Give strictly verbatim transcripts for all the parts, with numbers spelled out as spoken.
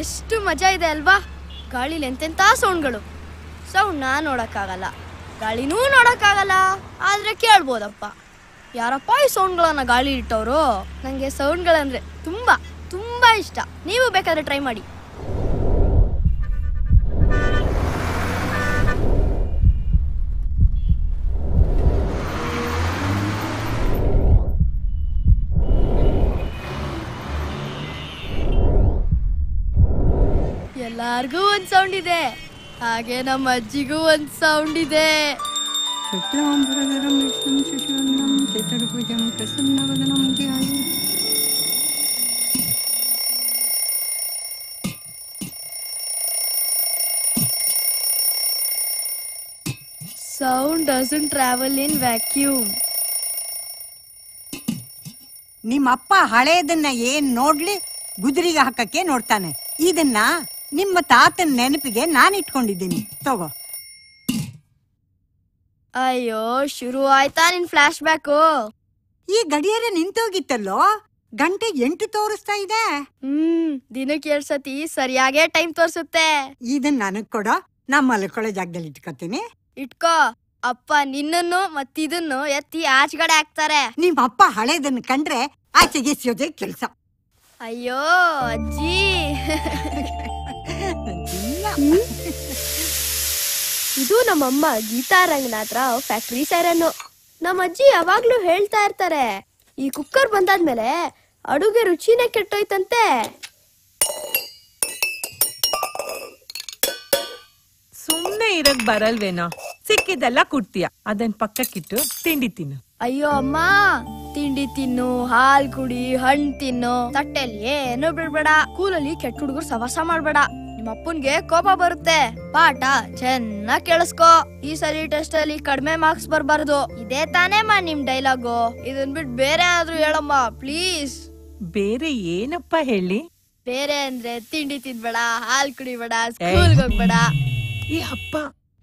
ಎಷ್ಟು ಮಜಾ ಇದೆ ಅಲ್ವಾ? ಗಾಳಿಲಿ ಎಂತೆಂತ ಸೌಂಡ್ಗಳು. ಸೌಂಡ್ ನಾ ನೋಡಕ್ಕಾಗಲ್ಲ, ಗಾಳಿನೂ ನೋಡಕ್ಕಾಗಲ್ಲ, ಆದ್ರೆ ಕೇಳ್ಬೋದಪ್ಪ. ಯಾರಪ್ಪ ಈ ಸೌಂಡ್ಗಳನ್ನ ಗಾಳಿ ಇಟ್ಟವರು? ನಂಗೆ ಸೌಂಡ್ಗಳಂದ್ರೆ ತುಂಬಾ ತುಂಬಾ ಇಷ್ಟ. ನೀವು ಬೇಕಾದ್ರೆ ಟ್ರೈ ಮಾಡಿ. ಎಲ್ಲಾರ್ಗೂ ಒಂದ್ ಸೌಂಡ್ ಇದೆ, ಹಾಗೆ ನಮ್ಮ ಅಜ್ಜಿಗೂ ಒಂದ್ ಸೌಂಡ್ ಇದೆ. Sound doesn't travel in vacuum. ನಿಮ್ಮಪ್ಪ ಹಳೇದನ್ನ ಏನ್ ನೋಡ್ಲಿ ಗುದ್ರಿಗೆ ಹಾಕಕ್ಕೆ ನೋಡ್ತಾನೆ. ಇದನ್ನ ನಿಮ್ಮ ತಾತನ ನೆನಪಿಗೆ ನಾನು ಇಟ್ಕೊಂಡಿದ್ದೀನಿ, ತಗೋ. ಅಯ್ಯೋ, ಶುರು ಆಯ್ತಾ ನಿನ್ ಫ್ಲಾಶ್ ಬ್ಯಾಕು? ಈ ಗಡಿಯಾರ ನಿಂತೋಗಿತ್ತಲ್ಲೋ, ಗಂಟೆ ಎಂಟು ತೋರಿಸ್ತಾ ಇದೆ. ಹ್ಮ್ ದಿನಕ್ಕೆ ಎರಡ್ ಸತಿ ಸರಿಯಾಗೇ ಟೈಮ್ ತೋರ್ಸುತ್ತೆ. ಇದನ್ನ ನನಗ್ ಕೊಡೋ, ನಾ ಮಲ್ಕೊಳ್ಳೋ ಜಾಗದಲ್ಲಿ ಇಟ್ಕೊತೀನಿ. ಇಟ್ಕೋ. ಅಪ್ಪ ನಿನ್ನನ್ನು ಮತ್ತಿದನ್ನು ಎತ್ತಿ ಆಚೆಗಡೆ ಹಾಕ್ತಾರೆ. ನಿಮ್ಮ ಅಪ್ಪ ಹಳೇದನ್ನ ಕಂಡ್ರೆ ಆಚೆಗೆ ಎಸೆಯೋದೇ ಕೆಲಸ. ಅಯ್ಯೋ ಅಜ್ಜಿ. ಇದು ನಮ್ಮಮ್ಮ ಗೀತಾ ರಂಗನಾಥ್ರ ಫ್ಯಾಕ್ಟ್ರಿ ಸೈರನ್ನು. ನಮ್ಮ ಅಜ್ಜಿ ಯಾವಾಗ್ಲೂ ಹೇಳ್ತಾ ಇರ್ತಾರೆ, ಈ ಕುಕ್ಕರ್ ಬಂದಾದ್ಮೇಲೆ ಅಡುಗೆ ರುಚಿನೇ ಕೆಟ್ಟೋಯ್ತಂತೆ. ಸುಮ್ನೆ ಇರಕ್ ಬರಲ್ವೇನೋ, ಸಿಕ್ಕಿದೆಲ್ಲ ಕುಡ್ತೀಯ, ಅದನ್ ಪಕ್ಕಕ್ಕಿಟ್ಟು ತಿಂಡಿ ತಿನ್ನು. ಅಯ್ಯೋ ಅಮ್ಮ, ತಿಂಡಿ ತಿನ್ನು, ಹಾಲ್ ಕುಡಿ, ಹಣ್ಣು ತಿನ್ನು, ತಟ್ಟೆಲಿ ಏನು ಬಿಡ್ಬೇಡ. ಕೂಲಲ್ಲಿ ಕೆಟ್ಟ ಹುಡುಗರು ಸವಾಸ ಮಾಡ್ಬೇಡ, ನಿಮ್ಮ ಅಪ್ಪನ್ಗೆ ಕೋಪ ಬರುತ್ತೆ. ಪಾಠ ಚೆನ್ನಾಗ್ ಕೇಳಿಸ್ಕೋ. ಈ ಸರಿ ಟೆಸ್ಟ್ ಅಲ್ಲಿ ಕಡಿಮೆ ಮಾರ್ಕ್ಸ್ ಬರ್ಬಾರ್ದು. ಇದೇ ತಾನೇಮ್ಮ ನಿಮ್ ಡೈಲಾಗು? ಇದನ್ ಬಿಟ್ಟು ಬೇರೆ ಆದ್ರೂ ಹೇಳಮ್ಮ ಪ್ಲೀಸ್. ಬೇರೆ ಏನಪ್ಪ ಹೇಳಿ? ಬೇರೆ ಅಂದ್ರೆ ತಿಂಡಿ ತಿನ್ಬೇಡ, ಹಾಲ್ ಕುಡಿಬೇಡ, ಸ್ಕೂಲ್ಗೆ ಹೋಗ್ಬೇಡ. ಈ ಅಪ್ಪ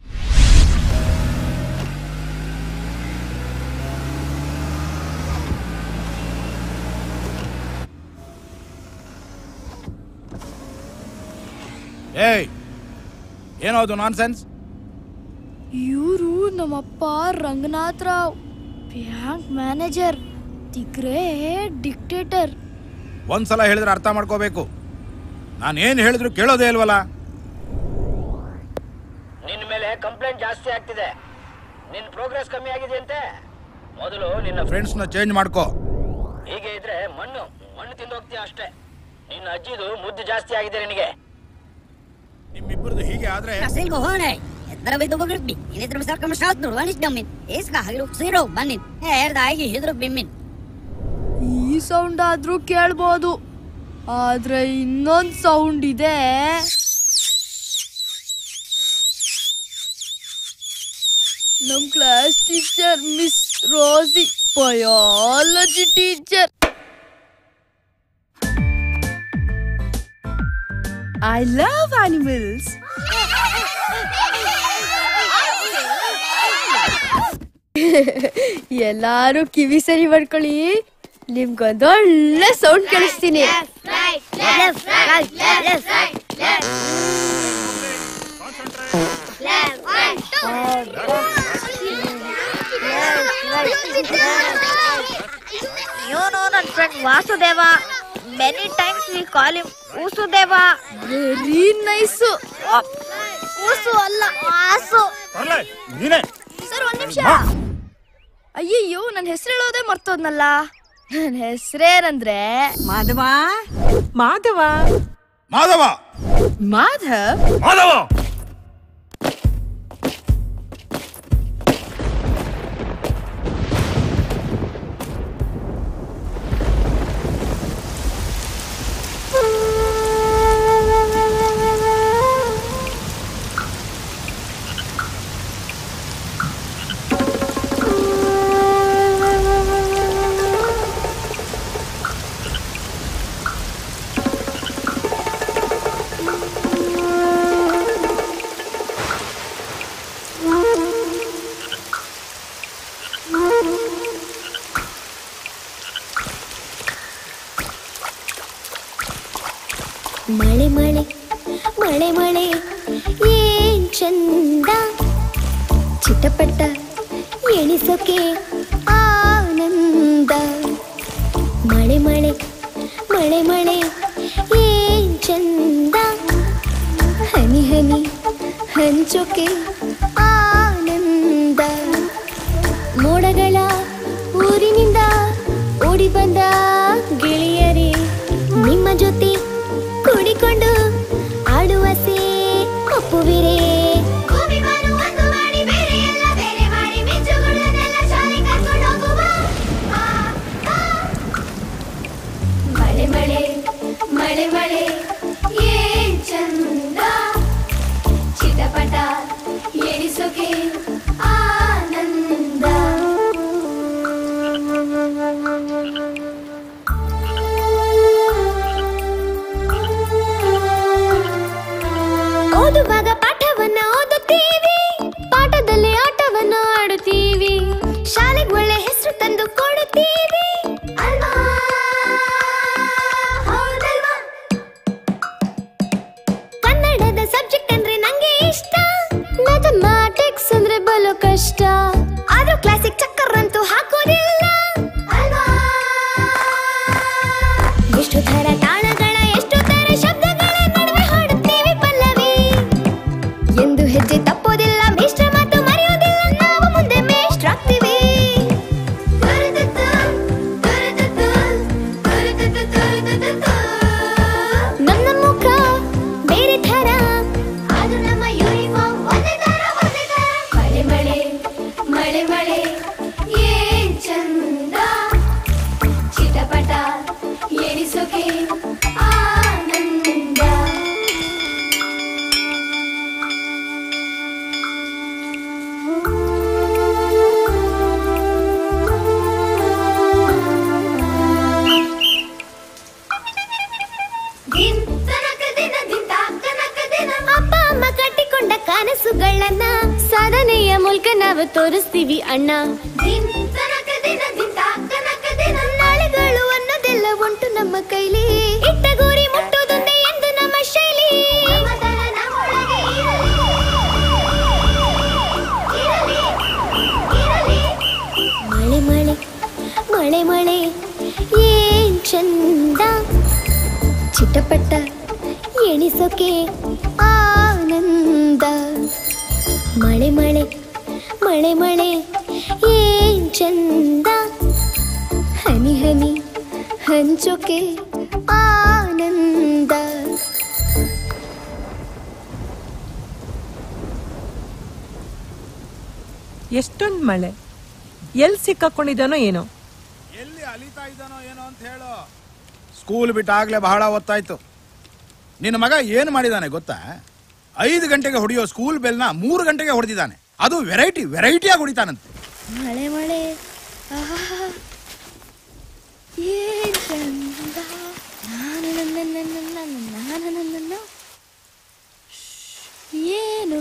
ಏಯ್, ಏನೋದು ನಾನ್ಸೆನ್ಸ್? ಇವರು ನಮ್ಮಪ್ಪ Ranganath Rao, bank manager, the great dictator. ಒಂದ್ಸಲ ಹೇಳಿದ್ರೆ ಅರ್ಥ ಮಾಡ್ಕೋಬೇಕು. ನಾನೇನ್ ಹೇಳಿದ್ರು ಕೇಳೋದೇ ಇಲ್ವಲ್ಲ. ನಿನ್ನ ಮೇಲೆ ಕಂಪ್ಲೇಂಟ್ ಜಾಸ್ತಿ ಆಗ್ತಿದೆ. ನಿನ್ನ ಪ್ರೋಗ್ರೆಸ್ ಕಮ್ಮಿ ಆಗಿದೆ ಅಂತೆ. ಮೊದಲು ನಿನ್ನ ಫ್ರೆಂಡ್ಸ್ ನ ಚೇಂಜ್ ಮಾಡ್ಕೋ. ಹೀಗೆ ಇದ್ರೆ ಮಣ್ಣು ಮಣ್ಣು ತಿಂದು ಹೋಗ್ತೀಯ ಅಷ್ಟೇ. ನಿನ್ನ ಅಜ್ಜಿದು ಮುದ್ದು ಜಾಸ್ತಿ ಆಗಿದೆ ನಿನಗೆ. ನಿಮ್ಮಿಬ್ಬರದು ಹೀಗೆ ಆದ್ರೆ ಈ ಸೌಂಡ್ ಆದ್ರೂ ಕೇಳ್ಬೋದು, ಆದ್ರೆ ಇನ್ನೊಂದ್ ಸೌಂಡ್ ಇದೆ. ನಮ್ class teacher miss Rosie, biology teacher. I love animals. ಎಲ್ಲಾರು ಕಿವಿ ಸರಿ ಮಾಡ್ಕೊಳ್ಳಿ, ನಿಮ್ಗೊಂದು ಒಳ್ಳೆ ಸೌಂಡ್ ಕೇಳಿಸ್ತೀನಿ. ಇವನು ನನ್ನ friend Vasudeva. Many times we call him Usudeva. Very nice. Usu ಅಲ್ಲ, ವಾಸು. ಸರ್ ಒಂದ್ ನಿಮಿಷ. ಅಯ್ಯಯ್ಯೋ, ನನ್ನ ಹೆಸರು ಹೇಳೋದೇ ಮರ್ತೋದ್ನಲ್ಲ. ನನ್ನ ಹೆಸರೇನಂದ್ರೆ ಮಾಧವ. ಮಾಧವ ಮಾಧವ ಮಾಧವ್ ಮಾಧವ ಮಳೆ ಮಳೆ ಮಳೆ ಮಳೆ ಏನ್ ಚಂದ ಚಿಟಪಟ ಎಣಿಸೋಕೆ ಆನಂದ ಮಳೆ ಮಳೆ ಮಳೆ ಮಳೆ ಏನ್ ಚಂದ ಹನಿ ಹನಿ ಹಂಚೋಕೆ ಆನಂದ ಮೋಡಗಳ ಊರಿನಿಂದ ಓಡಿ ಬಂದ ಗೆಳೆಯರೇ ನಿಮ್ಮ ಜೊತೆ ಕೂಡಿಕೊಂಡು ಆಡುವಸೆ ಒಪ್ಪುವಿರೇ ಮಳೆ ಮಳೆ ಮಳೆ ಮಳೆ ಏನ್ ಚಂದ ಚಿಟಪಟ ಎಣಿಸೋಕೆ ಆನಂದ ಓದುವಾಗ ಪಾಠವನ್ನ ಓದುತ್ತೀವಿ ಪಾಠದಲ್ಲಿ ಆಟವನ್ನ ಆಡುತ್ತೀವಿ ಶಾಲೆಗೆ ಒಳ್ಳೆ ಹೆಸರು ತಂದು ಕೊಡುತ್ತೀವಿ ಅಲ್ವಾ ಹೌದಲ್ವಾ ಕನ್ನಡದ ಸಬ್ಜೆಕ್ಟ್ ಅಂದ್ರೆ ನಂಗೆ ಇಷ್ಟ ಮ್ಯಾಥಮೆಟಿಕ್ಸ್ ಅಂದ್ರೆ ಬಲು ಕಷ್ಟ ಆದ್ರೂ ಕ್ಲಾಸಿಕ್ ಚಕ್ಕರ್ ಅಂತೂ ಹಾಕೋದಿಲ್ಲ ಅಲ್ವಾ ಎಷ್ಟು ತರ ತಾಳಗಳ ಎಷ್ಟು ತರ ಶಬ್ದಗಳ ನಡುವೆ ಹಾಡುತ್ತೀವಿ ಪಲ್ಲವಿ ಎಂದು ಹೆಜ್ಜೆ ತಪ್ಪೋದಿಲ್ಲ ಮೇಷ್ಟ್ರ ಮಾತು ಮರೆಯೋದಿಲ್ಲ ನಾವು ಮುಂದೆ ಮೇಷ್ಟ್ರಾಗ್ತೀವಿ ನಮ್ಮ ಮುಖ ಬೇರೆ ಥರ ಆದ್ರೂ ನಮ್ಮ ಯೂನಿಫಾರ್ಮ್ ಒಂದೇ ತರ ಒಂದೇ ತರ ಮಳೆ ಮಳೆ ಮಳೆ ಮಳೆ ಏನ್ ಚಂದ ಚಿಟಪಟ ಎಣಿಸೋಕೆ ಆನಂದ ಅಪ್ಪ ಅಮ್ಮ ಕಟ್ಟಿಕೊಂಡ ಕನಸುಗಳನ್ನ ಸಾಧನೆಯ ಮೂಲಕ ನಾವು ತೋರಿಸ್ತೀವಿ ಅಣ್ಣ ನಾಳೆಗಳು ಅನ್ನೋದೆಲ್ಲ ಉಂಟು ನಮ್ಮ ಕೈಲಿ ಇಟ್ಟ ಗುರಿ ಮುಟ್ಟೋದೊಂದೇ ಎಂದು ನಮ್ಮ ಶೈಲಿ ಮಳೆ ಮಳೆ ಮಳೆ ಮಳೆ ಏನ್ ಚಂದ ಚಿಟಪಟ ಎಣಿಸೋಕೆ ಆನಂದ ಮಳೆ ಮಳೆ ಮಳೆ ಮಳೆ ಏನ್ ಚಂದ ಹನಿ ಹನಿ ಹಂಚೋಕೆ ಆನಂದ ಎಷ್ಟೊಂದ್ ಮಳೆ ಎಲ್ ಸಿಕ್ಕಾಕೊಂಡಿದ್ದಾನೋ ಏನೋ ಎಲ್ಲಿ ಅಲಿತಾ ಇದ್ದಾನೋ ಏನೋ ಅಂತ ಹೇಳು. ಸ್ಕೂಲ್ ಬಿಟ್ಟಾಗ್ಲೇ ಬಹಳ ಹೊತ್ತಾಯ್ತು. ನಿನ್ನ ಮಗ ಏನು ಮಾಡಿದಾನೆ ಗೊತ್ತಾ? ಐದು ಗಂಟೆಗೆ ಹೊಡೆಯೋ ಸ್ಕೂಲ್ ಬೆಲ್ನ ಮೂರು ಗಂಟೆಗೆ ಹೊಡೆದಿದ್ದಾನೆ. ಅದು ವೆರೈಟಿ ವೆರೈಟಿಯಾಗಿ ಹೊಡಿತಾನಂತೆ. ಮಳೆ ಮಳೆ ಆಹಾ, ಏನ್ ಚಂದ ನಾನು ನನ್ನ ನನ್ನ ನನ್ನ ನಾನು ನನ್ನ ಏನು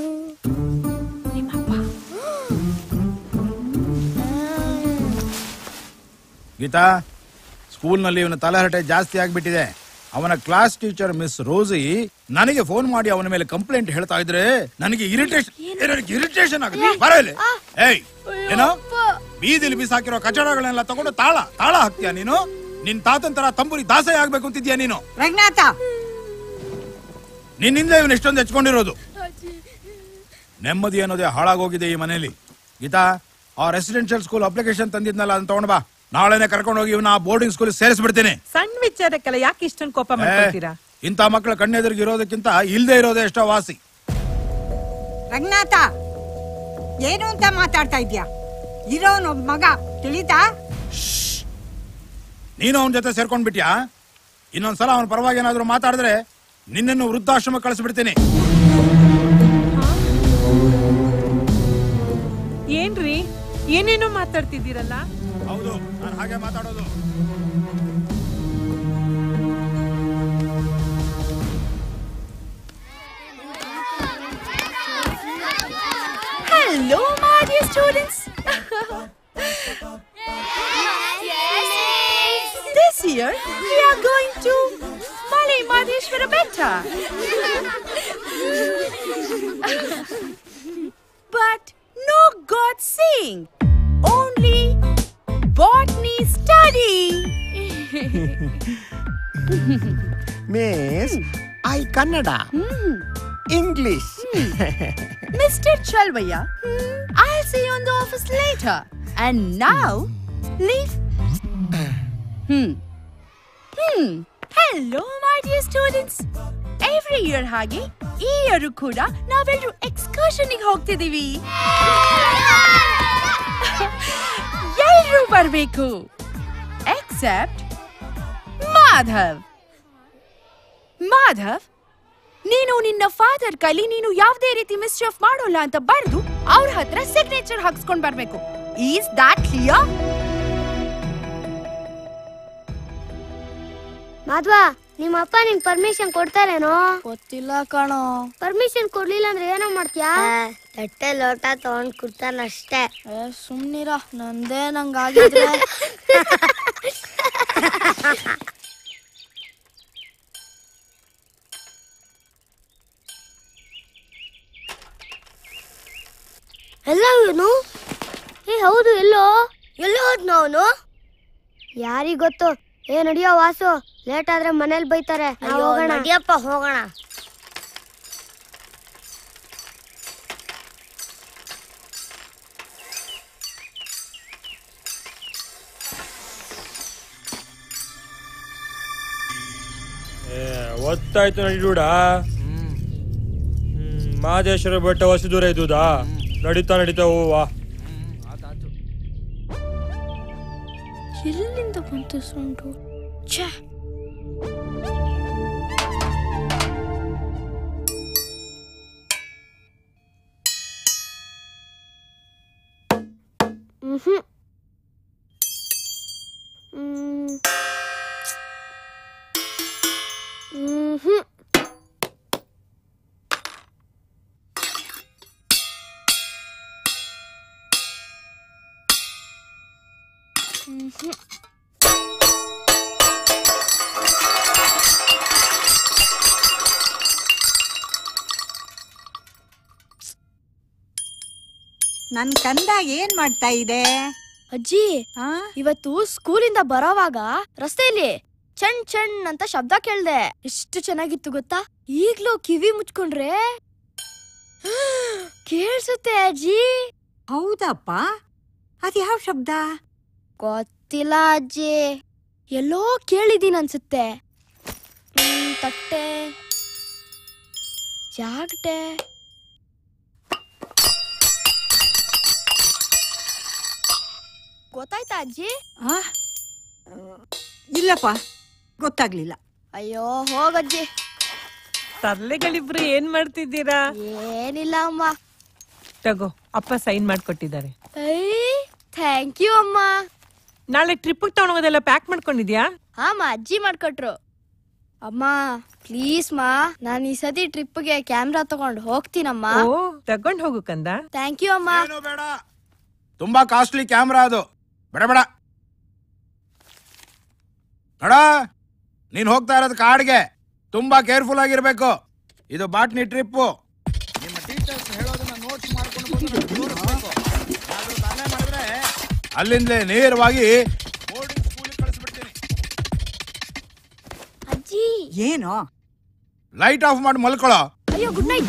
ಗೀತಾ, ಸ್ಕೂಲ್ನಲ್ಲಿ ಇವನ ತಲೆಹರಟೆ ಜಾಸ್ತಿ ಆಗ್ಬಿಟ್ಟಿದೆ. ಅವನ ಕ್ಲಾಸ್ ಟೀಚರ್ ಮಿಸ್ ರೋಸಿ ನನಗೆ ಫೋನ್ ಮಾಡಿ ಅವನ ಮೇಲೆ ಕಂಪ್ಲೇಂಟ್ ಹೇಳ್ತಾ ಇದ್ರೆ ನನಗೆ ಇರಿಟೇಷನ್ ಇರಿಟೇಷನ್ ಆಗುತ್ತೆ. ಬರ ಇಲ್ಲಿ. ಏಯ್, ಏನೋ ಬೀದಿಲಿ ಬಿಸಾಕಿರೋ ಕಚಡಗಳನ್ನೆಲ್ಲ ತಗೊಂಡು ತಾಳ ತಾಳ ಹಾಕ್ತೀಯ ನೀನು? ನಿನ್ ತಾತನ್ ತರ ತಂಬೂರಿ ದಾಸೆ ಆಗ್ಬೇಕು ಅಂತಿದ್ಯಾ ನೀನು? ರಂಗನಾಥ, ನಿನ್ನಿಂದ ಇವನ್ ಎಷ್ಟೊಂದು ಹೆಚ್ಕೊಂಡಿರೋದು. ನೆಮ್ಮದಿ ಅನ್ನೋದೇ ಹಾಳಾಗೋಗಿದೆ ಈ ಮನೆಯಲ್ಲಿ. ಗೀತಾ, ಆ ರೆಸಿಡೆನ್ಷಿಯಲ್ ಸ್ಕೂಲ್ ಅಪ್ಲಿಕೇಶನ್ ತಂದಿದ್ನಲ್ಲ ಅದನ್ನ ತಗೊಂಡ್ ಬಾ. ನಾಳೆನೆ ಕರ್ಕೊಂಡು ಹೋಗಿ ಇವನ ಬೋರ್ಡಿಂಗ್ ಸ್ಕೂಲ್ ಸೇರಿಸ್ಬಿಡ್ತೀನಿ. ಸಣ್ಣ ವಿಚಾರಕ್ಕೆಲ್ಲ ಯಾಕೆ ಇಷ್ಟೊಂದು ಕೋಪ ಮಾಡ್ಕೊಳ್ತೀರಾ? ಇಂಥ ಮಕ್ಕಳ ಕಣ್ಣೆದುರಿಗೆ ಇರೋದಕ್ಕಿಂತ ಇಲ್ದೇ ಇರೋದೇ ಎಷ್ಟೋ ವಾಸಿ. ರಂಗನಾಥ, ಏನು ಅಂತ ಮಾತಾಡ್ತಾ ಇದ್ಯಾ? ಇರೋನ್ ಒಬ್ಬ ಮಗ, ತಿಳಿತಾ? ನೀನು ಅವನ ಜೊತೆ ಸೇರ್ಕೊಂಡ್ ಬಿಟ್ಯಾ? ಇನ್ನೊಂದ್ಸಲ ಅವನ ಪರವಾಗಿ ಏನಾದ್ರು ಮಾತಾಡಿದ್ರೆ ನಿನ್ನನ್ನು ವೃದ್ಧಾಶ್ರಮ ಕಳಿಸ್ಬಿಡ್ತೀನಿ. ಏನ್ರಿ ಏನೇನೋ ಮಾತಾಡ್ತಿದ್ದೀರಲ್ಲ? ಹೌದು, ನಾನು ಹಾಗೆ ಮಾತಾಡೋದು. Hello, my dear students. This year we are going to Malay Madheshwara Betta. But no God sing. Only botany study. Miss, I Kannada. English. Mister Chalvaya, I'll see you in the office later. And now, leave. Hmm. Hmm. Hello, my dear students. Every year ಹಾಗೆ ಈ year ಕೂಡ ನಾವೆಲ್ಲರೂ excursion ಗೆ ಹೋಗ್ತಿದೀವಿ. ಎಲ್ಲರೂ ಬರಬೇಕು accept Madhav. Madhav, ನೀನು ನಿನ್ನ father ಕೈಲಿ ನೀನು ಯಾವುದೇ ರೀತಿ ಮಿಸ್ಚಿಫ್ ಮಾಡೋಲ್ಲ ಅಂತ ಬರೆದು ಅವ್ರ ಹತ್ರ ಸಿಗ್ನೇಚರ್ ಹಾಕ್ಸ್ಕೊಂಡ್ ಬರ್ಬೇಕು. Is that clear? ಮಾಧವ, ನಿಮ್ಮ ಅಪ್ಪ ನಿಂಗ್ ಪರ್ಮಿಷನ್ ಕೊಡ್ತಾರೇನೋ? ಗೊತ್ತಿಲ್ಲ ಕಣೋ. ಪರ್ಮಿಷನ್ ಕೊಡ್ಲಿಲ್ಲ ಅಂದ್ರೆ ಏನೋ ಮಾಡ್ತೀಯಾ? ತಟ್ಟೆ ಲೋಟ ತಗೊಂಡ್ ಕುಡ್ತಾನಷ್ಟೇ. ಏ ಸುಮ್ನಿರ, ನಂದೇ ನಂಗಾಗಿದ್ರೆ. ಎಲ್ಲ ಇವನು? ಏ ಹೌದು, ಎಲ್ಲೋ ಎಲ್ಲೋ ಹೋದ್ನು ಅವನು? ಯಾರಿಗ್ ಗೊತ್ತು. ಏ ನಡಿಯೋ ವಾಸು, ಲೇಟ್ ಆದ್ರೆ ಮನೇಲಿ ಬೈತಾರೆ. ಹೋಗೋಣ. ನಡಿಯಪ್ಪ ಹೋಗೋಣ. ಒತ್ತಾಯ್ತು ನಡಿಡೂಡ. ಮಹದೇಶ್ವರ ಬೆಟ್ಟ ಹೊಸ ದೂರ ಇದ್ದುದಾ? ನಡೀತಾ ನಡೀತಾ ಹೂವಾ. ಎಲ್ಲಿಂದ ಬಂತು ಸೌಂಡು? ಛೇ, ಹ್ಮ್ ಹ್ಮ್ ಹ್ಮ್ ನನ್ ಕಂದ ಏನ್ ಮಾಡ್ತಾ ಇದೆ? ಅಜ್ಜಿ, ಆ? ಇವತ್ತು ಸ್ಕೂಲಿಂದ ಬರೋವಾಗ ರಸ್ತೆಯಲ್ಲಿ ಚಣ್ ಚಣ್ ಅಂತ ಶಬ್ದ ಕೇಳ್ದೆ. ಎಷ್ಟು ಚೆನ್ನಾಗಿತ್ತು ಗೊತ್ತಾ? ಈಗ್ಲೂ ಕಿವಿ ಮುಚ್ಕೊಂಡ್ರೆ ಕೇಳಿಸುತ್ತೆ ಅಜ್ಜಿ. ಹೌದಪ್ಪ, ಅದ್ಯಾವ ಶಬ್ದ? ಗೊತ್ತಿಲ್ಲ ಅಜ್ಜಿ, ಎಲ್ಲೋ ಕೇಳಿದೀನಿ ಅನ್ಸುತ್ತೆ. ಹ್ಮ್, ತಟ್ಟೆ, ಜಾಗಟೆ. ಗೊತ್ತಾಯ್ತಾ ಅಜ್ಜಿ? ಆ? ಇಲ್ಲಪ್ಪ, ಗೊತ್ತಾಗ್ಲಿಲ್ಲ. ಅಯ್ಯೋ ಹೋಗಜ್ಜಿ. ತರ್ಲೆಗಳಿಬ್ರು ಏನ್ ಮಾಡ್ತಿದ್ದೀರಾ? ಏನಿಲ್ಲ ಅಮ್ಮ. ತಗೋ, ಅಪ್ಪ ಸೈನ್ ಮಾಡ್ಕೊಟ್ಟಿದ್ದಾರೆ. ಥ್ಯಾಂಕ್ ಯು ಅಮ್ಮ. ನಾಳೆ ಟ್ರಿಪ್ ತಗೊಂಡೋಗೋದೆಲ್ಲ ಪ್ಯಾಕ್ ಮಾಡ್ಕೊಂಡಿದ್ಯಾ? ಅಮ್ಮ ಅಜ್ಜಿ ಮಾಡ್ಕೊಟ್ರು. ಅಮ್ಮ ಪ್ಲೀಸ್ ಮಾ, ನಾನು ಈ ಸತಿ ಟ್ರಿಪ್ಗೆ ಕ್ಯಾಮ್ರಾ ತಗೊಂಡು ಹೋಗ್ತೀನಮ್ಮ. ಓ, ತಗೊಂಡ್ ಹೋಗು ಕಂದ. ಥ್ಯಾಂಕ್ ಯು ಅಮ್ಮ. ಏನು ಬೇಡ, ತುಂಬಾ ಕಾಸ್ಟ್ಲಿ ಕ್ಯಾಮ್ರಾ ಅದು. ಬೇಡ ಬೇಡ ನೋಡ, ನೀನ್ ಹೋಗ್ತಾ ಇರೋದು ಕಾಡ್ಗೆ, ತುಂಬಾ ಕೇರ್ಫುಲ್ ಆಗಿರ್ಬೇಕು. ಇದು ಬಾಟ್ನಿ ಟ್ರಿಪ್. ನಿಮ್ಮ ಟೀಚರ್ಸ್ ಹೇಳೋದನ್ನ ನೋಟ್ಸ್ ಮಾಡ್ಕೊಂಡು ಮಾಡಿದ್ರೆ ಅಲ್ಲಿಂದಲೇ ನೇರವಾಗಿ ಬೋರ್ಡಿಂಗ್ ಸ್ಕೂಲಿಗೆ ಕಳಿಸ್ಬಿಡ್ತೀನಿ. ಅಜ್ಜಿ ಏನೋ? ಲೈಟ್ ಆಫ್ ಮಾಡಿ ಮಲ್ಕೊಳ್ಳೋ. ಅಯ್ಯೋ good night.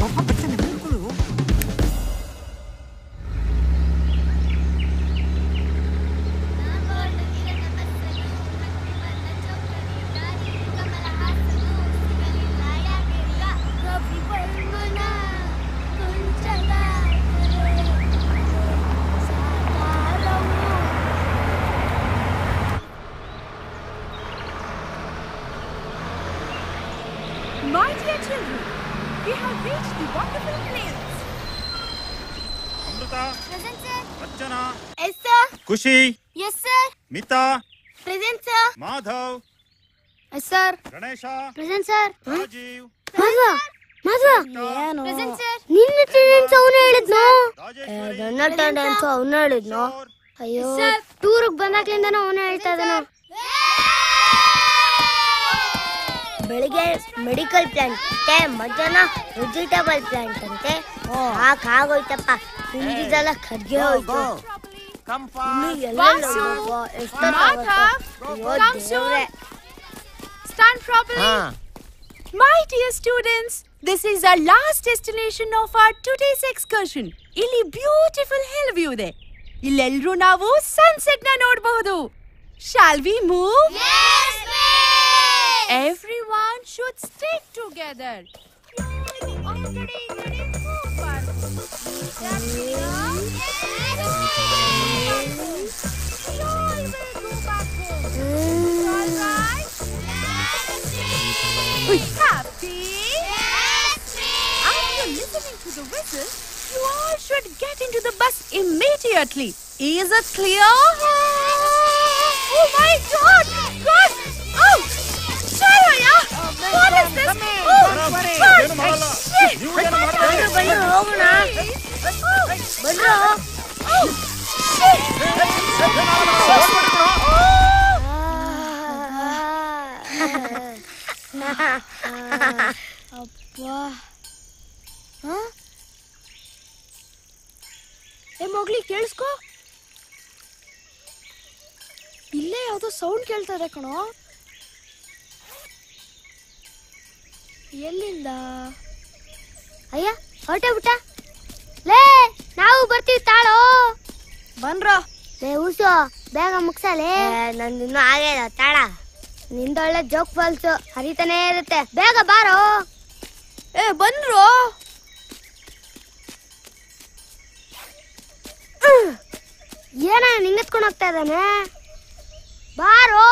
My dear children, we have reached the wonderful place. Amrita, Archana, yes sir. Khushi, yes sir. Mita, present sir. Madhav, yes sir. Ganesha, present sir. Rajeev, Madhava, Madhava, ಏನು? Present sir. ನಿನ್ನ ಅಟೆಂಡೆನ್ಸ್ ಅವನು ಹೇಳಿದ್ನೋ? ರಾಜೇಶ್ವರಿ, ನನ್ನ ಅಟೆಂಡೆನ್ಸ್ ಅವನು ಹೇಳಿದ್ನೋ? ಅಯ್ಯೋ, ಟೂರ್ಗೆ ಬಂದಾಗ್ಲಿಂದನೂ ಅವನು ಹೇಳ್ತಾ ಇದ್ದಾನೋ. ಬೆಳಿಗ್ಗೆ ಮೆಡಿಕಲ್ ಪ್ಲಾಂಟ್ ಅಂತೆ, ಮಧ್ಯಾಹ್ನ ವೆಜಿಟೇಬಲ್ ಪ್ಲಾಂಟ್ ಅಂತೆ. ಆಗೋಯ್ತಪ್ಪ, ತಿಂದಿದ್ದೆಲ್ಲ ಖರ್ಗೆ ಹೋಯ್ತು. Stand properly. My dear students, this is our last destination of our today's excursion. ಇಲ್ಲಿ ಬ್ಯೂಟಿಫುಲ್ ಹಿಲ್ ವ್ಯೂ ಇದೆ. ಇಲ್ಲೆಲ್ಲರೂ ನಾವು ಸನ್ಸೆಟ್ ನ ನೋಡಬಹುದು. Shall we move? Yes, miss. Everyone should stick together. Happy? Yes, miss. After listening to the whistle, you all should get into the bus immediately. Is it clear? Oh my God! God! Oh! Sharaya! What is this? Oh! God! Shit! ಬನ್ನಿ ಹೋಗೋಣ. ಬನ್ರೋ. Oh! Shit! ಅಪ್ಪಾ. ಏ ಮಗ್ಲಿ ಕೇಳಿಸ್ಕೋ, ಇಲ್ಲೇ ಯಾವ್ದೋ sound ಕೇಳ್ತಾ ಇದೆ ಕಣೋ. ಎಲ್ಲಿಂದ? ಅಯ್ಯ ಹೊರಟೆ ಬಿಟ್ಟ. ಲೇ ನಾವು ಬರ್ತೀವಿ ತಾಳೋ. ಬನ್ರೋ. ಲೇ ಉಸು ಬೇಗ ಮುಗ್ಸಲೇ. ನಂದಿನ್ನೂ ಆಗಿಲ್ಲ ತಾಳ. ನಿಂದೊಳ್ಳೆ ಜೋಕ್ ಫಾಲ್ಸು ಹರಿತಾನೇ ಇರುತ್ತೆ, ಬೇಗ ಬಾರೋ. ಏ ಬನ್ರೋ. ಏನ ನಿಂಗೆತ್ಕೊಂಡು ಹೋಗ್ತಾ ಇದ್ದಾನೆ, ಬಾರೋ.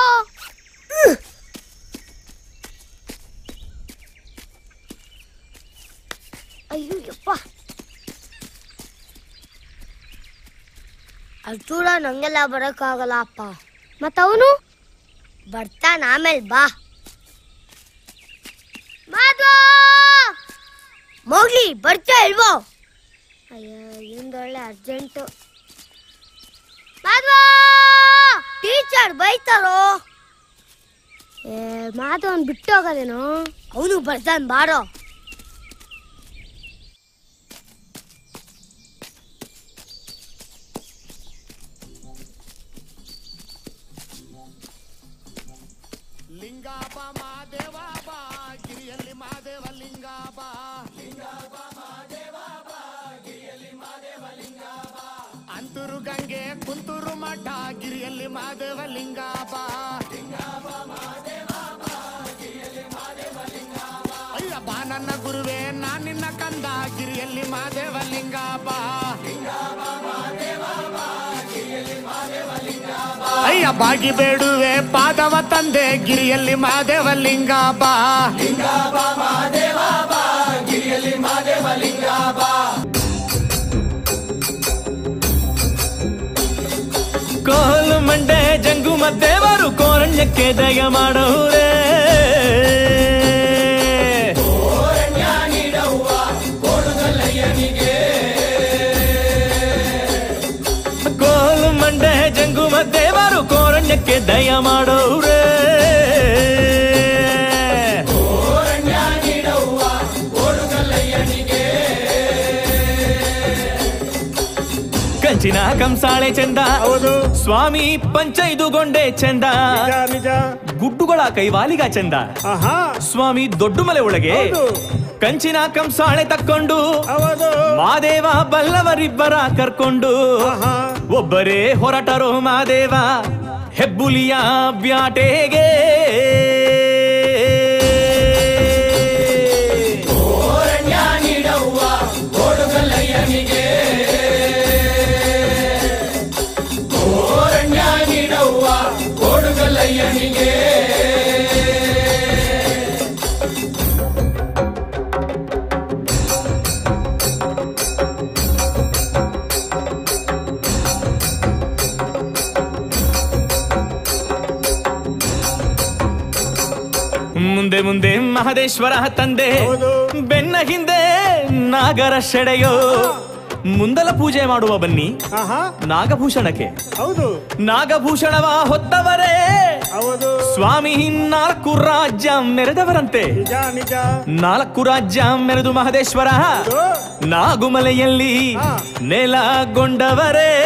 ಅಯ್ಯೋ ಯಪ್ಪ, ಅಷ್ಟೂರ ನಂಗೆಲ್ಲ ಬರಕ್ಕಾಗಲ್ಲ ಅಪ್ಪ. ಮತ್ತವನು ಬರ್ತಾನ ಆಮೇಲೆ ಬಾ. ಮಾಧವ ಮೋಗ್ಲಿ ಬರ್ತಾ ಇಲ್ವೋ? ಅಯ್ಯೋ ಇಂದೊಳ್ಳೆ ಅರ್ಜೆಂಟು. ಮಾಧವ ಟೀಚರ್ ಬೈತಾರೋ. ಏ ಮಾಧವನ್ ಬಿಟ್ಟು ಹೋಗೋದೇನೋ, ಅವನು ಬರ್ತಾನೆ ಬಾರೋ. ಲಿಂಗಾಬ ಮಾದೇವ ಬಾ ಗಿರಿಯಲ್ಲಿ ಮಾದೇವ ಲಿಂಗಾಬ. ಲಿಂಗಾಬ ಮಾದೇವ ಬಾ ಗಿರಿಯಲ್ಲಿ ಮಾದೇವ ಲಿಂಗಾಬ. ಅಂತೂರು ಗಂಗೆ ಕುಂತೂರು ಮಠ ಗಿರಿಯಲ್ಲಿ ಮಾದೇವ ಲಿಂಗಾಬ. ಲಿಂಗಾಬ ಮಾದೇವ ಬಾ ಗಿರಿಯಲ್ಲಿ ಮಾದೇವ ಲಿಂಗಾಬ. ಅಯ್ಯ ಬಾ ನನ್ನ ಗುರುವೇ ನಾ ನಿನ್ನ ಕಂದ ಗಿರಿಯಲ್ಲಿ ಮಾದೇವ ಲಿಂಗಾಬ. ಲಿಂಗಾಬ ಮಾದೇವ ಬಾ ಗಿರಿಯಲ್ಲಿ ಮಾದೇವ ಲಿಂಗಾಬ. ಅಯ್ಯ ಬಾಗಿ ಬೇಡುವೆ ಪಾದವ ತಂದೆ ಗಿರಿಯಲ್ಲಿ ಮಾದೇವ ಲಿಂಗಾಬ. ಲಿಂಗಾಬ ಮಾದೇವ ಬಾ ಗಿರಿಯಲ್ಲಿ ಮಾದೇವ ಲಿಂಗಾಬ. ಕೋಲು ಮಂಡೆ ಜಂಗುಮ ದೇವರು ಕೋರಣ್ಯಕ್ಕೆ ದಯ ಮಾಡೋರೆ. ಕೋರಣ್ಯ ನೀಡವ್ವ ಕೋಡುಗಲ್ಲಯ್ಯನಿಗೆ. ಕೋಲು ಮಂಡೆ ಜಂಗುಮ ದೇವರು ಕೋರಣ್ಯಕ್ಕೆ ದಯ ಮಾಡೋರೆ. ಕೋರಣ್ಯ ನೀಡವ್ವ ಕೋಡುಗಲ್ಲಯ್ಯನಿಗೆ. ಕಂಚಿನ ಕಂಸಾಳೆ ಚಂದ, ಹೌದು ಸ್ವಾಮಿ ಪಂಚೈದುಗೊಂಡೆ ಚಂದ. ಗುಡ್ಡುಗಳ ಕೈವಾಲಿಗ ಚಂದ, ಸ್ವಾಮಿ ದೊಡ್ಡ ಮಲೆ ಒಳಗೆ ಕಂಚಿನ ಕಂಸಾಳೆ ತಕ್ಕೊಂಡು ಮಾದೇವ ಬಲ್ಲವರಿಬ್ಬರ ಕರ್ಕೊಂಡು ಒಬ್ಬರೇ ಹೊರಟರೋ ಮಾದೇವ ಹೆಬ್ಬುಲಿಯ ಬ್ಯಾಟೆಗೆ. ಕೋರಣ್ಯ ನೀಡವ್ವ ಕೋಡುಗಲ್ಲಯ್ಯನಿಗೆ. ಕೋರಣ್ಯ ನೀಡವ್ವ ಕೋಡುಗಲ್ಲಯ್ಯನಿಗೆ. ಮುಂದೆ ಮುಂದೆ ಮಹದೇಶ್ವರ ತಂದೆ, ಬೆನ್ನ ಹಿಂದೆ ನಾಗರ ಶೆಡೆಯೋ. ಮುಂದಲ ಪೂಜೆ ಮಾಡುವ ಬನ್ನಿ ನಾಗಭೂಷಣಕ್ಕೆ. ಹೌದು ನಾಗಭೂಷಣವ ಹೊತ್ತವರೇ ಸ್ವಾಮಿ ನಾಲ್ಕು ರಾಜ್ಯ ಮೆರೆದವರಂತೆ ನಾಲ್ಕು ರಾಜ್ಯ ಮೆರೆದು ಮಹದೇಶ್ವರ ನಾಗುಮಲೆಯಲ್ಲಿ ನೆಲಗೊಂಡವರೇ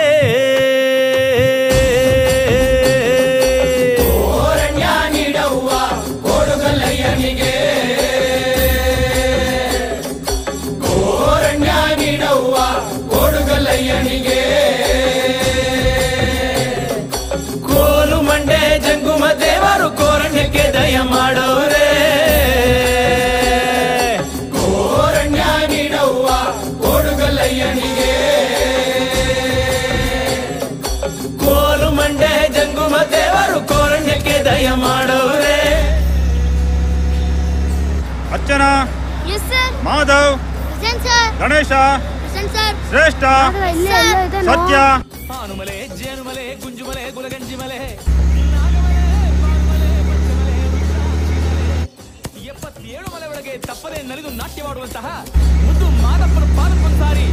ಕೋಲು ಮಂಡೆ ಜಂಗುಮ ದೇವರು ಕೋರಣ್ಯಕ್ಕೆ ದಯ ಮಾಡೋರೇ ಕೋರಣ್ಯ ನೀಡವ್ವ ಕೋಡುಗಲ್ಲಯ್ಯನಿಗೆ ಕೋಲು ಮಂಡೆ ಜಂಗುಮ ದೇವರು ಕೋರಣ್ಯಕ್ಕೆ ದಯ ಮಾಡೋರೇ. ಅರ್ಚನಾ, ಮಾಧವ್, ಗಣೇಶ, ಶ್ರೇಷ್ಠ, ಸತ್ಯ, ಭಾನುಮಲೆ ಜೇನುಮಲೆ ಗುಂಜುಮಲೆ ಗುಲಗಂಜಿಮಲೆ ಎಪ್ಪತ್ತೇಳು ಮಲೆ ಒಳಗೆ ತಪ್ಪದೆ ನಲಿದು ನಾಟ್ಯ ಮಾಡುವಂತಹ ಮುದ್ದು ಮಾದಪ್ಪನ ಪಾದಕ್ಕೊಂದು ಸಾರಿ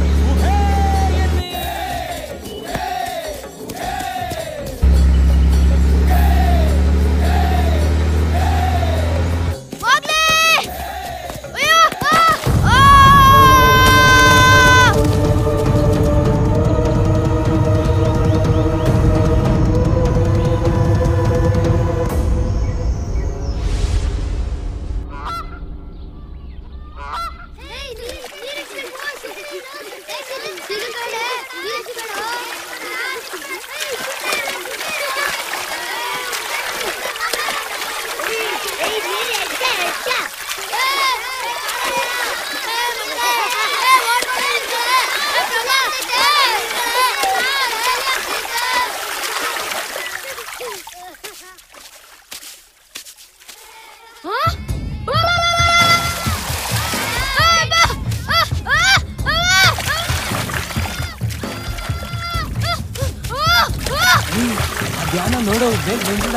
ಧ್ಯಾನ ನೋಡೋ ಬೇಗ ಬಂದಿಲ್ಲ.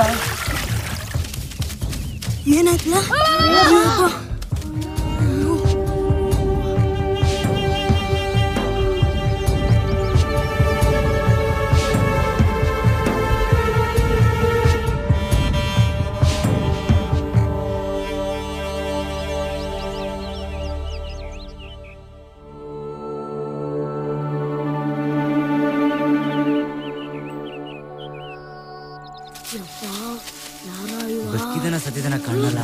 ಏನಾಯ್ತಲ್ಲ? ಬದುಕಿದನ ಸತ್ತಿದನ ಕಾಣಲ್ಲ.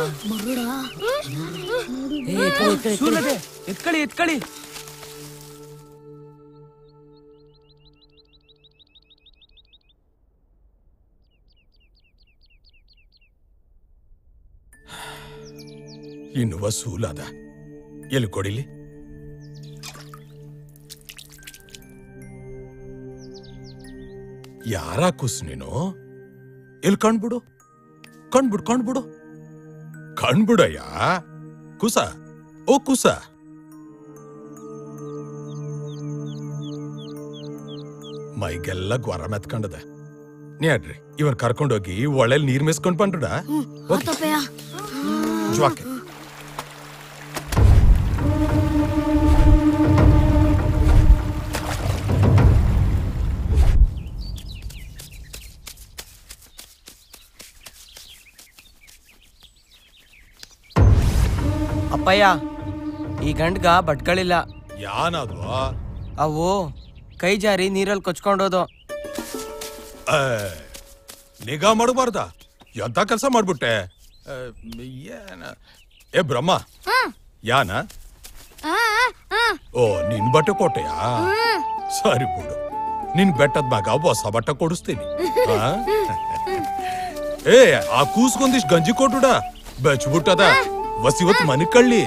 ಎತ್ಕಳಿ ಎತ್ಕಳಿ. ಇನ್ನು ವಸೂಲಾದ ಎಲ್ಲಿ ಕೊಡಿಲಿ? ಯಾರ ಕುಸ್ ನೀನು? ಎಲ್ಲಿ ಕಣ್ಬಿಡು ಕಣ್ಬಿಡು ಕಣ್ಬಿಡು ಕಣ್ಬಿಡಯ್ಯ ಕುಸ. ಓ ಕುಸ, ಮೈಗೆಲ್ಲ ಜ್ವರ ಮೆತ್ಕೊಂಡದ. ನೀಡ್ರಿ ಇವನ್ ಕರ್ಕೊಂಡೋಗಿ ಒಳ್ಳೆಲ್ ನೀರ್ ಮೇಸ್ಕೊಂಡ್ ಬಂದ್ಬಿಡ. ಜ್ವಾಕೆ ಅಪ್ಪಯ್ಯ, ಈ ಗಂಡ್ಗ ಬಟ್ಗಳಿಲ್ಲ. ಯಾನದು? ಅವು ಕೈ ಜಾರಿ ನೀರಲ್ಲಿ ಕೊಚ್ಕೊಂಡೋದು. ನಿಗಾ ಮಾಡಬಾರ್ದ? ಎಂತ ಕೆಲಸ ಮಾಡ್ಬಿಟ್ಟೆ. ಏ ಬ್ರಹ್ಮ, ಯಾನ? ಓ, ನಿನ್ ಬಟ್ಟೆ ಕೊಟ್ಟೆಯಾ? ಸರಿ ಬಿಡು, ನಿನ್ ಬೆಟ್ಟದ ಮ್ಯಾಗ ಹೊಸ ಬಟ್ಟೆ ಕೊಡಿಸ್ತೀನಿ. ಏ, ಆ ಕೂಸ್ಗೊಂದಿಷ್ಟು ಗಂಜಿ ಕೊಟ್ಟುಡ, ಬೆಚ್ಬಿಟ್ಟದ. ವಸಿವತ್ ಮನೆ ಕಳ್ಳಿ.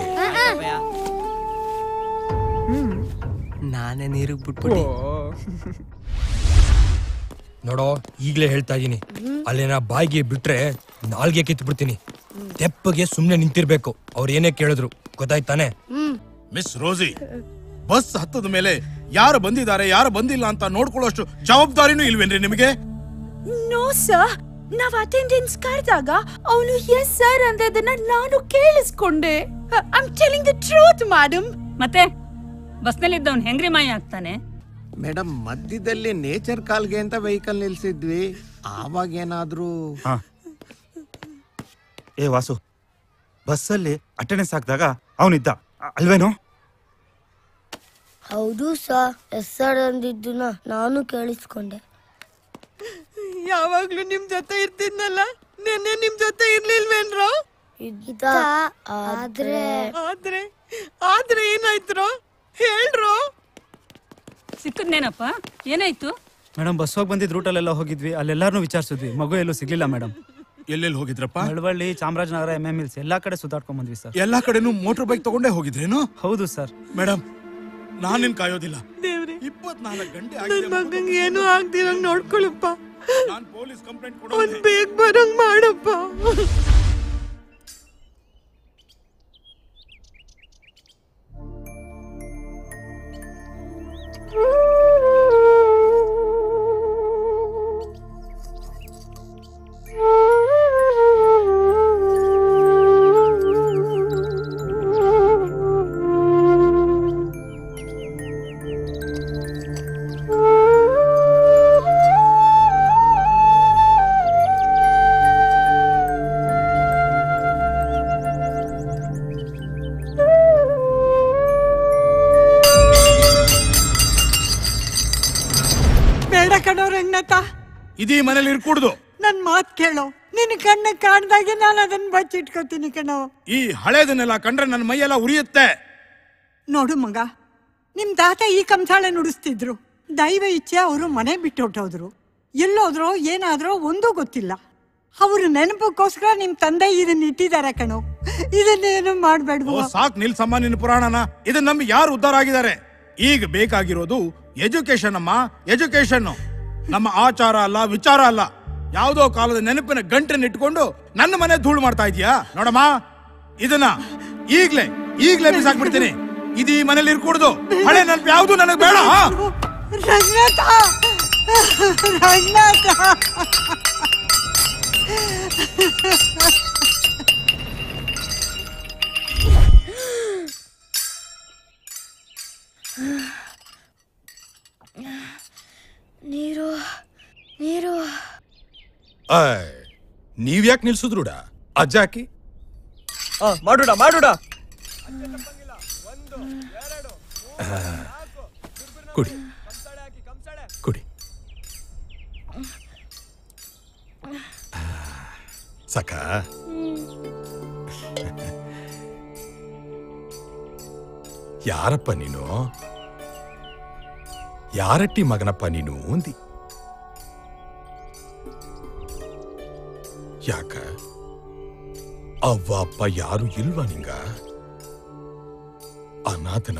ನಾನೇ ನೀರಿಗೆ ಬಿಟ್ಬಿಟ್ಟು ನೋಡೋ, ಈಗ್ಲೇ ಹೇಳ್ತಾ ಇದೀನಿ, ಅಲ್ಲೇನ ಬಾಯಿಗೆ ಬಿಟ್ರೆ ನಾಲ್ಗೆ ಕಿತ್ ಬಿಡ್ತೀನಿ. ತೆಪ್ಪಗೆ ಸುಮ್ನೆ ನಿಂತಿರ್ಬೇಕು, ಅವ್ರ ಏನೇ ಕೇಳಿದ್ರು. ಗೊತ್ತಾಯ್ತಾನೆ? ಮಿಸ್ ರೋಸಿ, ಬಸ್ ಹತ್ತದ ಮೇಲೆ ಯಾರು ಬಂದಿದ್ದಾರೆ ಯಾರು ಬಂದಿಲ್ಲ ಅಂತ ನೋಡ್ಕೊಳ್ಳೋಷ್ಟು ಜವಾಬ್ದಾರಿನೂ ಇಲ್ವೇನ್ರಿ ನಿಮಗೆ? ನೋ ಸರ್, ನಾವ್ ಅಟೆಂಡೆನ್ಸ್ ಕರೆದಾಗ ಅವನು ಎಸ್ ಸರ್ ಅಂದದನ್ನ ನಾನು ಕೇಳಿಸ್ಕೊಂಡೆ. I am telling the truth madam. ಮತ್ತೆ ಬಸ್ನಲ್ಲಿ ಇದ್ದವನು ಹೆಂಗ್ರಿ ಮಾಯ ಆಗ್ತಾನೆ? ಮೇಡಮ್, ಮಧ್ಯದಲ್ಲಿ ನೇಚರ್ ಕಾಲ್ಗೆ ಅಂತ ವೆಹಿಕಲ್ ನಿಲ್ಸಿದ್ವಿ, ಆವಾಗ ಏನಾದ್ರೂ ಏ ವಾಸು, ಬಸ್ಸಲ್ಲಿ ಅಟೆಂಡೆನ್ಸ್ ಹಾಕಿದಾಗ ಅವನಿದ್ದ ಅಲ್ವೇನೋ? ಹೌದು ಸರ್, ಎಸ್ ಸರ್ ಅಂದಿದ್ದನ್ನ ನಾನು ಕೇಳಿಸ್ಕೊಂಡೆ. ಯಾವಾಗ್ಲೂ ನಿಮ್ ಜೊತೆ ಇರ್ತಿದ್ನಲ್ಲ, ನೆನ್ನೆ ನಿಮ್ ಜೊತೆ ಇರ್ಲಿಲ್ವೇನ್ರೋ? ಇದ್ದ, ಆದ್ರೆ ಆದ್ರೆ ಆದ್ರೆ ಏನಾಯ್ತ್ರೋ ಹೇಳ್ರೋ. ಸಿಕ್ಕದ್ನೇನಪ್ಪ, ಏನಾಯ್ತು? ಮೇಡಮ್, ಬಸ್ ಹೋಗಿ ಬಂದಿದ್ ರೂಟಲ್ಲೆಲ್ಲ ಹೋಗಿದ್ವಿ, ಅಲ್ಲೆಲ್ಲಾರನು ವಿಚಾರಿಸಿದ್ವಿ, ಮಗು ಎಲ್ಲೂ ಸಿಗ್ಲಿಲ್ಲ ಮೇಡಮ್. ಎಲ್ಲೆಲ್ಲಿ ಹೋಗಿದ್ರಪ್ಪ? Malavalli, Chamarajanagar, M M hills ಎಲ್ಲಾ ಕಡೆ ಸುತ್ತಾಡ್ಕೊಂಡ್ ಬಂದ್ವಿ ಸರ್. ಎಲ್ಲಾ ಕಡೆನೂ ಮೋಟರ್ ಬೈಕ್ ತಗೊಂಡೇ ಹೋಗಿದ್ರೇನು? ಹೌದು ಸರ್. ಮೇಡಮ್, ನಾನಿನ್ ಕಾಯೋದಿಲ್ಲ. ದೇವ್ರೆ, ಇಪ್ಪತ್ನಾಲ್ಕು ಗಂಟೆ ನನ್ ಮಗಂಗೆ ಏನು ಆಗ್ದಿರಂಗ್ ನೋಡ್ಕೊಳಪ್ಪ. ನಾನ್ ಪೊಲೀಸ್ ಕಂಪ್ಲೇಂಟ್ ಕೊಡೋ. ಒಂದ್ ಬೇಗ ಬರಂಗ್ ಮಾಡಪ್ಪ. ಇದೀ ಮನೇಲಿ ಇರ್ಕೂಡ್ದು. ನನ್ ಮಾತ್ ಕೇಳೋ, ನಿನ್ ಕಣ್ಣ ಕಾಣ್ದಾಗೆ ನಾನು ಅದನ್ನ ಬಚ್ಚಿಟ್ಕೋತೀನಿ ಕಣೋ. ಈ ಹಳೇದನ್ನೆಲ್ಲ ಕಂಡ್ರೆ ನನ್ನ ಮೈಯೆಲ್ಲ ಉರಿಯುತ್ತೆ. ನೋಡು ಮಗ, ನಿಮ್ ತಾತ ಈ ಕಂಸಾಳೆ ನುಡಿಸ್ತಿದ್ರು. ದೈವ ಇಚ್ಛೆ ಅವರು ಮನೆ ಬಿಟ್ಟು ಹೊಟ್ಟೋದ್ರು. ಎಲ್ಲೋದ್ರೋ ಏನಾದ್ರೋ ಒಂದೂ ಗೊತ್ತಿಲ್ಲ. ಅವ್ರ ನೆನಪಕ್ಕೋಸ್ಕರ ನಿಮ್ ತಂದೆ ಇದನ್ನ ಇಟ್ಟಿದ್ದಾರೆ ಕಣೋ. ಇದನ್ನೇನು ಮಾಡ್ಬೇಡ್ವೋ. ಸಾಕ್ ನಿಲ್ಸಮ್ಮ ನಿನ್ನ ಪುರಾಣನ. ಇದನ್ನ ನಂಬಿ ಯಾರು ಉದ್ಧಾರ ಆಗಿದ್ದಾರೆ? ಈಗ ಬೇಕಾಗಿರೋದು ಎಜುಕೇಶನ್ ಅಮ್ಮ, ಎಜುಕೇಶನ್. ನಮ್ಮ ಆಚಾರ ಅಲ್ಲ, ವಿಚಾರ ಅಲ್ಲ. ಯಾವುದೋ ಕಾಲದ ನೆನಪಿನ ಗಂಟೆನ ಇಟ್ಕೊಂಡು ನನ್ನ ಮನೆ ಧೂಳು ಮಾಡ್ತಾ ಇದೀಯಾ? ನೋಡಮ್ಮ, ಇದನ್ನ ಈಗ್ಲೇ ಈಗ್ಲೇ ಬಿಸಾಕ್ಬಿಡ್ತೀನಿ. ಇದು ಈ ಮನೇಲಿ ಇರ್ಕೂಡ್ದು. ಹಳೆ ನೆನಪು ಯಾವುದು ನನಗೆ ಬೇಡ. ರಂಗನಾಥ, ರಂಗನಾಥ, ನೀರು ನೀರು. ನೀವ್ಯಾಕೆ ನಿಲ್ಸುದ್ರುಡ? ಅಜ್ಜಾಕಿ ಮಾಡುಡ ಮಾಡುಡ. ಕುಡಿ ಕುಡಿ. ಸಕ ಯಾರಪ್ಪ ನೀನು? ಯಾರಟ್ಟಿ ಮಗನಪ್ಪ ನೀನು ಅಂದಿ? ಯಾಕ ಅವ್ವ ಅಪ್ಪ ಯಾರು ಇಲ್ವಾ ನಿಂಗ? ಅನಾಥನ?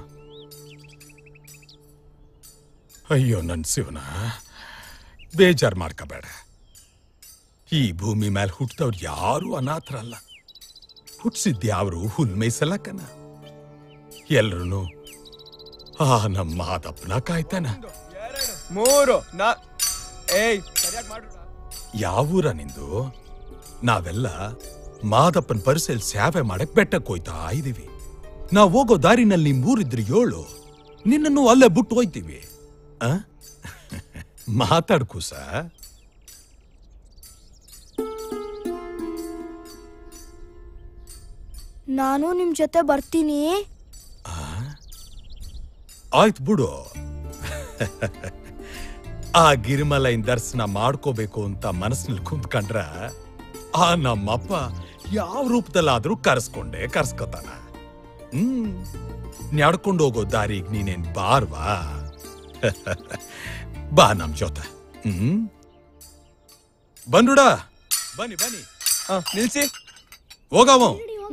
ಅಯ್ಯೋ ನನ್ ಶಿವನ, ಬೇಜಾರ್ ಮಾಡ್ಕೋಬೇಡ. ಈ ಭೂಮಿ ಮೇಲೆ ಹುಟ್ಟಿದವ್ರು ಯಾರು ಅನಾಥರಲ್ಲ. ಹುಟ್ಟಿಸಿದ್ಯಾವ್ರು ಹುಲ್ ಮೇಯ್ಸಲಕ್ಕನ. ಎಲ್ರೂ ಆ ನಮ್ಮ ಮಾದಪ್ಪನ ಕಾಯ್ತಾನ. ಮೂರು ನಾ ಏಯ್ ಯಾವೂರ ನಿಂದು? ನಾವೆಲ್ಲ ಮಾದಪ್ಪನ ಪರಿಸೆಲ್ ಸೇವೆ ಮಾಡಕ್ ಬೆಟ್ಟಕ್ಕೆ ಹೋಯ್ತಾ ಇದೀವಿ. ನಾವ್ ಹೋಗೋ ದಾರಿನಲ್ಲಿ ನಿಮ್ಮೂರಿದ್ರೆ ಏಳು, ನಿನ್ನನ್ನು ಅಲ್ಲೇ ಬಿಟ್ಟು ಹೋಯ್ತೀವಿ. ಆ ಮಾತಾಡ್ಕೂಸ. ನಾನು ನಿಮ್ ಜೊತೆ ಬರ್ತೀನಿ. ಆಯ್ತು ಬಿಡು. ಆ ಗಿರಿಮಲೈನ್ ದರ್ಶನ ಮಾಡ್ಕೋಬೇಕು ಅಂತ ಮನಸ್ಸಿನಲ್ಲಿ ಕುಂತ್ಕೊಂಡ್ರ ಆ ನಮ್ಮಪ್ಪ ಯಾವ ರೂಪದಲ್ಲಾದ್ರೂ ಕರ್ಸ್ಕೊಂಡೆ ಕರ್ಸ್ಕೊತಾನ. ಹ್ಮ್ ನಡ್ಕೊಂಡು ಹೋಗೋ ದಾರಿಗ್ ನೀನೇನ್ ಬಾರ್ವಾ? ಬಾ ನಮ್ ಜೊತೆ. ಹ್ಮ್ ಬಂದುಡ, ಬನ್ನಿ ಬನ್ನಿ. ನಿಲ್ಸಿ ಹೋಗವ.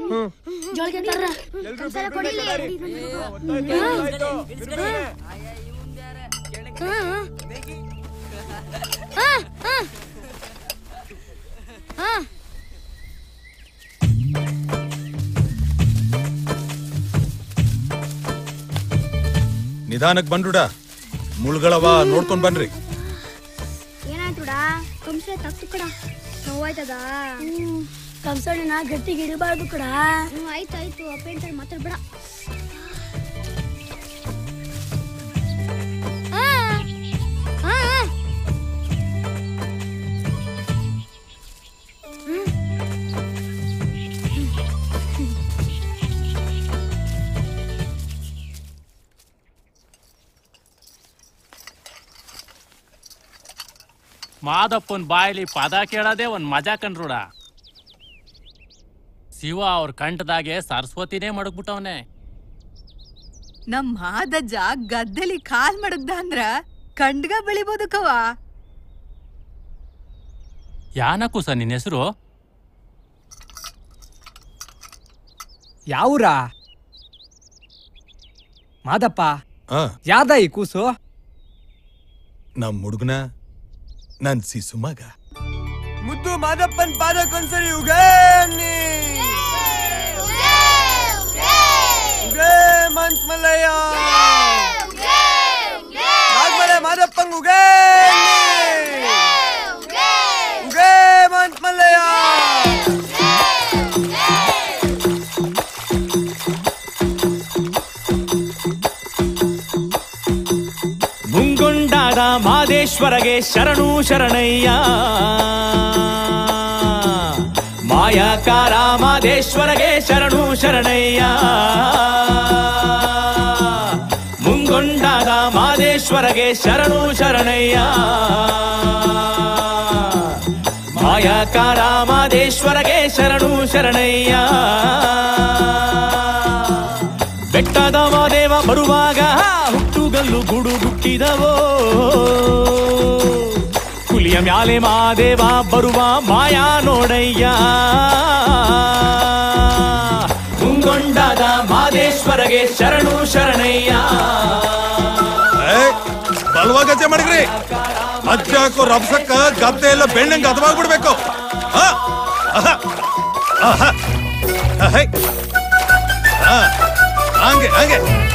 ನಿಧಾನಕ್ ಬಂದುಡ, ಮುಳ್ಗಳವ ನೋಡ್ಕೊಂಡ್ ಬನ್ರಿ. ಏನಾಯ್ತುಡ? ಕಂಸೆ ತಪ್ಪು ಕಡ, ನೋವಾಯ್ತದ? ಕಂಸಳಿನ ಗಟ್ಟಿಗೆ ಇಡಬಾರ್ದು ಕಡ. ಆಯ್ತಾಯ್ತು, ಅಪ್ಪೇಂತ ಮಾತಾಡ್ಬೇಡ. ಮಾದಪ್ಪನ್ ಬಾಯಲ್ಲಿ ಪದ ಕೇಳೋದೇ ಒಂದ್ ಮಜಾ ಕಂಡ್ರುಡ. ಶಿವ ಅವ್ರ ಕಂಠದಾಗೆ ಸರಸ್ವತಿನೇ ಮಡಗ್ಬಿಟ್ಟವನೆ. ನಮ್ ಮಾದಜ್ಜ ಗದ್ದೆಲಿ ಕಾಲ್ ಮಡಗ್ದ ಅಂದ್ರ ಕಂಡ್ಗ ಬೆಳಿಬೋದು ಕವ. ಯಾನಕ್ಕೂ ಸ ನಿನ್ ಹೆಸರು? ಯಾವೂರ ಮಾದಪ್ಪ? ಯಾದ ಈ ಕೂಸು? ನಮ್ ಹುಡುಗನ ನನ್ ಸಿಸು ಮಗ. ಮುದ್ದು ಮಾದಪ್ಪನ್ ಪಾದಕ್ಕೊಂದ್ಸರಿ ಉಗೇನಿ ಉಗೇ ಮನ್ಸ್ ಮಲ್ಲಯ್ಯ ನಾಗ್ಮಲೆ ಮಾದಪ್ಪಂಗ್ ಉಗೇನಿ ಉಗೇ ಮನ್ಸ್ ಮಲ್ಲಯ್ಯ. ಮುಂಗೊಂಡಾದ ಮಾದೇಶ್ವರಗೆ ಶರಣು ಶರಣಯ್ಯ, ಮಾಯಾಕಾರ ಮಾದೇಶ್ವರಗೆ ಶರಣು ಶರಣಯ್ಯ. ಮುಂಗೊಂಡಾದ ಮಾದೇಶ್ವರಗೆ ಶರಣು ಶರಣಯ್ಯ, ಮಾಯಾಕಾರ ಮಾದೇಶ್ವರಗೆ ಶರಣು ಶರಣಯ್ಯ. ಬೆಟ್ಟದ ಮಾದೇವ ಬರುವಾಗ ಹುಟ್ಟುಗಲ್ಲು ಗುಡು ಗುಟ್ಟಿದವೋ, ಹುಲಿಯ ಮ್ಯಾಲೆ ಮಾದೇವ ಬರುವ ಮಾಯಾ ನೋಡಯ್ಯ. ಮುಂಗೊಂಡಾದ ಮಾದೇಶ್ವರಗೆ ಶರಣು ಶರಣಯ್ಯ. ಬಲ್ವಾಗಜ್ಜೆ ಮಾಡಿದ್ರಿ ಅಜ್ಜ ಹಾಕೋ ರಬ್ಸಕ್ಕ ಗದ್ದೆ ಎಲ್ಲ ಬೆಣ್ಣಂಗೆ ಹದವಾಗ್ಬಿಡ್ಬೇಕು. ಹಂಗೆ ಹಂಗೆ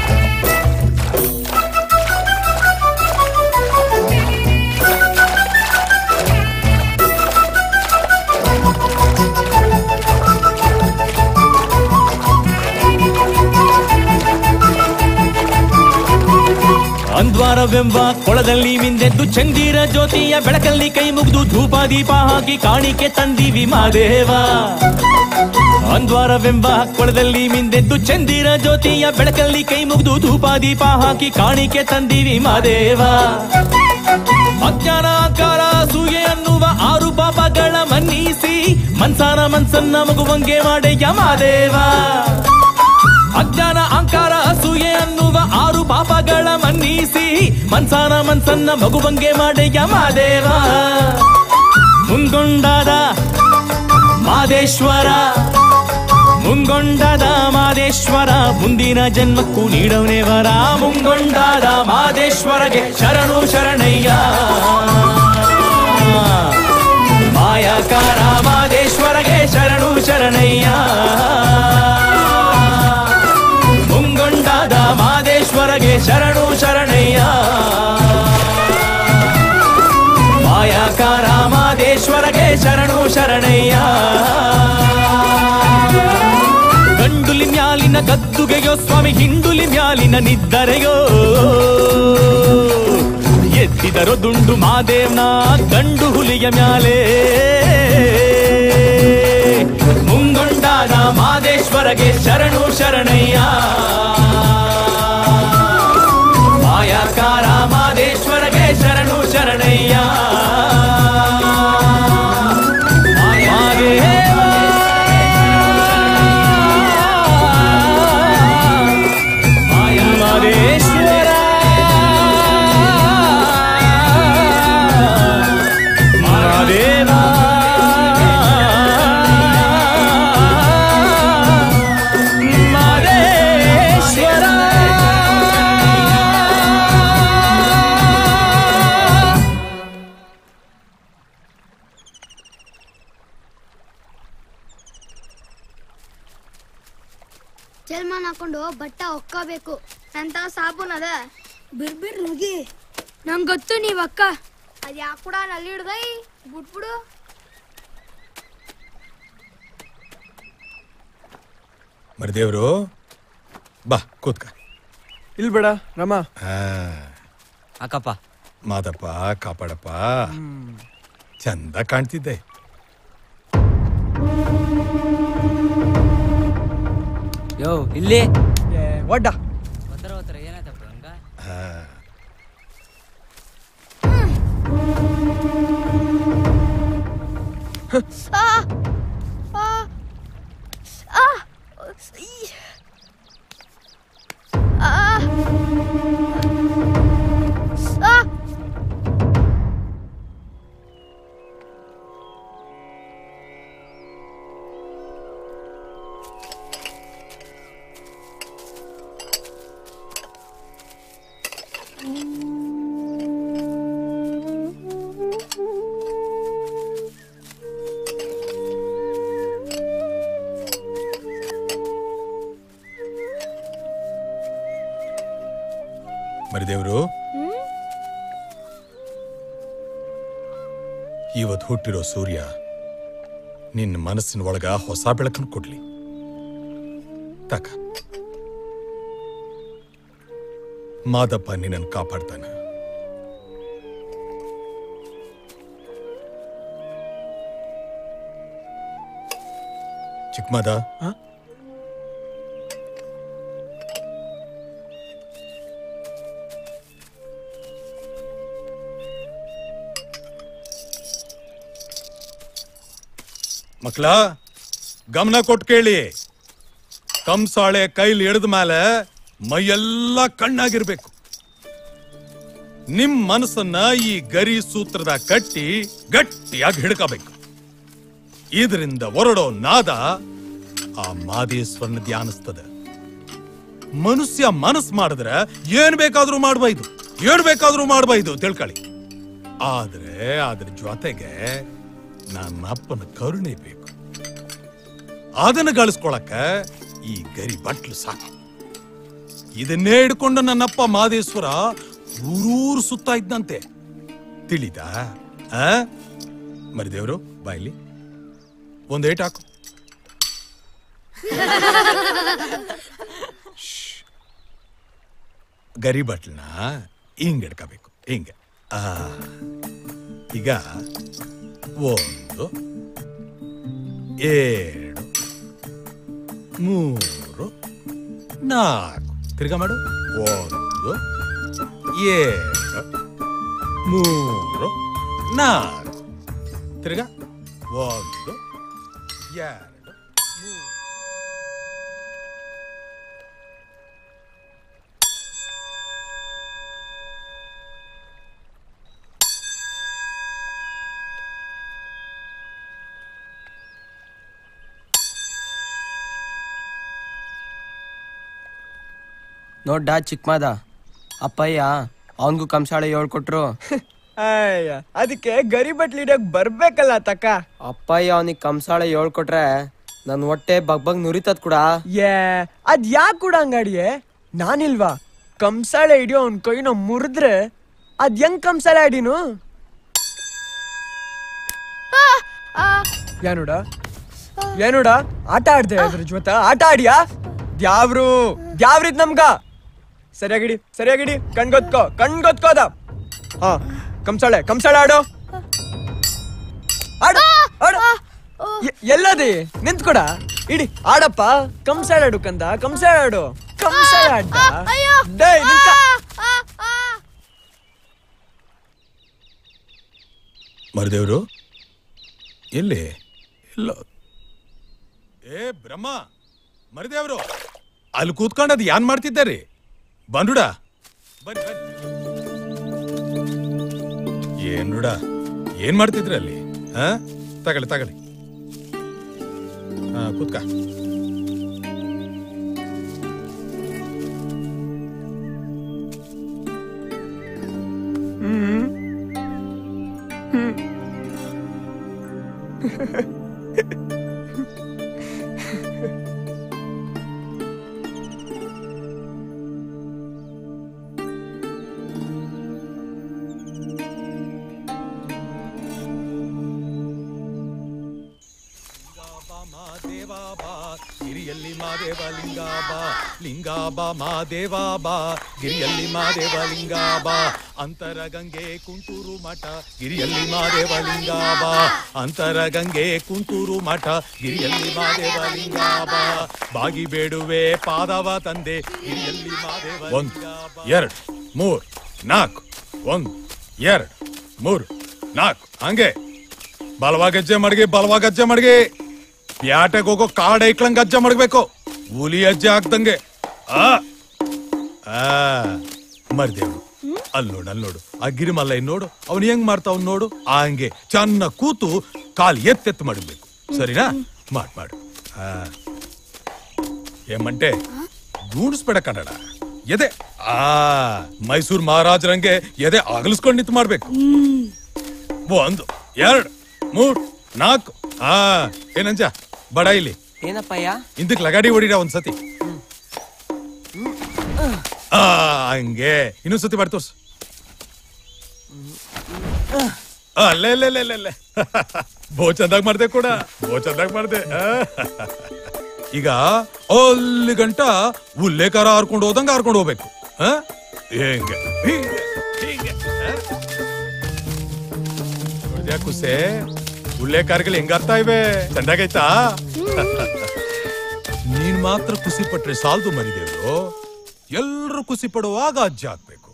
ಅಂದ್ವಾರವೆಂಬ ಕೊಳದಲ್ಲಿ ಮಿಂದೆದ್ದು ಚಂದಿರ ಜ್ಯೋತಿಯ ಬೆಳಕಲ್ಲಿ ಕೈ ಮುಗಿದು ಧೂಪ ದೀಪ ಹಾಕಿ ಕಾಣಿಕೆ ತಂದಿವಿ ಮಾದೇವ. ಅಂದ್ವಾರವೆಂಬ ಕೊಳದಲ್ಲಿ ಮಿಂದೆದ್ದು ಚಂದಿರ ಜ್ಯೋತಿಯ ಬೆಳಕಲ್ಲಿ ಕೈ ಮುಗಿದು ಧೂಪ ದೀಪ ಹಾಕಿ ಕಾಣಿಕೆ ತಂದಿವಿ ಮಾದೇವ. ಅಜ್ಞಾನ ಆಕಾರ ಸೂಗೆ ಅನ್ನುವ ಆರು ಪಾಪಗಳ ಮನ್ನಿಸಿ ಮನ್ಸಾನ ಮನ್ಸನ್ನ ಮಗುವಂಗೆ ಮಾಡಯ್ಯ ಮಾದೇವ. ಅಜ್ಞಾನ ಅಹಂಕಾರ ಅಸೂಯೆ ಅನ್ನುವ ಆರು ಪಾಪಗಳ ಮನ್ನಿಸಿ ಮನ್ಸಾನ ಮನ್ಸನ್ನ ಮಗುವಂಗೆ ಮಾಡಯ್ಯ ಮಾದೇವ. ಮುಂಗೊಂಡಾದ ಮಾದೇಶ್ವರ, ಮುಂಗೊಂಡಾದ ಮಾದೇಶ್ವರ ಮುಂದಿನ ಜನ್ಮಕ್ಕೂ ನೀಡವನೇ ವರ. ಮುಂಗೊಂಡಾದ ಮಾದೇಶ್ವರಗೆ ಶರಣು ಶರಣಯ್ಯ, ಮಾಯಾಕಾರ ಮಾದೇಶ್ವರಗೆ ಶರಣು ಶರಣಯ್ಯ. ಮುಂಗೊಂಡಾದ ಮಾದೇಶ್ವರಗೆ ಶರಣು ಶರಣಯ್ಯ, ಮಾಯಾಕಾರ ಮಾದೇಶ್ವರಗೆ ಶರಣು ಶರಣಯ್ಯ. ಗಂಡುಲಿ ಮ್ಯಾಲಿನ ಗದ್ದುಗೆಯೋ ಸ್ವಾಮಿ ಹಿಂಡುಲಿ ಮ್ಯಾಲಿನ ನಿದ್ದರೆಯೋ, ಎತ್ತಿದರೋ ದುಂಡು ಮಾದೇವ್ನ ಗಂಡು ಹುಲಿಯ ಮ್ಯಾಲೆ. ಮುಂಗೊಂಡಾದ ಮಾದೇಶ್ವರಗೆ ಶರಣು ಶರಣಯ್ಯ, ಮಾಯಾಕಾರ ಮಾದೇಶ್ವರಗೆ ಶರಣು ಶರಣಯ್ಯ. ಮಾದೇಶ್ವರ ಮಾದೇವ ಮಾದೇಶ್ವರ. ಜಲ್ಮಾನ್ ಹಾಕೊಂಡು ಬಟ್ಟ ಒಕ್ಕಬೇಕು ಅಂತ ಸಾಬೂನ್ ಅದ ಬಿರ್ಬಿರ್ ನುಗಿ. ನಂಗ್ ಗೊತ್ತು ನೀವ್ ಅಕ್ಕ ಅದ್ ಯಾಕ ಕೂಡ ನಲ್ಲಿ ಹಿಡ್ದೈ ಬಿಟ್ಬಿಡು. ಮರಿದೇವ್ರು ಬಾ ಕೂತ್ಕ. ಇಲ್ ಬೇಡ ರಮ. ಅಕ್ಕಪ್ಪ ಮಾದಪ್ಪ ಕಾಪಾಡಪ್ಪ, ಚಂದ ಕಾಣ್ತಿದ್ದೆ. ಯೋ ಇಲ್ಲಿ ಒಡ್ಡ ಏನಾಯ್ತಪ್ಪ ಹಂಗ? ಮರಿದೇವ್ರು, ಇವತ್ತು ಹುಟ್ಟಿರೋ ಸೂರ್ಯ ನಿನ್ನ ಮನಸ್ಸಿನ ಒಳಗ ಹೊಸ ಬೆಳಕನ್ನು ಕೊಡ್ಲಿ. ತಕ ಮಾದಪ್ಪ ನಿನ್ನನ್ನು ಕಾಪಾಡ್ತಾನ. ಚಿಕ್ಕಮಾದ, ಮಕ್ಳ ಗಮನ ಕೊಟ್ಟು ಕೇಳಿ. ಕಂಸಾಳೆ ಕೈಲಿ ಹಿಡಿದ ಮೇಲೆ ಮೈಯೆಲ್ಲ ಕಣ್ಣಾಗಿರ್ಬೇಕು. ನಿಮ್ ಮನಸ್ಸನ್ನ ಈ ಗರಿ ಸೂತ್ರದ ಕಟ್ಟಿ ಗಟ್ಟಿಯಾಗಿ ಹಿಡ್ಕಬೇಕು. ಇದರಿಂದ ಹೊರಡೋ ನಾದ ಆ ಮಾದೇಶ್ವರನ ಧ್ಯಾನಿಸ್ತದ. ಮನುಷ್ಯ ಮನಸ್ ಮಾಡಿದ್ರೆ ಏನ್ ಬೇಕಾದ್ರೂ ಮಾಡ್ಬಾಯ್ದು, ಏನ್ ಬೇಕಾದ್ರೂ ಮಾಡ್ಬಾಯ್ದು ತಿಳ್ಕೊಳ್ಳಿ. ಆದ್ರೆ ಅದ್ರ ಜೊತೆಗೆ ನನ್ನ ಅಪ್ಪನ ಕರುಣೆ ಬೇಕು. ಅದನ್ನ ಗಳಿಸ್ಕೊಳಕ ಈ ಗರಿ ಬಟ್ಲು ಸಾಕು. ಇದನ್ನೇ ಹಿಡ್ಕೊಂಡು ನನ್ನಪ್ಪ ಮಾದೇಶ್ವರ ಊರೂರು ಸುತ್ತಾ ಇದ್ದಂತೆ. ತಿಳಿದ? ಆ ಮರಿದೇವ್ರು ಬಾಯ್ಲಿ ಒಂದ್ ಏಟ್ ಹಾಕು. ಗರಿ ಬಟ್ಲನ್ನ ಹಿಂಗ್ ಹಿಡ್ಕೋಬೇಕು. ಹಿಂಗ ಆ ಈಗ ಒಂದು, ಎರಡು, ಮೂರು, ನಾಲ್ಕು. ತಿರ್ಗಾ ಮಾಡು. ಒಂದು, ಎರಡು, ಮೂರು, ನಾಲ್ಕು. ತಿರ್ಗಾ ಒಂದು, ಎರಡು, ಮೂರು. ನೋಡ್ಡ ಚಿಕ್ಕಮಾದ, ಅಪ್ಪಯ್ಯ ಅವನ್ಗೂ ಕಂಸಾಳೆ ಹೇಳ್ಕೊಟ್ರು. ಅಯ್ಯ ಅದಕ್ಕೆ ಗರಿ ಬಟ್ಲಿಡಕ್ ಬರ್ಬೇಕಲ್ಲ ತಕ್ಕ. ಅಪ್ಪಯ್ಯ ಅವನಿಗೆ ಕಂಸಾಳೆ ಹೇಳ್ಕೊಟ್ರೆ ನನ್ ಹೊಟ್ಟೆ ಬಗ್ ನುರಿತದ್ ಕೂಡ. ಏ ಅದ್ ಯಾಕೆ ಕೂಡ ಹಂಗಾಡಿಯೇ? ನಾನಿಲ್ವಾ ಕಂಸಾಳೆ ಹಿಡಿಯೋ ಅವ್ನ ಕೈನ ಮುರಿದ್ರೆ ಅದ್ ಹೆಂಗ್ ಕಂಸಾಳೆ ಆಡಿನು? ಏನೋಡ ಏನೋಡ ಆಟ ಆಡ್ದೆ ಅದ್ರ ಜೊತೆ? ಆಟ ಆಡಿಯಾ? ದ್ಯಾವ್ರು ದ್ಯಾವ್ರಿದ್ ನಮ್ಗ. ಸರಿಯಾಗಿಡಿ ಸರಿಯಾಗಿಡಿ, ಕಣ್ಗೊತ್ಕೋ ಕಣ್ಗೊತ್ಕೋದ. ಹಾ ಕಂಸಾಳೆ ಕಂಸಾಳೆ ಆಡೋ ಆಡು ಆಡು. ಎಲ್ಲದಿ ನಿಂತ್ಕೊಡ. ಇಡಿ ಆಡಪ್ಪ, ಕಂಸಾಳೆ ಆಡು ಕಂದ, ಕಂಸಾಳೆ ಆಡು. ಕಂಸಾಳೆ ಆಡ. ಡೇಯ್ ನಿಂತ್ಕ. ಮರಿದೇವ್ರು ಎಲ್ಲಿ? ಇಲ್ಲ. ಏ ಬ್ರಹ್ಮ, ಮರಿದೇವ್ರು ಅಲ್ಲಿ ಕೂತ್ಕೊಂಡದ್ ಯಾನ್ ಮಾಡ್ತಿದ್ದಾರಿ? ಬಂದುಡ ಬನ್ನಿ ಬನ್ನಿ. ಏನುಡ ಏನ್ ಮಾಡ್ತಿದ್ರಿ ಅಲ್ಲಿ? ಹಾ ತಗೊಳ್ಳಿ ತಗೊಳ್ಳಿ. ಹಾ ಕೂತ್ಕ. ಹ್ಮ್ ಹ್ಮ್ ಗಿರಿಯಲ್ಲಿ ಮಾದೇವ ಲಿಂಗಾಬಾ, ಲಿಂಗಾಬಾ ಮಾದೇವಾಬಾ, ಗಿರಿಯಲ್ಲಿ ಮಾದೇವ ಲಿಂಗಾಬಾ, ಅಂತರ ಗಂಗೆ ಕುಂಟೂರು ಮಠ, ಗಿರಿಯಲ್ಲಿ ಮಾದೇವ ಲಿಂಗಾಬಾ, ಅಂತರ ಗಂಗೆ ಕುಂಟೂರು ಮಠ, ಗಿರಿಯಲ್ಲಿ ಮಾದೇವ ಲಿಂಗಾಬಾ, ಬಾಗಿ ಬೇಡುವೆ ಪಾದವ ತಂದೆ, ಗಿರಿಯಲ್ಲಿ ಮಾದೇವ. ಒಂದು ಎರಡು ಮೂರ್ ನಾಲ್ಕು, ಒಂದು ಎರಡು ಮೂರು ನಾಲ್ಕು. ಹಂಗೆ ಬಲವಾಗಿ ಹೆಜ್ಜೆ ಮಡ್ಗಿ ಬಲವಾಗಿ ಹೆಜ್ಜೆ ಮಡ್ಗಿ ಪ್ಯಾಟೆಗೆ ಹೋಗೋ ಕಾಡ್ ಐಕ್ಳಂಗ್ ಹೆಜ್ಜೆ ಮಡ್ಬೇಕು ಹುಲಿ ಹೆಜ್ಜೆ ಹಾಕ್ದಂಗೆ ಆ ಮರ್ದೇವ್ರು ಅಲ್ಲಿ ನೋಡು ಅಲ್ಲಿ ನೋಡು ಆ ಗಿರಿಮಲ್ಲ ನೋಡು ಅವ್ನು ಹೆಂಗ್ ಮಾಡ್ತಾವ್ ನೋಡು ಆ ಹಂಗೆ ಚೆನ್ನ ಕೂತು ಕಾಲ್ ಎತ್ತೆತ್ತು ಮಾಡಬೇಕು ಸರಿನಾ ಮಾಡ್ ಮಾಡು ಏಮಂಟೆ ಗೂಣಿಸ್ಬೇಡ ಕನ್ನಡ ಎದೆ ಆ ಮೈಸೂರು ಮಹಾರಾಜರಂಗೆ ಎದೆ ಅಗಲಿಸ್ಕೊಂಡು ನಿಂತು ಮಾಡ್ಬೇಕು ಒಂದು ಎರಡು ಮೂರ್ ನಾಲ್ಕು ಆ ಏನಂಜ ಬಡ ಇಲ್ಲಿ ಏನಪ್ಪಯ್ಯ ಹಿಂದಕ್ ಲಗಾಡಿ ಹೊಡಿರ ಒಂದ್ಸತಿ ಆ ಹಂಗೆ ಇನ್ನೊಂದ್ ಸತಿ ಮಾಡಿ ತೋರ್ಸು ಅಲ್ಲೇ ಅಲ್ಲೇ ಅಲ್ಲೇ ಅಲ್ಲೇ ಬೋ ಚಂದಾಗ ಮಾಡ್ದೆ ಕೂಡ ಬೋ ಚಂದಾಗ ಮಾಡ್ದೆ ಈಗ ಅಲ್ಲಿ ಗಂಟ ಉಲ್ಲೇಖಾರ ಹಾರ್ಕೊಂಡು ಹೋದಂಗ ಹಾರ್ಕೊಂಡು ಹೋಗ್ಬೇಕು ಹೆಂಗೆ ಹಿಂಗೆ ಹಿಂಗೆ ಕುಸೆ ಉಲ್ಲೇಖಾರಗಳು ಹೆಂಗಾಗ್ತಾ ಇವೆ ಚಂದಾಗೈತಾ ನೀನ್ ಮಾತ್ರ ಖುಷಿ ಪಟ್ರೆ ಸಾಲ್ದು ಮರಿದೇವ್ರು ಎಲ್ರು ಖುಷಿ ಪಡುವಾಗ ಅಜ್ಜ ಆಗ್ಬೇಕು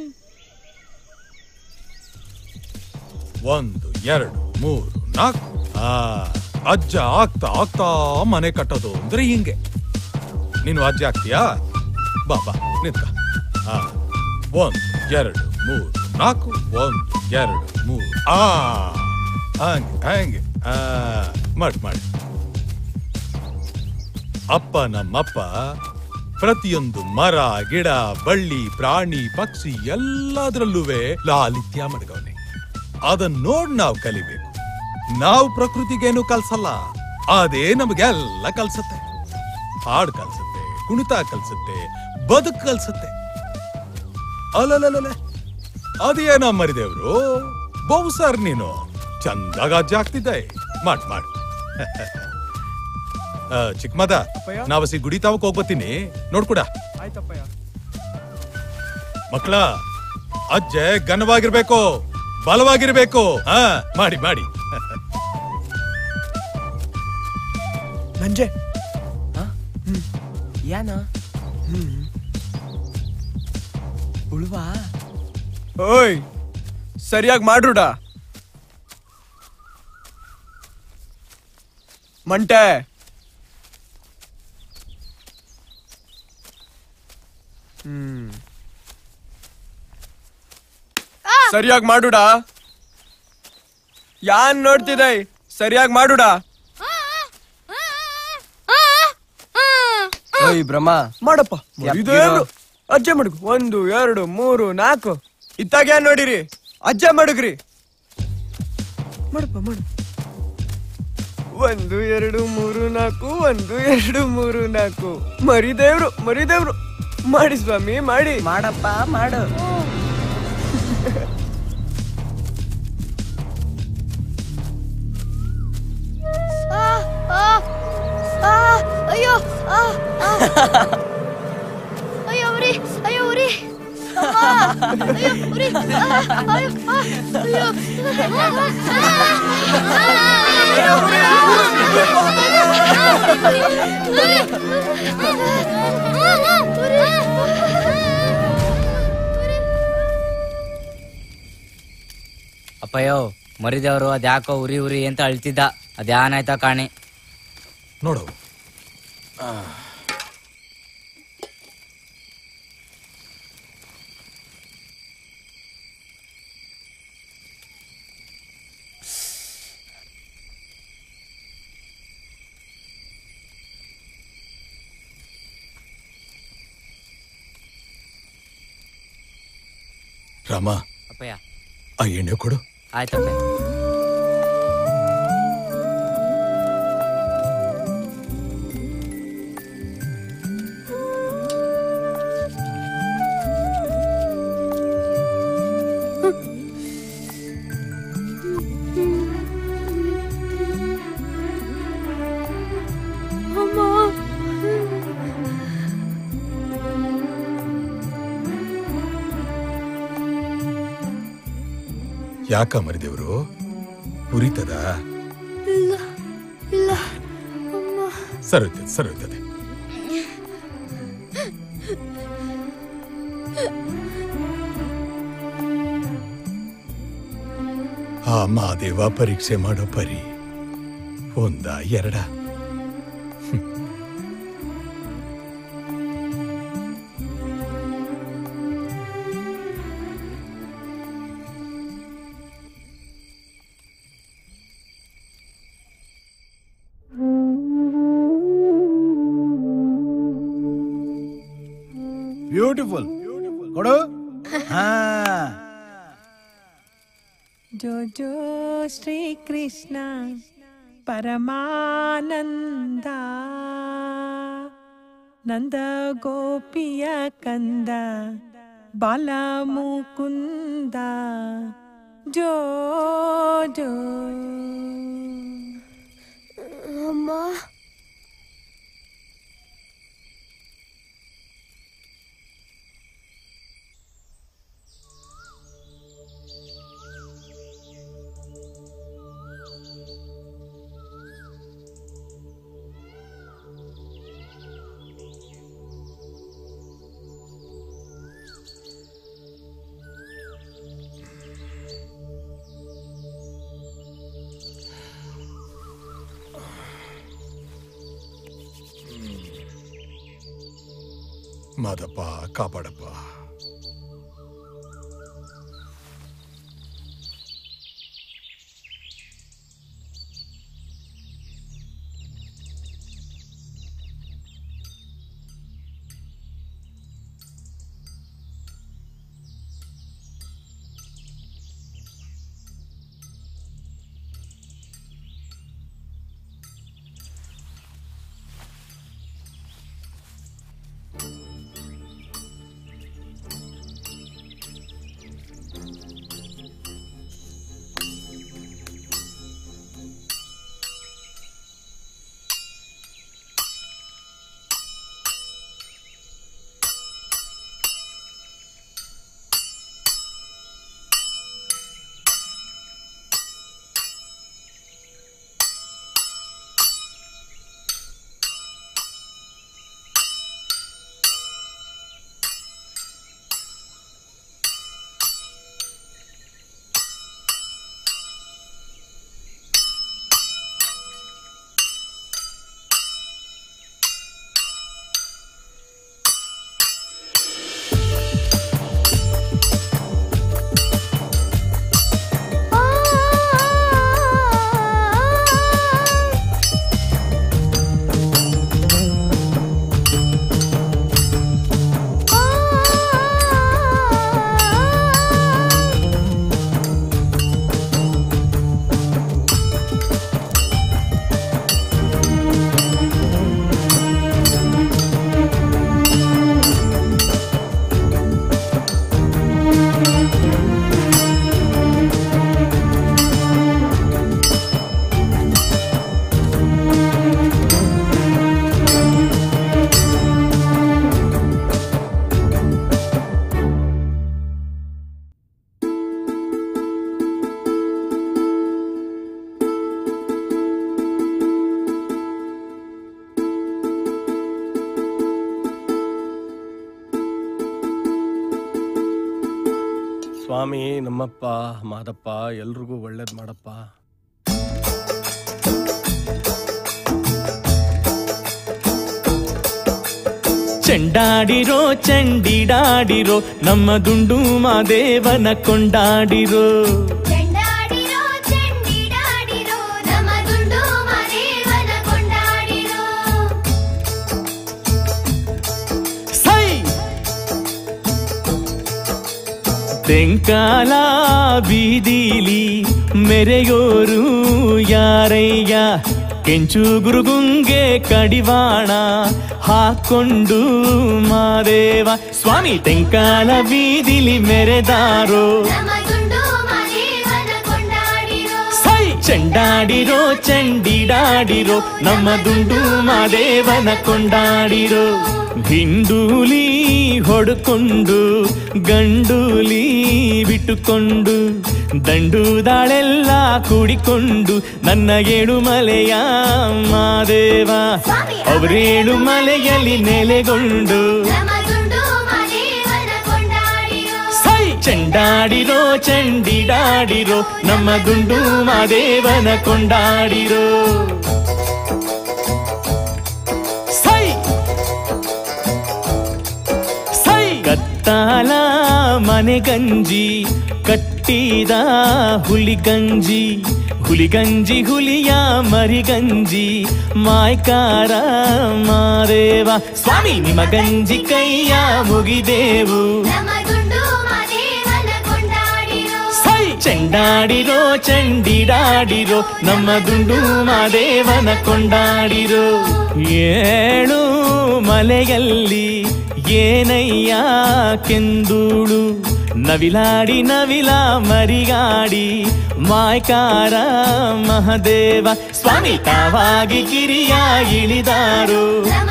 ಒಂದು ಎರಡು ಮೂರು ನಾಲ್ಕು ಆ ಅಜ್ಜ ಆಗ್ತಾ ಆಗ್ತಾ ಮನೆ ಕಟ್ಟೋದು ಅಂದ್ರೆ ಹಿಂಗೆ ನೀನು ಅಜ್ಜ ಆಗ್ತೀಯಾ ಬಾ ಬಾ ನಿಂತ ಆ ಒಂದು ಎರಡು ಮೂರು ನಾಲ್ಕು ಒಂದು ಎರಡು ಮೂರು ಆ ಹಂಗೆ ಹಂಗೆ ಆ ಮಾಡಿ ಮಾಡಿ ಅಪ್ಪ ನಮ್ಮಪ್ಪ ಪ್ರತಿಯೊಂದು ಮರ ಗಿಡ ಬಳ್ಳಿ ಪ್ರಾಣಿ ಪಕ್ಷಿ ಎಲ್ಲದರಲ್ಲೂ ಲಾಲಿತ್ಯ ಮಡಗವನೆ ಅದನ್ನ ನೋಡ್ ನಾವು ಕಲಿಬೇಕು ನಾವು ಪ್ರಕೃತಿಗೇನು ಕಲ್ಸಲ್ಲ ಅದೇ ನಮಗೆಲ್ಲ ಕಲ್ಸತ್ತೆ ಹಾಡು ಕಲ್ಸತ್ತೆ ಕುಣಿತ ಕಲ್ಸತ್ತೆ ಬದುಕು ಕಲ್ಸತ್ತೆ ಅಲ್ಲಲ್ಲ ಅದೇನೋ ಮರಿದೇವ್ರು ಬಹು ಸರ್ ನೀನು ಚಂದಾಗ ಅಜ್ಜ ಆಗ್ತಿದ್ದೆ ಮಾಡ್ ಮಾಡ್ ಚಿಕ್ಕಮದ ನಾವಸಿ ಗುಡಿ ತಾವಕ್ ಹೋಗ್ಬತ್ತೀನಿ ನೋಡ್ಕೊಡ ಆಯ್ತಪ್ಪಯ್ಯ ಮಕ್ಳ ಅಜ್ಜೆ ಘನವಾಗಿರ್ಬೇಕು ಬಲವಾಗಿರ್ಬೇಕು ಹಾ ಮಾಡಿ ಮಾಡಿ ನಂಜೆ ಏನ ಉಳುವಾ ಓಯ್ ಸರಿಯಾಗಿ ಮಾಡ್ರುಡ ಮಂಟೆ ಹ್ಮ್ ಸರಿಯಾಗಿ ಮಾಡುಡ ಯಾನ್ ನೋಡ್ತಿದ್ದೆ ಸರಿಯಾಗಿ ಮಾಡುಡ ಓಯ್ ಬ್ರಹ್ಮ ಮಾಡಪ್ಪ ಇದೇನು ಅಜ್ಜೆ ಮಡುಗು ಒಂದು ಎರಡು ಮೂರು ನಾಲ್ಕು ಇತ್ತಾಗ ಏನ್ ನೋಡಿರಿ ಅಜ್ಜೆ ಮಡುಗ್ರಿ ಮಾಡಪ್ಪ ಮಾಡು ಒಂದು ಎರಡು ಮೂರು ನಾಲ್ಕು ಒಂದು ಎರಡು ಮೂರು ನಾಲ್ಕು ಮರಿದೇವ್ರು ಮರಿದೇವ್ರು ಮಾಡಿ ಸ್ವಾಮಿ ಮಾಡಿ ಮಾಡಪ್ಪ ಮಾಡು ಅಯ್ಯೋ ಅಯ್ಯೋ ಉರಿ ಅಯ್ಯೋ ಉರಿ ಅಯ್ಯೋ ಉರಿ ಅಯ್ಯೋ ಅಪ್ಪಯ್ಯೋ ಮರಿದವರು ಅದ್ಯಾಕೋ ಉರಿ ಉರಿ ಅಂತ ಅಳ್ತಿದ್ದ ಅದ್ಯಾನಾಯ್ತಾ ಕಾಣಿ ನೋಡು ರಾಮ ಅಪ್ಪಯ್ಯ ಆ ಎಣ್ಣೆ ಕೊಡು ಆಯ್ತಪ್ಪಯ್ಯ ಯಾಕ ಮರಿದೇವ್ರು ಉರಿತದ ಇಲ್ಲ ಇಲ್ಲ ಸರುತ್ತದೆ ಸರುತ್ತದೆ ಆ ಮಾದೇವ ಪರೀಕ್ಷೆ ಮಾಡೋ ಪರಿ ಒಂದ ಎರಡ ಬ್ಯೂಟಿಫುಲ್ ಕೊಡು. ಹಾ ಜೋ ಜೋ ಶ್ರೀ ಕೃಷ್ಣ ಪರಮಾನಂದ ನಂದ ಗೋಪಿಯ ಕಂದ ಬಾಲ ಮುಕುಂದ ಜೋ ಜೋ. ಅಮ್ಮ ಮಾದಪ್ಪ ಕಾಪಾಡಪ್ಪ. ಸ್ವಾಮಿ ನಮ್ಮಪ್ಪ ಮಾದಪ್ಪ ಎಲ್ರಿಗೂ ಒಳ್ಳೇದ್ ಮಾಡಪ್ಪ. ಚೆಂಡಾಡಿರೋ ಚಂಡಿಡಾಡಿರೋ ನಮ್ಮ ದುಂಡು ಮಾದೇವನ ಕೊಂಡಾಡಿರೋ. ತೆಂಕಾಲ ಬೀದಿಲಿ ಮೆರೆಯೋರು ಯಾರಯ್ಯ, ಕೆಂಚು ಗುರುಗುಂಗೆ ಕಡಿವಾಣ ಹಾಕೊಂಡು ಮಾದೇವ ಸ್ವಾಮಿ ತೆಂಕಾಲ ಬೀದಿಲಿ ಮೆರೆದಾರೋ. ಸೈ ಚೆಂಡಾಡಿರೋ ಚಂಡಿಡಾಡಿರೋ ನಮ್ಮ ದುಂಡು ಮಾದೇವನ ಕೊಂಡಾಡಿರೋ. ಹಿಂಡೂಲಿ ಹೊಡ್ಕೊಂಡು ಗಂಡೂಲಿ ಬಿಟ್ಟುಕೊಂಡು ದಂಡು ದಾಳೆಲ್ಲ ಕೂಡಿಕೊಂಡು ನನ್ನ ಏಳು ಮಲೆಯ ಮಾದೇವ ಅವರೇಳು ಮಲೆಯಲ್ಲಿ ನೆಲೆಗೊಂಡು. ಸೈ ಚೆಂಡಾಡಿರೋ ಚಂಡಿಡಾಡಿರೋ ನಮ್ಮ ಗುಂಡು ಮಾದೇವನ ಕೊಂಡಾಡಿರೋ. ಸೈ ಸೈ ಕತ್ತಾಲ ಮನೆಗಂಜಿ ಕಟ್ಟಿದ ಹುಲಿಗಂಜಿ ಹುಲಿಗಂಜಿ ಹುಲಿಯ ಮರಿಗಂಜಿ ಮಾಯ್ಕಾರ ಮಾರೇವ ಸ್ವಾಮಿ ನಿಮ್ಮ ಗಂಜಿ ಕೈಯ ಮುಗಿದೇವು. ಸೈ ಚೆಂಡಾಡಿರೋ ಚಂಡಿಡಾಡಿರೋ ನಮ್ಮ ಗುಂಡು ಮಾದೇವನ ಕೊಂಡಾಡಿರೋ. ಏಳು ಮಲೆಯಲ್ಲಿ ಏನಯ್ಯ ಕೆಂದೂಳು ನವಿಲಾಡಿ ನವಿಲ ಮರಿಗಾಡಿ ಮಾಯ್ಕಾರ ಮಹದೇವ ಸ್ವಾಮಿ ತಾವಾಗಿ ಕಿರಿಯ ಇಳಿದಾರು.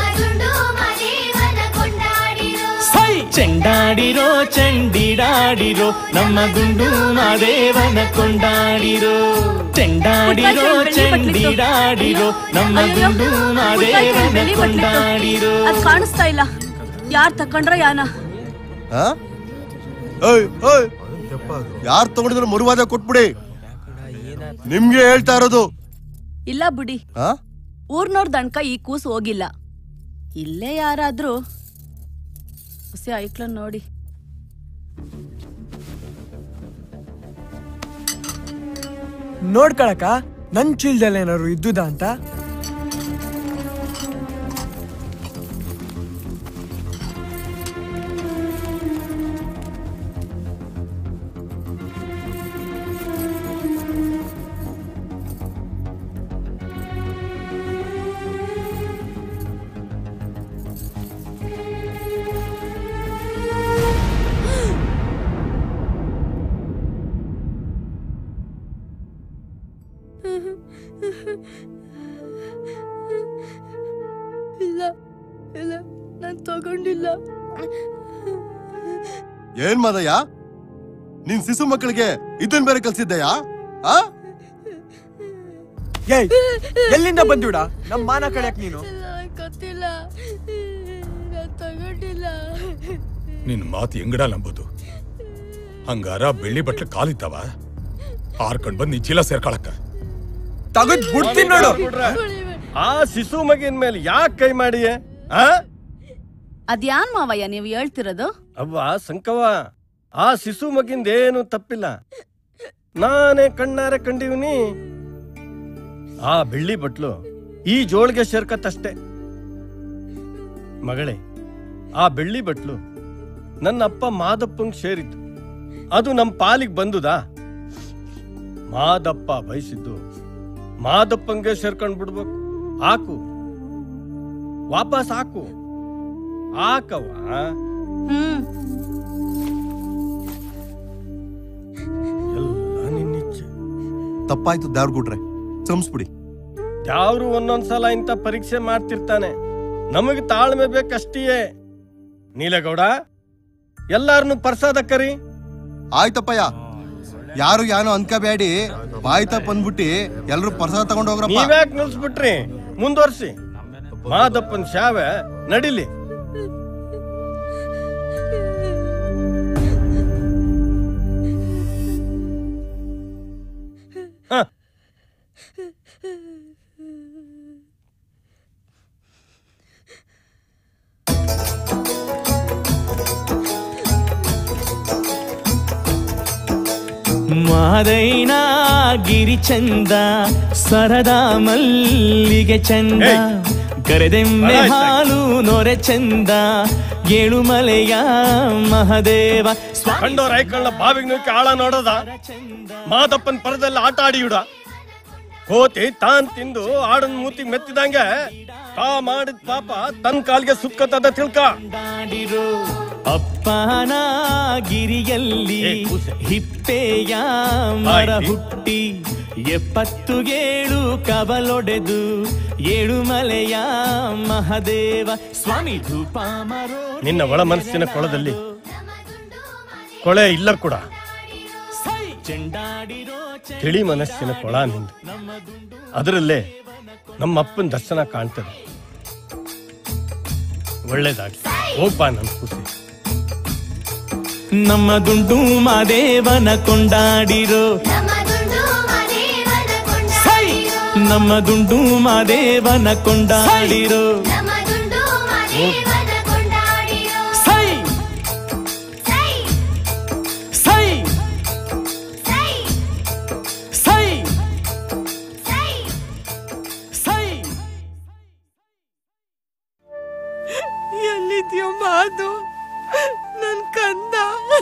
ಸೈ ಚೆಂಡಾಡಿರೋ ಚಂಡಿಡಾಡಿರೋ ನಮ್ಮ ಗುಂಡು ಮಾದೇವನ ಕೊಂಡಾಡಿರೋ. ಚೆಂಡಾಡಿರೋ ಚಂಡಿಡಾಡಿರೋ ನಮ್ಮ ಗುಂಡು ಮಾದೇವನ ಕೊಂಡಾಡಿರೋ. ಅದ್ ಕಾಣಿಸ್ತಾ ಇಲ್ಲ, ಯಾರ್ ತಕೊಂಡ್ರ ಯಾನ? ಯಾರು ತಗೊಂಡಿದ್ರು ಮರುವಾದ ಕೊಟ್ಬಿಡಿ, ನಿಮ್ಗೆ ಹೇಳ್ತಾ ಇರೋದು. ಇಲ್ಲ ಬಿಡಿ, ಊರ್ನೋರ್ ದಣ್ಕ ಈ ಕೂಸು ಹೋಗಿಲ್ಲ. ಇಲ್ಲೇ ಯಾರಾದ್ರೂ ಹುಸಿ ಐಕ್ಲ ನೋಡಿ. ನೋಡ್ಕೊಳಕ ನನ್ ಚೀಲ್ದಲ್ಲಿ ಏನಾದ್ರು ಇದ್ದುದ ಅಂತ. ಇಲ್ಲ ಇಲ್ಲ ನಾನ್ ತಗೊಂಡಿಲ್ಲ. ಏನ್ ಮಾದಯ್ಯ, ನಿನ್ ಶಿಶು ಮಕ್ಕಳಿಗೆ ಇದನ್ ಬೇರೆ ಕಲ್ಸಿದ್ದಯ್ಯ? ಎಲ್ಲಿಂದ ಬಂದಿಡ ನಮ್ ಮಾನ ಕಳ್ಯಾಕ್ ನೀನು? ಗೊತ್ತಿಲ್ಲ, ನಾನ್ ತಗೊಂಡಿಲ್ಲ. ನಿನ್ ಮಾತು ಎಂಗಡ ನಂಬೋದು? ಹಂಗಾರ ಬೆಳ್ಳಿ ಬಟ್ಲೆ ಕಾಲಿದ್ದಾವ ಹಾರ್ಕೊಂಡ್ ಬಂದ್ ನೀ ಚೀಲ ಸೇರ್ಕೊಳಕ್ಕ ತಗದ್ ಬಿಡ್ತೀನಿ ನೋಡು. ಆ ಶಿಶು ಮಗಿನ ಮೇಲೆ ಯಾಕೆ ಕೈ ಮಾಡಿಯೇ? ಅದ್ಯಾನ್ ಮಾವಯ್ಯ ನೀವು ಹೇಳ್ತಿರೋದು? ಅವ್ವ ಸಂಕವ, ಆ ಶಿಶು ಮಗಿಂದೇನು ತಪ್ಪಿಲ್ಲ, ನಾನೇ ಕಣ್ಣಾರೆ ಕಂಡಿವ್ನಿ. ಆ ಬೆಳ್ಳಿ ಬಟ್ಲು ಈ ಜೋಳಿಗೆ ಸೇರ್ಕತ್ತಷ್ಟೇ. ಮಗಳೇ, ಆ ಬೆಳ್ಳಿ ಬಟ್ಲು ನನ್ನ ಅಪ್ಪ ಮಾದಪ್ಪಂಗ್ ಸೇರಿತ್ತು, ಅದು ನಮ್ಮ ಪಾಲಿಗೆ ಬಂದುದಾ? ಮಾದಪ್ಪ ಬಯಸಿದ್ದು ಮಾದಪ್ಪಂಗೆ ಸೇರ್ಕೊಂಡ್ ಬಿಡ್ಬೇಕು. ಹಾಕು, ವಾಪಸ್ ಹಾಕು, ಹಾಕವ. ಎಲ್ಲ ನಿನ್ನಿಚ್ಛೆ. ತಪ್ಪಾಯ್ತು ದ್ಯಾವ್ರ ಗುಡ್ರೆ, ಕ್ಷಮಿಸ್ಬಿಡಿ. ಯಾವ್ರು ಒಂದೊಂದ್ಸಲ ಇಂಥ ಪರೀಕ್ಷೆ ಮಾಡ್ತಿರ್ತಾನೆ, ನಮಗ್ ತಾಳ್ಮೆ ಬೇಕಷ್ಟೇ. ನೀಲಗೌಡ, ಎಲ್ಲಾರನ್ನು ಪ್ರಸಾದ ಕರಿ. ಆಯ್ತಪ್ಪಯ್ಯ, ಯಾರು ಯಾನು ಅನ್ಕಬೇಡಿ, ಬಾಯ್ ತಪ್ಪ ಅಂದ್ಬಿಟ್ಟಿ ಎಲ್ರು ಪ್ರಸಾದ ತಗೊಂಡ್ ಹೋಗ್ರಪ್ಪ. ನೀವ್ಯಾಕ್ ನಿಲ್ಸ್ಬಿಟ್ರಿ? ಮುಂದುವರ್ಸಿ. ಮಾದಪ್ಪನ್ ಶಾವೆ ನಡಿಲಿ. ಮಾದೈನ ಗಿರಿ ಚಂದ ಸರದ ಮಲ್ಲಿಗೆ ಚಂದ ಕರೆದೆಮ್ಮೆ ಹಾಲು ನೊರೆ ಚಂದ ಏಳುಮಲೆಯ ಮಹದೇವ ಕಂಡೋರ್ ಐಕಳ್ಳ ಬಾವಿಗೆ ನುಗ್ಗಿ ಆಳ ನೋಡೋದ? ಮಾದಪ್ಪನ್ ಪರದಲ್ಲಿ ಆಟ ಆಡಿಯುಡ ಕೋತಿ ತಾನ್ ತಿಂದು ಆಡನ್ ಮೂತಿಗೆ ಮೆತ್ತಿದಂಗೆ ತಾ ಮಾಡಿದ ಪಾಪ ತನ್ ಕಾಲ್ಗೆ ಸುಕ್ಕತದ ತಿಳ್ಕ. ಅಪ್ಪನ ಗಿರಿಯಲ್ಲಿ ಹಿಪ್ಪೆಯ ಮರ ಹುಟ್ಟಿ ಎಪ್ಪತ್ತು ಏಳು ಕಬಲೊಡೆದು ಏಳುಮಲೆಯ ಮಹದೇವ ಸ್ವಾಮಿ ಧೂಪ ಮರೋ. ನಿನ್ನ ಒಳ ಮನಸ್ಸಿನ ಕೊಳದಲ್ಲಿ ಕೊಳೆ ಇಲ್ಲ ಕೂಡ, ತಿಳಿ ಮನಸ್ಸಿನ ಕೊಳ ನಿಂದು. ಅದರಲ್ಲೇ ನಮ್ಮಪ್ಪನ ದರ್ಶನ ಕಾಣ್ತದೆ. ಒಳ್ಳೇದಾಗಿ ಹೋಗ್ಬಾ ನನ್ ಖುಷಿ. ನಮ್ಮ ದುಂಡು ಮಾದೇವನ ಕೊಂಡಾಡಿರೋ ಸೈ ನಮ್ಮ ದುಂಡು ಮಾದೇವನ ಕೊಂಡಾಡಿರೋ ಸೈ ಸೈ ಸೈ ಸೈ ಎಲ್ಲಿದ್ಯೋ ಮಾದು ನನ್ ಕಂದ.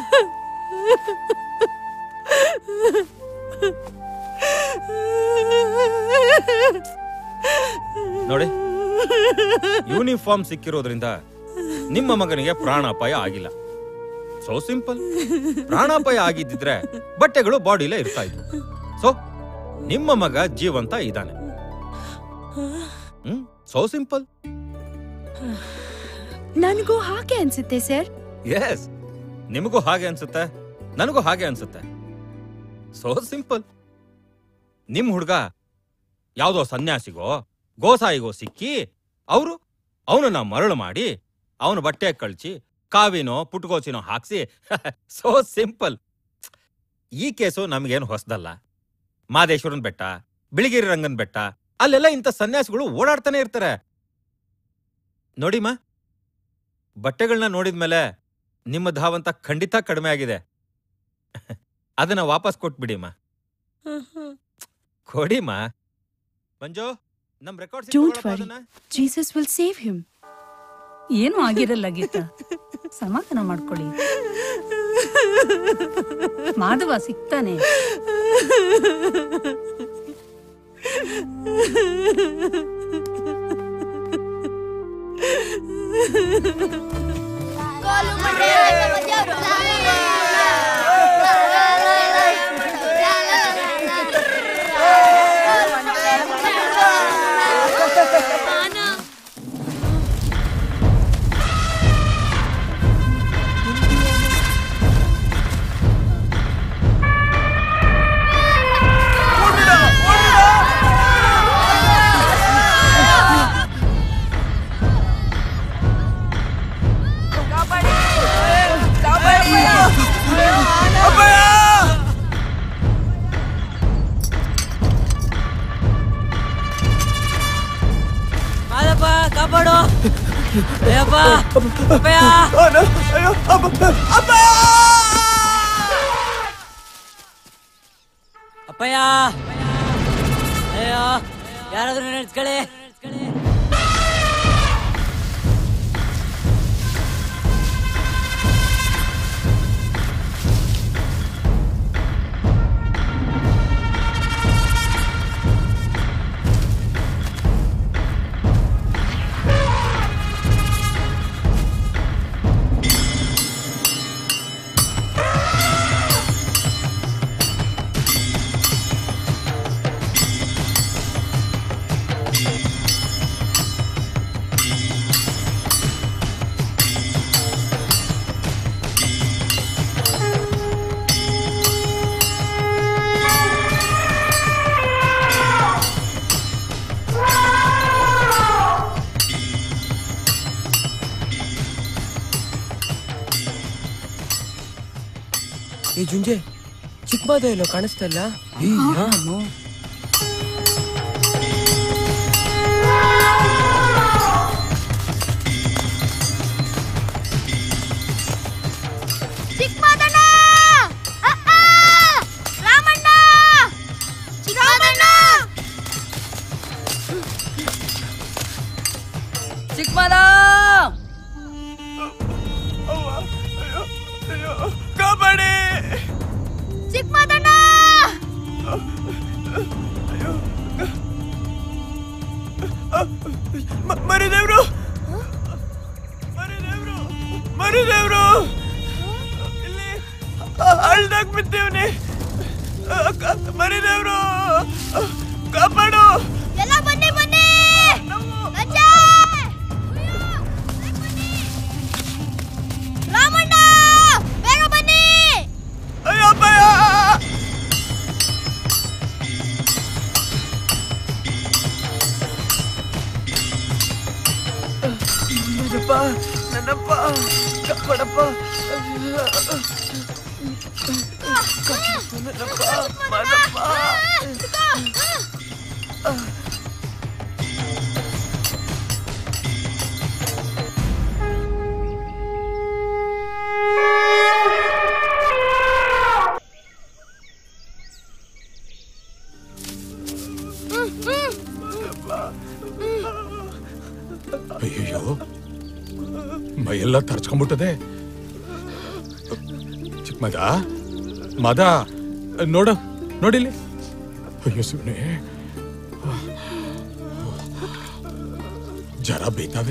ನೋಡಿ, ಯೂನಿಫಾರ್ಮ್ ಸಿಕ್ಕಿರೋದ್ರಿಂದ ನಿಮ್ಮ ಮಗನಿಗೆ ಪ್ರಾಣಾಪಾಯ ಆಗಿಲ್ಲ. So simple. ಪ್ರಾಣಾಪಾಯ ಆಗಿದ್ದಿದ್ರೆ ಬಟ್ಟೆಗಳು ಬಾಡಿಲೇ ಇರ್ತಾ ಇದ್ವು. ಸೊ ನಿಮ್ಮ ಮಗ ಜೀವಂತ ಇದ್ದಾನೆ. Hmm so simple. ನನಗೂ ಹಾಗೆ ಅನ್ಸುತ್ತೆ ಸರ್. ಎಸ್, ನಿಮಗೂ ಹಾಗೆ ಅನ್ಸುತ್ತೆ, ನನಗೂ ಹಾಗೆ ಅನ್ಸುತ್ತೆ. So simple. ನಿಮ್ ಹುಡ್ಗ ಯಾವ್ದೋ ಸನ್ಯಾಸಿಗೋ ಗೋಸಾಯಿಗೋ ಸಿಕ್ಕಿ ಅವರು ಅವನನ್ನ ಮರಳು ಮಾಡಿ ಅವನ ಬಟ್ಟೆ ಕಳ್ಚಿ ಕಾವಿನೋ ಪುಟ್ಗೋಚಿನೋ ಹಾಕ್ಸಿ. So simple. ಈ ಕೇಸು ನಮ್ಗೇನು ಹೊಸದಲ್ಲ. ಮಾದೇಶ್ವರನ್ ಬೆಟ್ಟ, ಬಿಳಿಗಿರಿ ರಂಗನ್ ಬೆಟ್ಟ, ಅಲ್ಲೆಲ್ಲ ಇಂಥ ಸನ್ಯಾಸಿಗಳು ಓಡಾಡ್ತಾನೆ ಇರ್ತಾರೆ. ನೋಡಿಮ್ಮ, ಬಟ್ಟೆಗಳನ್ನ ನೋಡಿದ್ಮೇಲೆ ನಿಮ್ಮ ಧಾವಂತ ಖಂಡಿತ ಕಡಿಮೆ ಆಗಿದೆ. ಅದನ್ನ ವಾಪಸ್ ಕೊಟ್ಬಿಡಿಮ್ಮ. ಕೊಡಿಮ್ಮ. ಮಂಜು, ನಮ್ record don't worry, Jesus will save him. ಏನು ಆಗಿರಲ್ಲ ಗೀತಾ, ಸಮಾಧಾನ ಮಾಡ್ಕೊಳ್ಳಿ. ಮಾಧವ ಸಿಗ್ತಾನೆ. ಅಪ್ಪಯ್ಯ, ಅಯ್ಯೋ ಯಾರಾದ್ರೂ ನಡೆಸ್ಕೊಳ್ಳಿ. ಏ ಜುಂಜೆ, ಚಿಕ್ಕಬಾದ ಎಲ್ಲೋ ಕಾಣಿಸ್ತಲ್ಲ. ಚಿಕ್ಕಮಾದ, ಕಬಡ್ಡಿ ಚಿಕ್ಕಮಾದಣ್ಣ, ಮರಿದೇವ್ರು, ಮರಿದೇವ್ರು, ಮರಿದೇವ್ರು, ಇಲ್ಲಿ ಹಳ್ದಾಗ ಬಿದ್ದೇವ್ನಿ. ಮರಿದೇವ್ರು, ಕಾಪಾಡು. ಎಲ್ಲ ಬನ್ನಿ ಬನ್ನಿ. ರಾಮಣ್ಣ, ಬೇಗ ಬನ್ನಿ. ಅಯ್ಯೋ ಭಯ. ನನ್ನಪ್ಪ, ನನ್ನಪ್ಪ ಕಾಪಾಡಪ್ಪ ನನ್ನಪ್ಪ ಮಾದಪ್ಪ ಅಯ್ಯೋ ಮೈಯೆಲ್ಲ ತರ್ಚ್ಕೊಂಡ್ಬಿಟ್ಟದೆ. ಚಿಕ್ಕ ಮದ ಮದ ನೋಡು ನೋಡಿಲಿ. ಅಯ್ಯೋ ಶಿವನೇ, ಜರ ಬೇಯ್ತಾವೆ.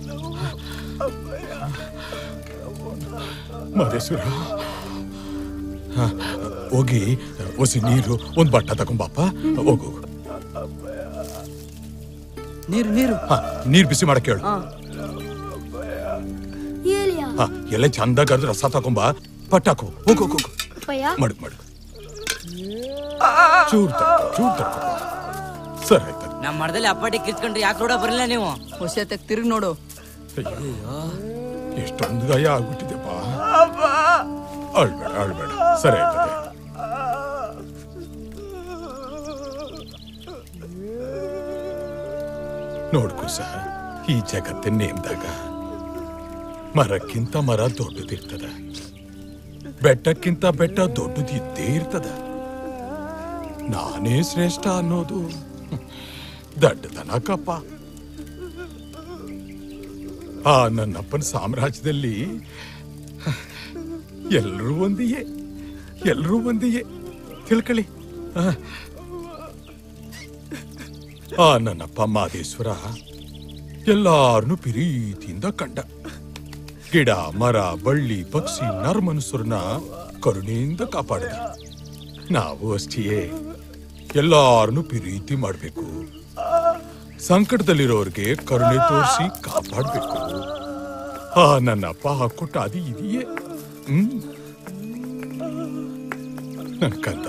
ಮದೇಶ್ವರ, ಹೋಗಿ ಒಸಿ ನೀರು ಒಂದ್ ಬಟ್ಟ ತಗೊಂಬಪ್ಪ. ಹೋಗು, ನೀರು ನೀರು ನೀರ್ ಬಿಸಿ ಮಾಡಕ್ ಹೇಳು. ಎಲ್ಲ ಚಂದಾಗ ರಸ ತಗೊಂಬ, ಪಟ್ಟಾಕು. ಹೋಗು ಹೋಗು, ಮಡಗ್ ಮಡಗ್ ಚೂರ್ ತಗೋ, ಚೂರ್ ತಗೋ. ಸರಿ ಆಯ್ತು. ನಮ್ಮ ಮರದಲ್ಲಿ ಅಪ್ಪಾಟಿ ಕಿತ್ಕೊಂಡ್ರೆ ಯಾಕೆ ರೋಡ ಬರಲಿಲ್ಲ ನೀವು? ಹೊಸತೆ ತಿರುಗಿ ನೋಡು. ಅಯ್ಯೋ ಎಷ್ಟೊಂದು ಗಾಯ ಆಗ್ಬಿಟ್ಟಿದೆಪ್ಪ. ಅಳ್ಬೇಡ ಅಳ್ಬೇಡ, ಸರಿ ಆಯ್ತದೆ. ನೋಡ್ಕು ಸಹ ಈ ಜಗತ್ತಿನ ನೇಮ್ದಾಗ ಮರಕ್ಕಿಂತ ಮರ ದೊಡ್ಡದಿರ್ತದ, ಬೆಟ್ಟಕ್ಕಿಂತ ಬೆಟ್ಟ ದೊಡ್ಡದು ಇದ್ದೇ ಇರ್ತದ. ನಾನೇ ಶ್ರೇಷ್ಠ ಅನ್ನೋದು ದಡ್ಡತನಕಪ್ಪ. ಆ ನನ್ನಪ್ಪನ ಸಾಮ್ರಾಜ್ಯದಲ್ಲಿ ಎಲ್ರೂ ಒಂದಿಯೇ, ಎಲ್ರೂ ಒಂದಿಯೇ ತಿಳ್ಕೊಳ್ಳಿ. ಆ ನನ್ನಪ್ಪ ಮಾದೇಶ್ವರ ಎಲ್ಲಾರನ್ನು ಪ್ರೀತಿಯಿಂದ ಕಂಡ. ಗಿಡ ಮರ ಬಳ್ಳಿ ಪಕ್ಷಿ ನರ್ಮನುಸರನ್ನ ಕರುಣೆಯಿಂದ ಕಾಪಾಡಿದ. ನಾವು ಅಷ್ಟೇ ಎಲ್ಲಾರನ್ನು ಪ್ರೀತಿ ಮಾಡಬೇಕು, ಸಂಕಟದಲ್ಲಿರೋರ್ಗೆ ಕರುಣೆ ತೋರಿಸಿ ಕಾಪಾಡಬೇಕು. ಆ ನನ್ನಪ್ಪ ಹಾಕೊಟ್ಟ ಅದು ಇದೆಯೇ. ಹ್ಮ್ ನನ್ ಕಂದ.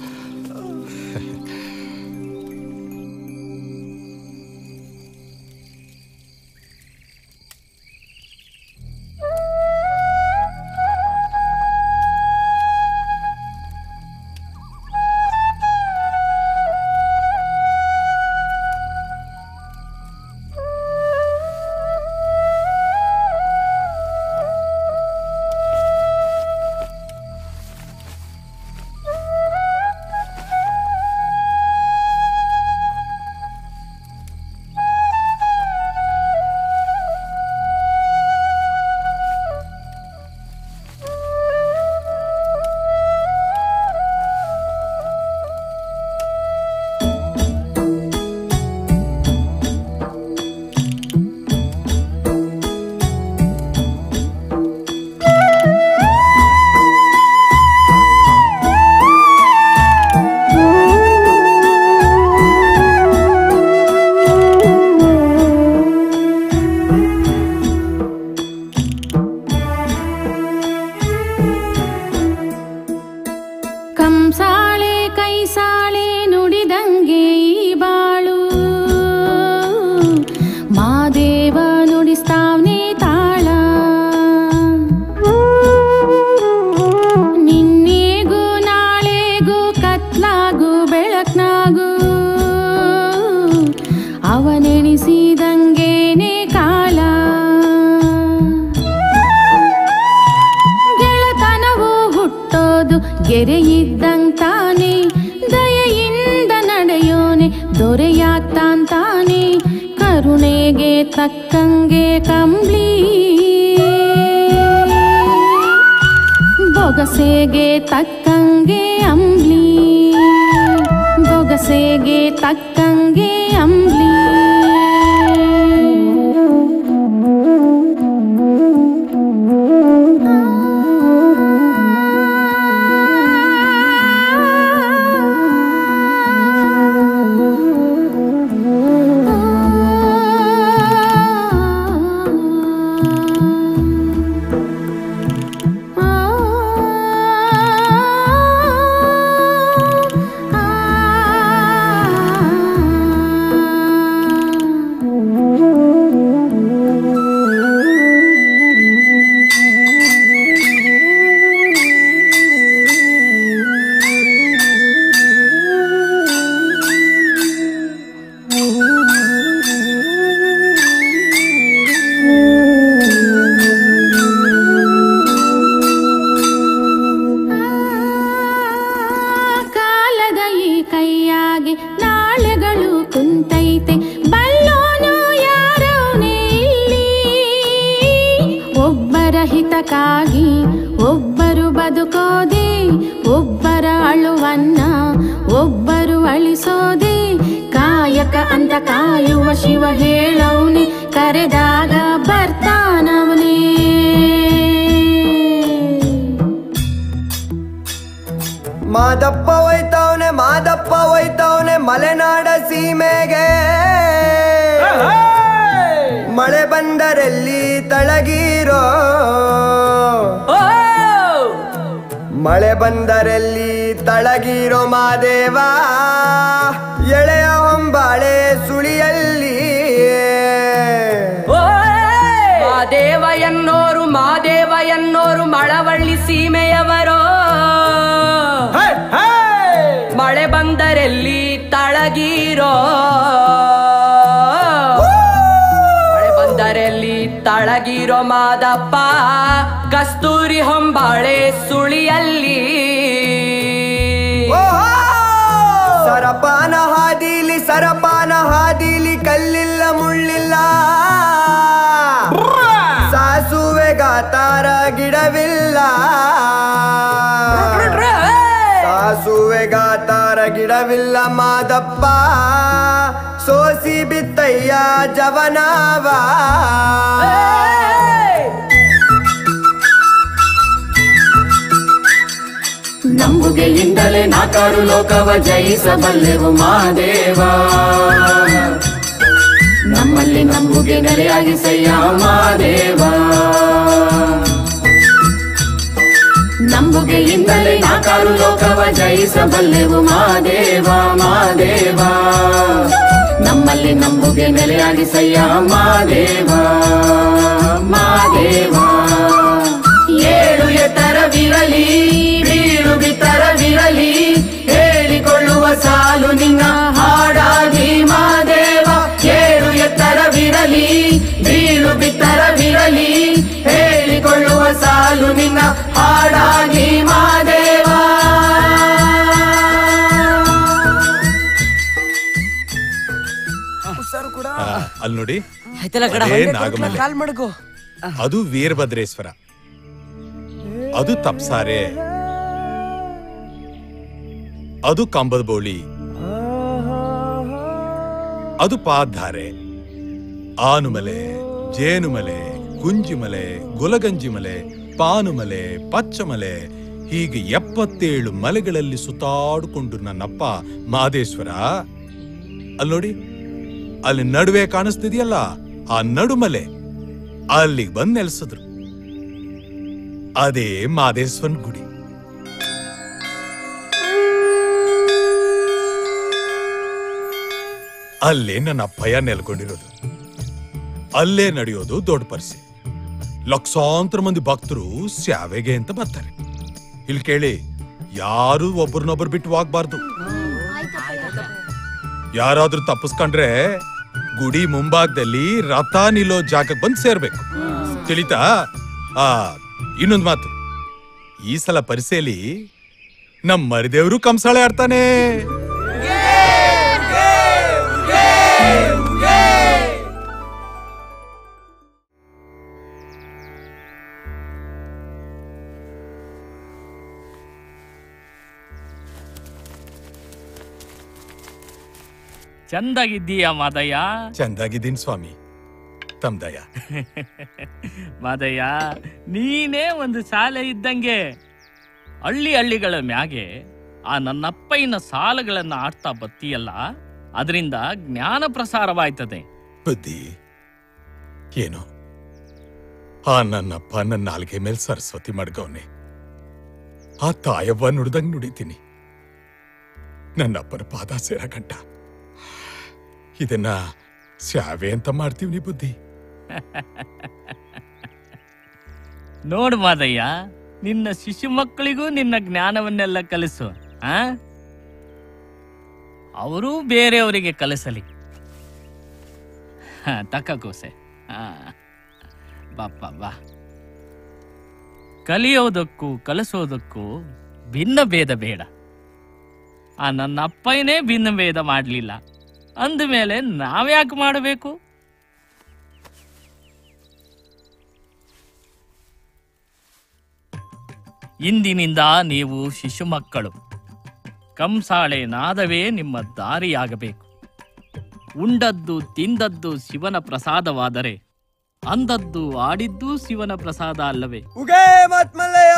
ಗೆರೆಯಿದ್ದಂತಾನೆ ದಯೆಯಿಂದ ನಡೆಯೋನೆ ದೊರೆಯಾಗ್ತಾಂತಾನೆ ಕರುಣೆಗೆ ತಕ್ಕಂಗೆ ಕಂಬ್ಲಿ ಬೊಗಸೆಗೆ ತಕ್ಕಂಗೆ ಅಂಬ್ಲಿ ಬೊಗಸೆಗೆ ತಕ್ಕಂಗೆ ಅಂಬ್ಲಿ ಬದುಕಕ್ಕಾಗಿ ಒಬ್ಬರು ಬದುಕೋದೆ, ಒಬ್ಬರ ಅಳುವನ್ನ ಒಬ್ಬರು ಅಳಿಸೋದೆ. ಕಾಯಕ ಅಂತ ಕಾಯುವ ಶಿವ ಹೇಳವ್ನೆ, ಕರೆದಾಗ ಬರ್ತಾನವನೇ. ಮಾದಪ್ಪ ಒಯ್ತವನೆ ಮಾದಪ್ಪ ಒಯ್ತವನೆ ಮಲೆನಾಡ ಸೀಮೆಗೆ. ಮಳೆ ಬಂದರಲ್ಲಿ ತಳಗಿರೋ, ಮಳೆ ಬಂದರಲ್ಲಿ ತಳಗಿರೋ ಮಾದೇವ, ಎಳೆಯ ಹೊಂಬಾಳೆ ಸುಳಿಯಲ್ಲಿ. ಮಾದೇವ ಎನ್ನೋರು ಮಾದೇವ ಎನ್ನೋರು ಮಳವಳ್ಳಿ ಸೀಮೆಯವರೋ. ಮಳೆ ಬಂದರಲ್ಲಿ ತಳಗಿರೋ, ಮಳೆ ಬಂದರಲ್ಲಿ ತಳಗಿರೋ ಮಾದಪ್ಪ, ಕಸ್ತೂರಿ ಹೊಂಬಾಳೆ ಸುಳಿಯಲ್ಲಿ. ಸರಪಾನ ಹಾದಿಲಿ ಸರಪಾನ ಹಾದಿಲಿ ಕಲ್ಲಿಲ್ಲ ಮುಳ್ಳಿಲ್ಲ, ಸಾಸುವೆ ಗಾತಾರ ಗಿಡವಿಲ್ಲ, ಸಾಸುವೆ ಗಾತಾರ ಗಿಡವಿಲ್ಲ ಮಾದಪ್ಪ, ಸೋಸಿ ಬಿತ್ತಯ್ಯ ಜವನಾವ. ನಂಬುಗೆಯಿಂದಲೇ ನಾಕಾರು ಲೋಕವ ಜಯಿಸಬಲ್ಲೆವು ಮಾದೇವ. ನಮ್ಮಲ್ಲಿ ನಂಬುಗೆ ನೆಲೆಯಾಗಿ ಸಯ್ಯ ಮಾದೇವ. ನಂಬುಗೆಯಿಂದಲೇ ನಾಕಾರು ಲೋಕವ ಜಯಿಸಬಲ್ಲೆವು ಮಾದೇವ ಮಾದೇವ. ನಮ್ಮಲ್ಲಿ ನಂಬುಗೆ ನೆಲೆಯಾಗಿ ಸಯ್ಯ ಮಾದೇವ ಮಾದೇವ. ಏಳು ಎತ್ತರವಿರಲಿ ಬೀಳು ಬಿತ್ತರವಿರಲಿ, ಹೇಳಿಕೊಳ್ಳುವ ಸಾಲು ನಿನ್ನ ಹಾಡಾಗಿ ಮಾದೇವ. ಏಳು ಎತ್ತರವಿರಲಿ ಬೀಳು ಬಿತ್ತರವಿರಲಿ, ಹೇಳಿಕೊಳ್ಳುವ ಸಾಲು ನಿನ್ನ ಹಾಡಾಗಿ ಮಾದೇವ. ಅಲ್ಲಿ ನೋಡಿ, ಆಯ್ತಲ್ಲ ಕಡ, ಅದೇ ನಾಗಮಲೆ. ಕಾಲ್ ಮಡಗು. ಅದು ವೀರಭದ್ರೇಶ್ವರ, ಅದು ತಪ್ಸಾರೆ, ಅದು ಕಂಬದ ಬೋಳಿ, ಅದು ಪಾಧಾರೆ, ಆನುಮಲೆ, ಜೇನುಮಲೆ, ಗುಂಜಿಮಲೆ, ಗುಲಗಂಜಿಮಲೆ, ಪಾನುಮಲೆ, ಪಚ್ಚಮಲೆ, ಹೀಗೆ ಎಪ್ಪತ್ತೇಳು ಮಲೆಗಳಲ್ಲಿ ಸುತ್ತಾಡಿಕೊಂಡು ನನ್ನಪ್ಪ ಮಾದೇಶ್ವರ. ಅಲ್ಲಿ ನೋಡಿ, ಅಲ್ಲಿ ನಡುವೆ ಕಾಣಿಸ್ತಿದೆಯಲ್ಲ ಆ ನಡುಮಲೆ, ಅಲ್ಲಿಗೆ ಬಂದು ನೆಲೆಸಿದ್ರು. ಅದೇ ಮಾದೇಶ್ವರನ್ ಗುಡಿ. ಅಲ್ಲೇ ನನ್ನ ಅಪ್ಪಯ್ಯ ನೆಲ್ಕೊಂಡಿರೋದು, ಅಲ್ಲೇ ನಡೆಯೋದು ದೊಡ್ಡ ಪರಿಸೆ. ಲಕ್ಷಾಂತರ ಮಂದಿ ಭಕ್ತರು ಸ್ಯಾವೆಗೆ ಅಂತ ಬರ್ತಾರೆ. ಇಲ್ಲಿ ಕೇಳಿ, ಯಾರು ಒಬ್ಬರನ್ನೊಬ್ಬರು ಬಿಟ್ಟು ಹೋಗ್ಬಾರ್ದು. ಯಾರಾದ್ರೂ ತಪ್ಪಿಸ್ಕೊಂಡ್ರೆ ಗುಡಿ ಮುಂಭಾಗದಲ್ಲಿ ರಥ ನಿಲ್ಲೋ ಜಾಗಕ್ಕೆ ಬಂದು ಸೇರ್ಬೇಕು, ತಿಳಿತಾ? ಆ ಇನ್ನೊಂದು ಮಾತು, ಈ ಸಲ ಪರಿಸೆಯಲ್ಲಿ ನಮ್ ಮರಿದೇವ್ರು ಕಂಸಾಳೆ ಆಡ್ತಾನೆ. ಚಂದಾಗಿದ್ದೀಯಾ ಮಾದಯ್ಯ? ಚಂದಾಗಿದ್ದೀನಿ ಸ್ವಾಮಿ, ತಮ್ದಯ್ಯ. ಮಾದಯ್ಯ, ನೀನೇ ಒಂದು ಶಾಲೆ ಇದ್ದಂಗೆ. ಹಳ್ಳಿ ಹಳ್ಳಿಗಳ ಮ್ಯಾಗೆ ಆ ನನ್ನಪ್ಪಯ್ಯನ ಸಾಲಗಳನ್ನ ಆಡ್ತಾ ಬತ್ತೀಯಲ್ಲ, ಅದರಿಂದ ಜ್ಞಾನ ಪ್ರಸಾರವಾಯ್ತದೆ. ಬುದ್ಧಿ ಏನು, ಆ ನನ್ನಪ್ಪ ನನ್ನ ನಾಲ್ಗೆ ಮೇಲೆ ಸರಸ್ವತಿ ಮಡ್ಗವ್ನೆ. ಆ ತಾಯವ್ವ ನುಡ್ದಂಗ್ ನುಡಿತೀನಿ. ನನ್ನಪ್ಪನ ಪಾದ ಸೇರ ಗಂಟ ಇದನ್ನ ಸ್ಯಾವೆ ಅಂತ ಮಾಡ್ತೀವಿ ಬುದ್ಧಿ. ನೋಡು ಮಾದಯ್ಯ, ನಿನ್ನ ಶಿಶು ಮಕ್ಕಳಿಗೂ ನಿನ್ನ ಜ್ಞಾನವನ್ನೆಲ್ಲ ಕಲಿಸು. ಆ ಅವರು ಬೇರೆಯವರಿಗೆ ಕಲಿಸಲಿ. ತಕ್ಕ ಕೋಸೆ, ಬಾಪ್ಪ ಬಾ. ಕಲಿಯೋದಕ್ಕೂ ಕಲಿಸೋದಕ್ಕೂ ಭಿನ್ನ ಭೇದ ಬೇಡ. ಆ ನನ್ನ ಅಪ್ಪನೇ ಭಿನ್ನ ಭೇದ ಮಾಡಲಿಲ್ಲ ಅಂದಮೇಲೆ ನಾವ್ಯಾಕೆ ಮಾಡಬೇಕು? ಇಂದಿನಿಂದ ನೀವು ಶಿಶು ಮಕ್ಕಳು. ಕಂಸಾಳೆ ನಾದವೇ ನಿಮ್ಮ ದಾರಿಯಾಗಬೇಕು. ಉಂಡದ್ದು ತಿಂದದ್ದು ಶಿವನ ಪ್ರಸಾದವಾದರೆ ಅಂದದ್ದು ಆಡಿದ್ದು ಶಿವನ ಪ್ರಸಾದ ಅಲ್ಲವೇ? ಉಗೇ ಮತ್ ಮಲ್ಲಯ್ಯ!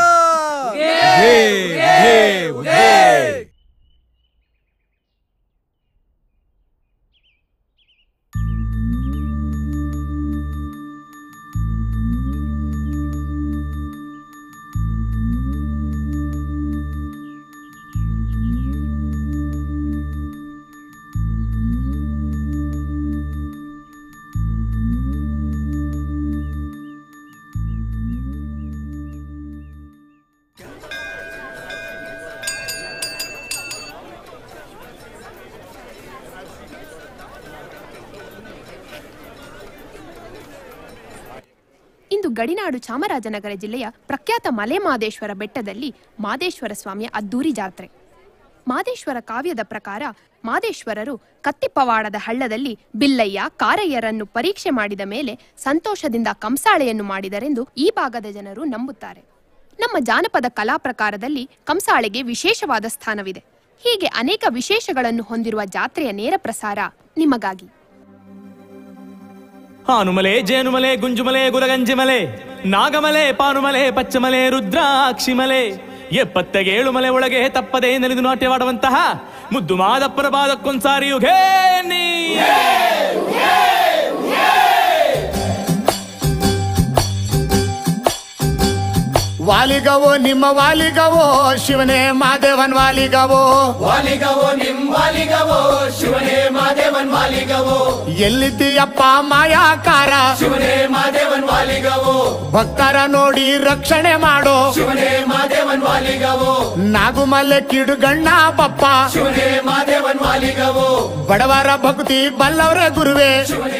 ಇಂದು ಗಡಿನಾಡು ಚಾಮರಾಜನಗರ ಜಿಲ್ಲೆಯ ಪ್ರಖ್ಯಾತ ಮಲೆ ಮಾದೇಶ್ವರ ಬೆಟ್ಟದಲ್ಲಿ ಮಾದೇಶ್ವರ ಸ್ವಾಮಿಯ ಅದ್ದೂರಿ ಜಾತ್ರೆ. ಮಾದೇಶ್ವರ ಕಾವ್ಯದ ಪ್ರಕಾರ ಮಾದೇಶ್ವರರು ಕತ್ತಿಪವಾಡದ ಹಳ್ಳದಲ್ಲಿ ಬಿಲ್ಲಯ್ಯ ಕಾರಯ್ಯರನ್ನು ಪರೀಕ್ಷೆ ಮಾಡಿದ ಮೇಲೆ ಸಂತೋಷದಿಂದ ಕಂಸಾಳೆಯನ್ನು ಮಾಡಿದರೆಂದು ಈ ಭಾಗದ ಜನರು ನಂಬುತ್ತಾರೆ. ನಮ್ಮ ಜಾನಪದ ಕಲಾ ಪ್ರಕಾರದಲ್ಲಿ ಕಂಸಾಳೆಗೆ ವಿಶೇಷವಾದ ಸ್ಥಾನವಿದೆ. ಹೀಗೆ ಅನೇಕ ವಿಶೇಷಗಳನ್ನು ಹೊಂದಿರುವ ಜಾತ್ರೆಯ ನೇರ ಪ್ರಸಾರ ನಿಮಗಾಗಿ. ಹಾನುಮಲೆ, ಜೇನುಮಲೆ, ಗುಂಜುಮಲೆ, ಗುಲಗಂಜಿಮಲೆ, ನಾಗಮಲೆ, ಪಾನುಮಲೆ, ಪಚ್ಚಮಲೆ, ರುದ್ರಾಕ್ಷಿಮಲೆ, ಎಪ್ಪತ್ತೇಳು ಮಲೆ ಒಳಗೆ ತಪ್ಪದೆ ನೆಲೆದು ನಾಟ್ಯವಾಡುವಂತಹ ಮುದ್ದು ಮಾದಪ್ಪನ ಪಾದಕ್ಕೊಂದ್ಸಾರಿ ಯುಗೇ ನೀ. ವಾಲಿಗವೋ ನಿಮ್ಮ ವಾಲಿಗವೋ ಶಿವನೇ ಮಾದೇವನ್ ವಾಲಿಗವೋ. ವಾಲಿಗವೋ ನಿಮ್ ವಾಲಿಗವೋ ಶಿವನೇ ಮಾದೇವನ್ ವಾಲಿಗವೋ. ಎಲ್ಲಿದ್ದೀಯಪ್ಪ ಮಾಯಾಕಾರ ಶಿವನೇ ಮಾದೇವನ್ ವಾಲಿಗವೋ. ಭಕ್ತರ ನೋಡಿ ರಕ್ಷಣೆ ಮಾಡೋ ಶಿವನೇ ಮಾದೇವನ್ ವಾಲಿಗವೋ. ನಾಗುಮಲೆ ಕಿಡುಗಣ್ಣ ಬಪ್ಪ ಶಿವನೇ ಮಾದೇವನ್ ವಾಲಿಗವೋ. ಬಡವರ ಭಕ್ತಿ ಬಲ್ಲವರೇ ಗುರುವೇ ಶಿವನೇ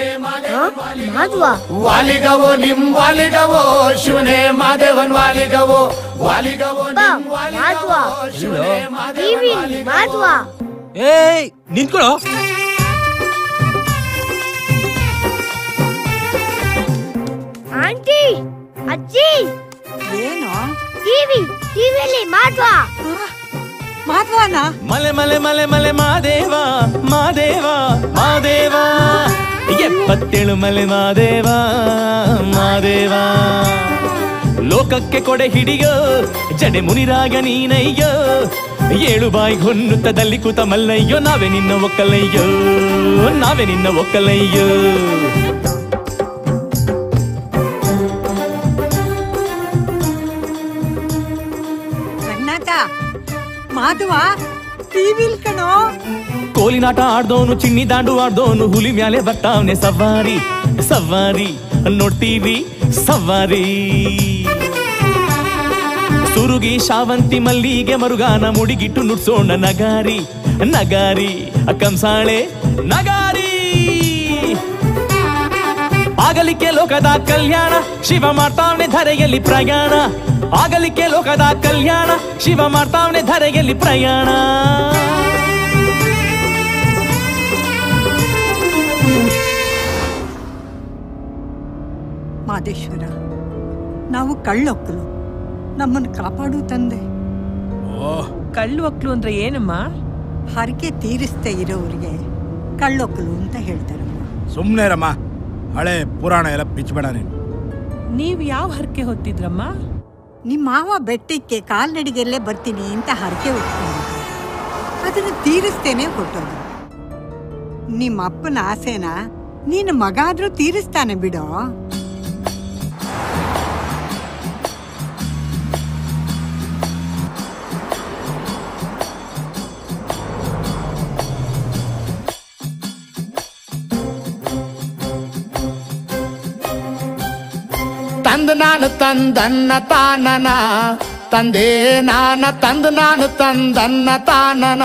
ವಾಲಿಗವೋ ನಿಮ್ ವಾಲಿಗವೋ ಶಿವನೇ ಮಾದೇವನ್ ವಾಲಿಗವೋ. ವಾಲಿಗವೋ ನಿಮ್ ವಾಲಿಗವೋ ಶಿವನೇ ಮಾದೇವನ್ ವಾಲಿಗವೋ. ಏಯ್ ನಿಂತ್ಕೊಳ್ಳೋ. ಆಂಟಿ, ಅಜ್ಜಿ, ಏನು ಟಿವಿ ಟಿವಿಯಲ್ಲಿ ಮಾಧ್ವ ಮಾಧ್ವನ ಮಲೆ ಮಲೆ ಮಲೆ ಮಲೆ ಮಾದೇವ ಮಾದೇವ ಮಾದೇವ, ಎಪ್ಪತ್ತೇಳು ಮಲೆ ಮಾದೇವ ಮಾದೇವ. ಲೋಕಕ್ಕೆ ಕೊಡೆ ಹಿಡಿಯೋ ಜಡೆ ಮುನಿರಾಗ ನೀನಯ್ಯೋ, ಏಳು ಬಾಯಿ ಹೊನ್ನುತ್ತದಲ್ಲಿ ಕೂತ ಮಲ್ಲಯ್ಯೋ, ನಾವೇ ನಿನ್ನ ಒಕ್ಕಲಯ್ಯೋ ನಾವೇ ನಿನ್ನ ಒಕ್ಕಲಯ್ಯೋ. ಮಾಧವ ಟಿವಿಲ್ ಕಣೋ. ಕೋಲಿನಾಟ ಆಡ್ದೋನು, ಚಿನ್ನಿ ದಾಂಡು ಆಡ್ದೋನು, ಹುಲಿ ಮ್ಯಾಲೆ ಬರ್ತಾವ್ನೆ ಸವಾರಿ ಸವಾರಿ, ನೋಡ್ತೀವಿ ಸವಾರಿ. ಸುರುಗಿ ಶಾವಂತಿ ಮಲ್ಲಿಗೆ ಮರುಗಾನ ಮುಡಿಗಿಟ್ಟು ನುಡ್ಸೋಣ ನಗಾರಿ ನಗಾರಿ, ಕಂಸಾಳೆ ನಗಾರಿ. ಆಗಲಿಕ್ಕೆ ಲೋಕದ ಕಲ್ಯಾಣ, ಶಿವ ಮಾಡ್ತಾವ್ನೆ ಧರೆಯಲ್ಲಿ ಪ್ರಯಾಣ. ಆಗಲಿಕ್ಕೆ ಲೋಕದ ಕಲ್ಯಾಣ, ಶಿವ ಮಾಡ್ತಾವ್ನೆ ಧರೆಯಲ್ಲಿ ಪ್ರಯಾಣ. ಮಾದೇಶ್ವರ, ನಾವು ಕಳ್ಳೊಕ್ಕಲು, ನಮ್ಮನ್ನು ಕಾಪಾಡು ತಂದೆ. ಕಳ್ಳು ಒಕ್ಲು ಅಂದ್ರೆ ಏನಮ್ಮ? ಹರಕೆ ತೀರಿಸ್ತಾ ಇರೋರಿಗೆ ಕಳ್ಳೊಕ್ಕಲು ಅಂತ ಹೇಳ್ತಾರಮ್ಮ. ಸುಮ್ನೆ ರಮ್ಮ, ಹಳೆ ಪುರಾಣ ಎಲ್ಲ ಬಿಚ್ಚಬೇಡ ನೀನು. ನೀವ್ ಯಾವ ಹರಕೆ ಹೊತ್ತಿದ್ರಮ್ಮ? ನಿಮ್ಮ ಮಾವ ಬೆಟ್ಟಕ್ಕೆ ಕಾಲ್ನಡಿಗೆಲ್ಲೇ ಬರ್ತೀನಿ ಅಂತ ಹರಕೆ ಹೊತ್ಕೊಂಡಿದ್ರು, ಅದನ್ನು ತೀರಿಸ್ತೇನೆ ಕೊಟ್ಟೋದು. ನಿಮ್ಮ ಅಪ್ಪನ ಆಸೆನ ನೀನು ಮಗ ಆದ್ರೂ ತೀರಿಸ್ತಾನೆ ಬಿಡೋ. ತಂದ ನಾನು ತಂದನ್ನ ತಾನನ ತಂದೆ ನಾನ ತಂದ ನಾನು ತಂದನ್ನ ತಾನನ.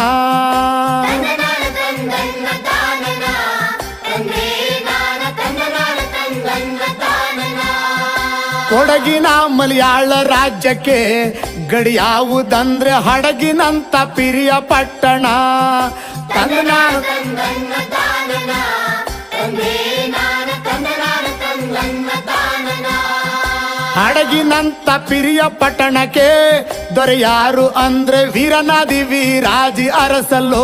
ಕೊಡಗಿನ ಮಲಯಾಳ ರಾಜ್ಯಕ್ಕೆ ಗಡಿಯಾವುದಂದ್ರೆ ಹಡಗಿನಂತ ಪಿರಿಯ ಪಟ್ಟಣ. ತಂದ ನಾನು ತಂದನ್ನ ತಾನನ ತಂದೆ ನಾನ ತಂದ ನಾನು ತಂದನ್ನ ತಾನನ. ಹಡಗಿನಂತ ಪಿರಿಯ ಪಟ್ಟಣಕ್ಕೆ ದೊರೆಯಾರು ಅಂದ್ರೆ ವೀರನಾದಿ ವೀರಾಜಿ ಅರಸಲ್ಲೋ.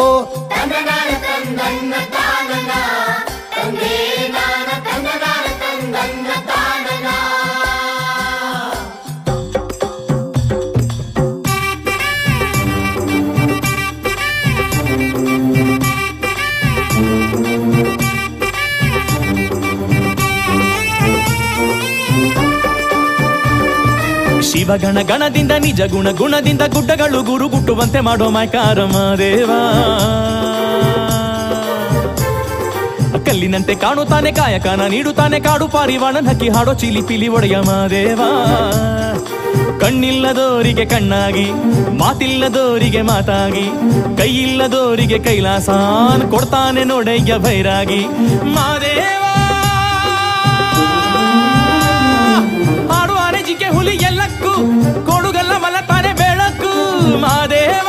ಶಿವಗಣ ಗಣದಿಂದ ನಿಜ ಗುಣ ಗುಣದಿಂದ ಗುಡ್ಡಗಳು ಗುರು ಗುಟ್ಟುವಂತೆ ಮಾಡೋ ಮಾಯ್ಕಾರ ಮಾದೇವ. ಕಲ್ಲಿನಂತೆ ಕಾಣುತ್ತಾನೆ ಕಾಯಕನ ನೀಡುತ್ತಾನೆ ಕಾಡು ಪಾರಿವಾಳನ ಹಕ್ಕಿ ಹಾಡೋ ಚಿಲಿ ಪಿಲಿ ಒಡೆಯ ಮಾದೇವ. ಕಣ್ಣಿಲ್ಲದೋರಿಗೆ ಕಣ್ಣಾಗಿ ಮಾತಿಲ್ಲದೋರಿಗೆ ಮಾತಾಗಿ ಕೈಯಿಲ್ಲದೋರಿಗೆ ಕೈಲಾಸಾನ್ ಕೊಡ್ತಾನೆ ನೋಡಯ್ಯ ಭೈರಾಗಿ ಮಾದೇವ. ಜಿಕೆ ಹುಲಿ ಎಲ್ಲಕ್ಕೂ ಕೊಡುಗಲ್ಲ ಮಲತಾನೆ ಬೆಳಕು ಮಾದೇವ.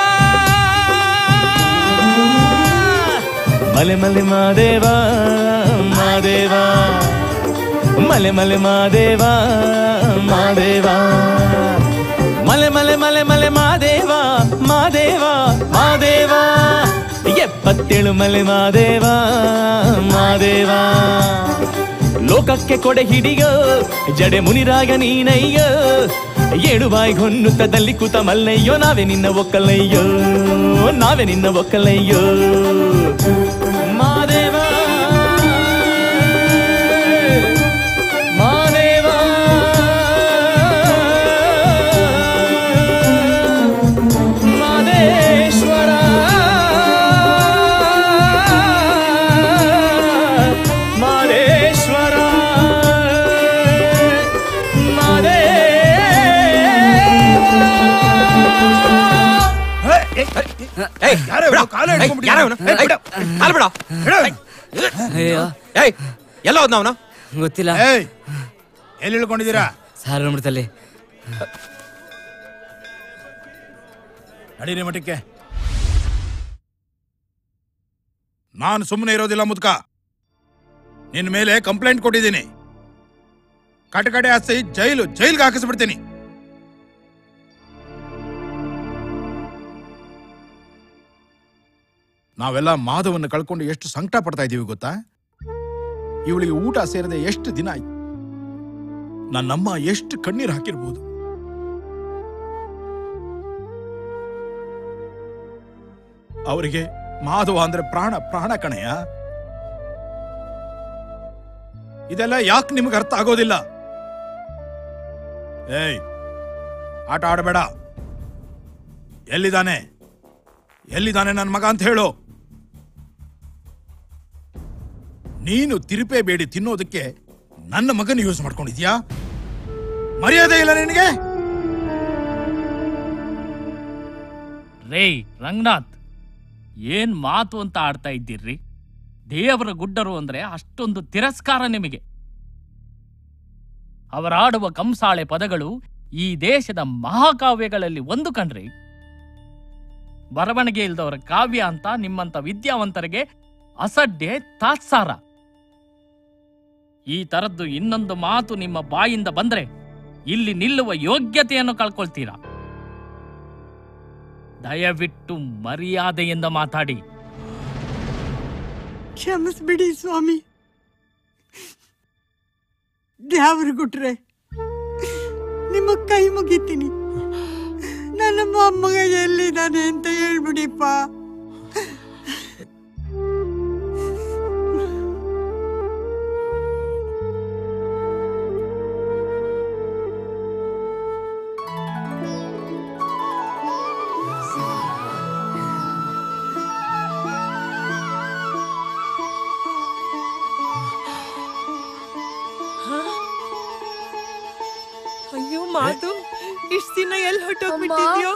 ಮಲೆ ಮಲೆ ಮಾದೇವ ಮಾದೇವ ಮಲೆ ಮಲೆ ಮಾದೇವ ಮಾದೇವ ಮಲೆ ಮಲೆ ಮಲೆ ಮಲೆ ಮಾದೇವ ಮಾದೇವ ಮಾದೇವ. ಎಪ್ಪತ್ತೇಳು ಮಲೆ ಮಾದೇವ ಮಾದೇವ. ಲೋಕಕ್ಕೆ ಕೊಡೆ ಹಿಡಿಯೋ ಜಡೆ ಮುನಿರಾಗ ನೀನಯ್ಯೋ. ಏಳು ಬಾಯಿ ಹೊನ್ನುತ್ತದಲ್ಲಿ ಕೂತ ಮಲ್ಲಯ್ಯೋ ನಾವೇ ನಿನ್ನ ಒಕ್ಕಲಯ್ಯೋ ನಾವೇ ನಿನ್ನ ಒಕ್ಕಲಯ್ಯೋ ಮಾದೇವ ಮಾದೇವ ಮಾದೇಶ್ವರ ಎಲ್ಲ ಹೋದ್ನವನು ಗೊತ್ತಿಲ್ಲ. ಎಲ್ಲಿ ಇಳ್ಕೊಂಡಿದ್ದೀರಾ? ಸಾರ್ ಅಮೃತಲ್ಲಿ. ನಡೀರಿ ಮಠಕ್ಕೆ. ನಾನು ಸುಮ್ಮನೆ ಇರೋದಿಲ್ಲ ಮುದ್ಕ. ನಿನ್ ಮೇಲೆ ಕಂಪ್ಲೇಂಟ್ ಕೊಟ್ಟಿದ್ದೀನಿ. ಕಟಕಡೆ ಹಚ್ಚಿ ಜೈಲು ಜೈಲ್ಗೆ ಹಾಕಿಸ್ಬಿಡ್ತೀನಿ. ನಾವೆಲ್ಲ ಮಾಧವನ್ನ ಕಳ್ಕೊಂಡು ಎಷ್ಟು ಸಂಕಟ ಪಡ್ತಾ ಇದ್ದೀವಿ ಗೊತ್ತಾ? ಇವಳಿಗೆ ಊಟ ಸೇರದೆ ಎಷ್ಟು ದಿನ ಆಯ್ತು. ನನ್ನಮ್ಮ ಎಷ್ಟು ಕಣ್ಣೀರು ಹಾಕಿರ್ಬೋದು. ಅವರಿಗೆ ಮಾಧವ ಅಂದ್ರೆ ಪ್ರಾಣ ಪ್ರಾಣ ಕಣೆಯ. ಇದೆಲ್ಲ ಯಾಕೆ ನಿಮ್ಗೆ ಅರ್ಥ ಆಗೋದಿಲ್ಲ? ಏಯ್, ಆಟ ಆಡಬೇಡ. ಎಲ್ಲಿದ್ದಾನೆ ಎಲ್ಲಿದ್ದಾನೆ ನನ್ನ ಮಗ ಅಂತ ಹೇಳು. ನೀನು ತಿರುಪೆ ಬೇಡಿ ತಿನ್ನೋದಕ್ಕೆ ನನ್ನ ಮಗನ ಯೂಸ್ ಮಾಡ್ಕೊಂಡಿದ್ಯಾ? ಮರ್ಯಾದೆ ಇಲ್ಲ ನಿನಗೆ? ರೇ ರಂಗನಾಥ್, ಏನ್ ಮಾತು ಅಂತ ಆಡ್ತಾ ಇದ್ದೀರ್ರಿ? ದೇವರ ಗುಡ್ಡರು ಅಂದ್ರೆ ಅಷ್ಟೊಂದು ತಿರಸ್ಕಾರ ನಿಮಗೆ. ಅವರಾಡುವ ಕಂಸಾಳೆ ಪದಗಳು ಈ ದೇಶದ ಮಹಾಕಾವ್ಯಗಳಲ್ಲಿ ಒಂದು ಕಣ್ರಿ. ಬರವಣಿಗೆ ಇಲ್ದವರ ಕಾವ್ಯ ಅಂತ ನಿಮ್ಮಂತ ವಿದ್ಯಾವಂತರಿಗೆ ಅಸಡ್ಡೆ ತಾತ್ಸಾರ. ಈ ತರದ್ದು ಇನ್ನೊಂದು ಮಾತು ನಿಮ್ಮ ಬಾಯಿಂದ ಬಂದ್ರೆ ಇಲ್ಲಿ ನಿಲ್ಲುವ ಯೋಗ್ಯತೆಯನ್ನು ಕಳ್ಕೊಳ್ತೀರಾ. ದಯವಿಟ್ಟು ಮರ್ಯಾದೆಯಿಂದ ಮಾತಾಡಿ. ಕ್ಷಮಿಸ್ಬಿಡಿ ಸ್ವಾಮಿ. ದ್ಯಾವ್ರು ಗುಟ್ರೆ ನಿಮ್ಮ ಕೈ ಮುಗಿತೀನಿ. ನನ್ನ ಮೊಮ್ಮಗ ಎಲ್ಲಿದ್ದಾನೆ ಅಂತ ಹೇಳ್ಬಿಡಿಪ್ಪ. ಅಯ್ಯೋ ಮಾತು, ಇಷ್ಟ ದಿನ ಎಲ್ಲಿ ಹೊಟ್ಟೋಗ್ಬಿಟ್ಟಿದ್ಯೋ?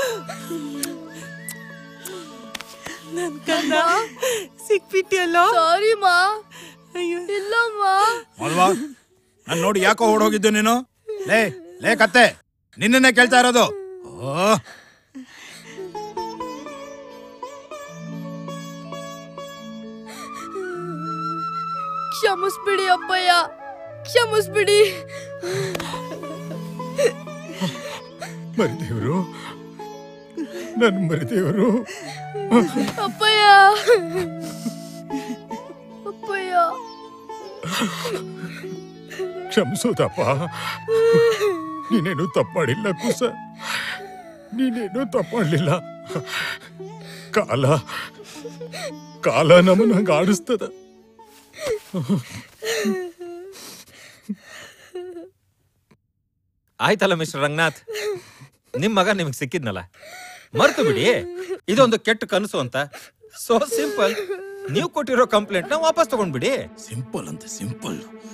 ನನ್ ಕನ್ನ ಸಿಕ್ಬಿಟ್ಟಿಯಲ್ಲೋ? ಸಾರಿ ಮಾ. ಅಯ್ಯೋ ಇಲ್ಲಮ್ಮ. ಅಲ್ವಾ, ನಾನು ನೋಡಿ ಯಾಕೋ ಓಡೋಗಿದ್ದು ನೀನು? ಲೇ ಲೇ ಕತ್ತೆ, ನಿನ್ನೇ ಕೇಳ್ತಾ ಇರೋದು. ಓ ಕ್ಷಮಿಸ್ಬಿಡಿ ಅಪ್ಪಯ್ಯ. ಕ್ಷಮಿಸ್ಬಿಡಿ. ಮರಿದೇವರು, ನನ್ನ ಮರಿದೇವರು. ಅಪ್ಪಯ್ಯ, ಅಪ್ಪಯ್ಯ. ಕ್ಷಮಿಸೋದಪ್ಪ, ನೀನೇನು ತಪ್ಪು ಮಾಡಿಲ್ಲ ಕುಸ, ನೀನೇನು ತಪ್ಪು ಮಾಡಲಿಲ್ಲ. ಕಾಲ ಕಾಲ ನಮ್ಮನ್ನ ಹಂಗ ಆಡಿಸ್ತದ. ಆಯ್ತಲ್ಲ ಮಿಸ್ಟರ್ ರಂಗನಾಥ್, ನಿಮ್ ಮಗ ನಿಮಗ್ ಸಿಕ್ಕಿದ್ನಲ್ಲ, ಮರ್ತು ಬಿಡಿ. ಇದೊಂದು ಕೆಟ್ಟ ಕನಸು ಅಂತ. So simple. ನೀವು ಕೊಟ್ಟಿರೋ ಕಂಪ್ಲೇಂಟ್ ನ ವಾಪಸ್ ತಗೊಂಡ್ಬಿಡಿ. ಸಿಂಪಲ್ ಅಂತ ಸಿಂಪಲ್.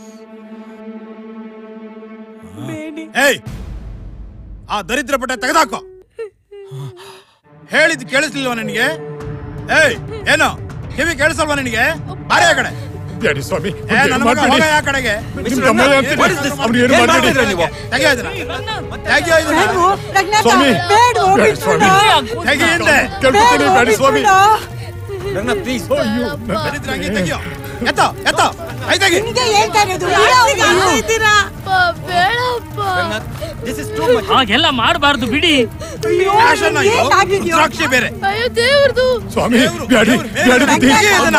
ಏಯ್, ಆ ದರಿದ್ರ ಪಟ್ಟ ತೆಗೆದಾಕೋ. ಹೇಳಿದ್ ಕೇಳಿಸ್ಲಿಲ್ವಾ ನಿನಗೆ? ಏಯ್, ಏನೋ ಕಿವಿ ಕೇಳಿಸಲ್ವಾ ನಿನಗೆ? ಬಾರೆ ಆ ಕಡೆ. ಬ್ಯಾಡಿ ಸ್ವಾಮಿ, ಏ, ನನ್ನ ಮಗ ಹೋಗ ಆ ಕಡೆಗೆ. ತೆಗಿಯೋ ಇದನ್ನ, ತೆಗಿಯೋ ಇದನ್ನ. ಸ್ವಾಮಿ, ಬ್ಯಾಡಿ ಸ್ವಾಮಿ, ತೆಗಿ ಹಿಂದೆ. ಕೇಳ್ಕೊತೀನಿ, ಬ್ಯಾಡಿ ಸ್ವಾಮಿ. ರಂಗನಾಥ್ ಪ್ಲೀಸ್. ದರಿದ್ರ ಹಂಗೆ ತೆಗಿಯೋ. ಎತ್ತೋ ಎತ್ತೋ, ಐ ತೆಗಿ. ಹಾಗೆಲ್ಲ ಮಾಡಬಾರ್ದು ಬಿಡಿ. ರುದ್ರಾಕ್ಷಿ ಬೇರೆ. ಅಯ್ಯೋ ದೇವ್ರದು. ಸ್ವಾಮಿ, ಬ್ಯಾಡಿ ಬ್ಯಾಡಿ ತೆಗಿ ಇದನ್ನ.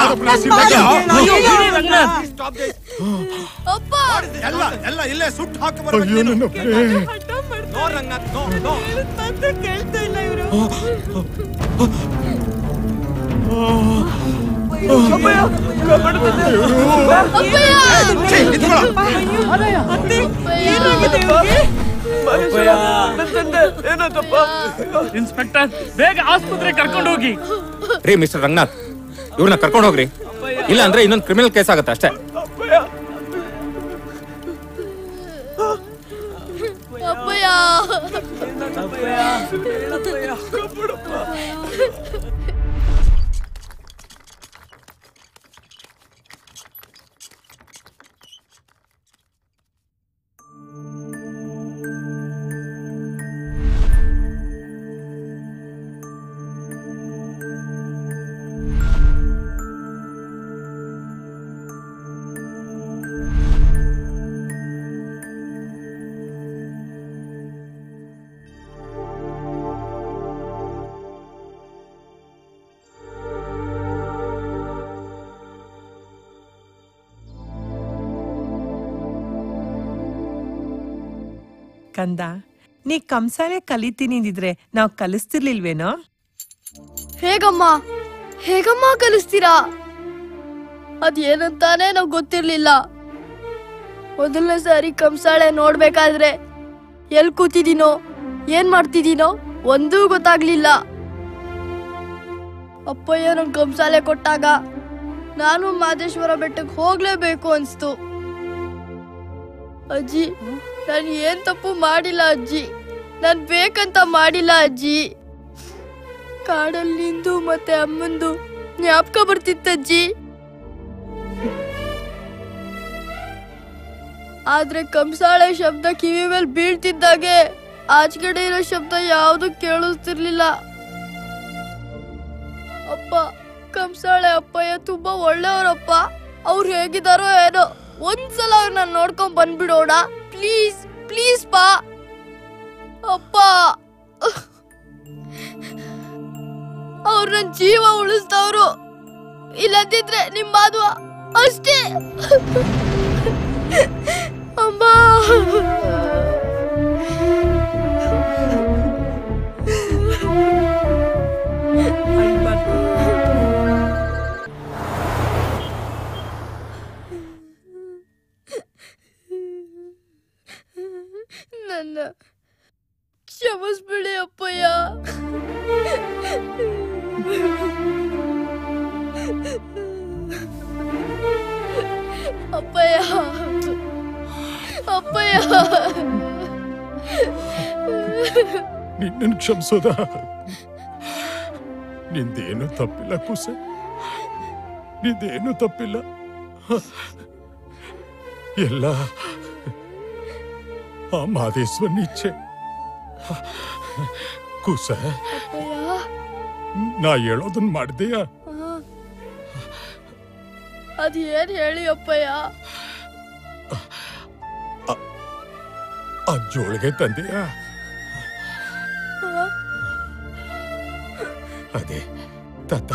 ಅಪ್ಪ, ಎಲ್ಲ ಎಲ್ಲ ಇಲ್ಲೇ ಸುಟ್ಟು ಹಾಕಿ ಅಯ್ಯೋ ನನ್ನ ನೋ ರಂಗನಾಥ್, ನೋ ನೋ. ಮತ್ತೆ ಕೇಳ್ತಾ ಇಲ್ಲ ಇವರು. ಇನ್ಸ್ಪೆಕ್ಟರ್, ಬೇಗ ಆಸ್ಪತ್ರೆ ಕರ್ಕೊಂಡು ಹೋಗಿ. ರೀ ಮಿಸ್ಟರ್ ರಂಗನಾಥ್, ಇವ್ರನ್ನ ಕರ್ಕೊಂಡು ಹೋಗ್ರಿ. ಇಲ್ಲ ಅಂದ್ರೆ ಇನ್ನೊಂದು ಕ್ರಿಮಿನಲ್ ಕೇಸ್ ಆಗುತ್ತೆ ಅಷ್ಟೇ. ಅಪ್ಪಯ್ಯ. ಕಂದ, ನೀ ಕಂಸಾಳೆ ಕಲಿತೀನಿ ನಾವ್ ಕಲಿಸ್ತಿರ್ಲಿಲ್ವೇನೋ? ಹೇಗಮ್ಮ ಹೇಗಮ್ಮ ಕಲಿಸ್ತೀರಾ? ಅದೇನಂತಾನೆ ನಾವ್ ಗೊತ್ತಿರ್ಲಿಲ್ಲ. ಮೊದಲನೇ ಸಾರಿ ಕಂಸಾಳೆ ನೋಡ್ಬೇಕಾದ್ರೆ ಎಲ್ ಕೂತಿದೀನೋ ಏನ್ ಮಾಡ್ತಿದೀನೋ ಒಂದೂ ಗೊತ್ತಾಗ್ಲಿಲ್ಲ. ಅಪ್ಪಯ್ಯ ನನ್ ಕಂಸಾಲೆ ಕೊಟ್ಟಾಗ ನಾನು ಮಾದೇಶ್ವರ ಬೆಟ್ಟಕ್ಕೆ ಹೋಗ್ಲೇಬೇಕು ಅನ್ಸ್ತು. ಅಜ್ಜಿ, ನಾನು ಏನ್ ತಪ್ಪು ಮಾಡಿಲ್ಲ ಅಜ್ಜಿ, ನಾನ್ ಬೇಕಂತ ಮಾಡಿಲ್ಲ ಅಜ್ಜಿ. ಕಾಡಲ್ಲಿ ನಿಂದು ಮತ್ತೆ ಅಮ್ಮಂದು ಜ್ಞಾಪಕ ಬರ್ತಿತ್ತಜ್ಜಿ. ಆದ್ರೆ ಕಂಸಾಳೆ ಶಬ್ದ ಕಿವಿ ಮೇಲೆ ಬೀಳ್ತಿದ್ದಾಗೆ ಆಚೆಗಡೆ ಇರೋ ಶಬ್ದ ಯಾವ್ದು ಕೇಳಿಸ್ತಿರ್ಲಿಲ್ಲ. ಅಪ್ಪ, ಕಂಸಾಳೆ ಅಪ್ಪಯ್ಯ ತುಂಬಾ ಒಳ್ಳೆಯವರಪ್ಪ. ಅವ್ರು ಹೇಗಿದಾರೋ ಏನೋ, ಒಂದ್ಸಲ ಅವ್ರನ್ನ ನೋಡ್ಕೊಂಡ್ ಬಂದ್ಬಿಡೋಣ ಪ್ಲೀಸ್ ಪ್ಲೀಸ್ ಪಾ. ಅಪ್ಪ, ಅವ್ರ ನನ್ ಜೀವ ಉಳಿಸ್ದವ್ರು, ಇಲ್ಲದಿದ್ರೆ ನಿಮ್ ಮಾಧವ ಅಷ್ಟೇ. ಅಮ್ಮ, ನನ್ನ ಕ್ಷಮಿಸ್ಬಿಡಿ ಅಪ್ಪಯ್ಯ. ಅಪ್ಪಯ್ಯ, ಅಪ್ಪಯ್ಯ. ನಿನ್ನನ್ನು ಕ್ಷಮಿಸೋದ? ನಿಂದೇನು ತಪ್ಪಿಲ್ಲ ಕುಸ, ನಿಂದೇನು ತಪ್ಪಿಲ್ಲ. ಎಲ್ಲ ಆ ಮಾದೇಶ್ವರನ ಇಚ್ಛೆ. ಕುಸ, ನಾ ಹೇಳೋದನ್ನ ಮಾಡ್ದೆಯಾ? ಅದೇನ್ ಹೇಳಿ ಅಪ್ಪಯ್ಯ? ಆ ಜೋಳಿಗೆ ತಂದೆಯಾ? ಅದೇ ತಾತ.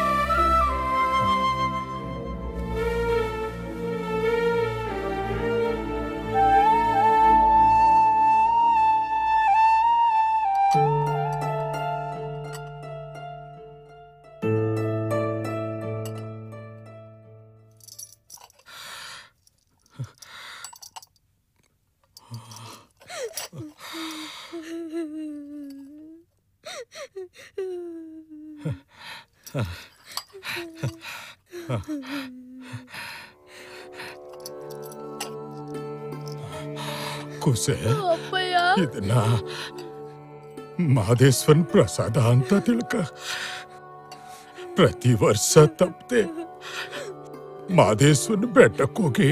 ಕುಸೆ, ಇದನ್ನ ಮಾದೇಶ್ವರನ್ ಪ್ರಸಾದ ಅಂತ ತಿಳ್ಕ. ಪ್ರತಿ ವರ್ಷ ತಪ್ಪದೆ ಮಾದೇಶ್ವರನ್ ಬೆಟ್ಟಕ್ಕೋಗಿ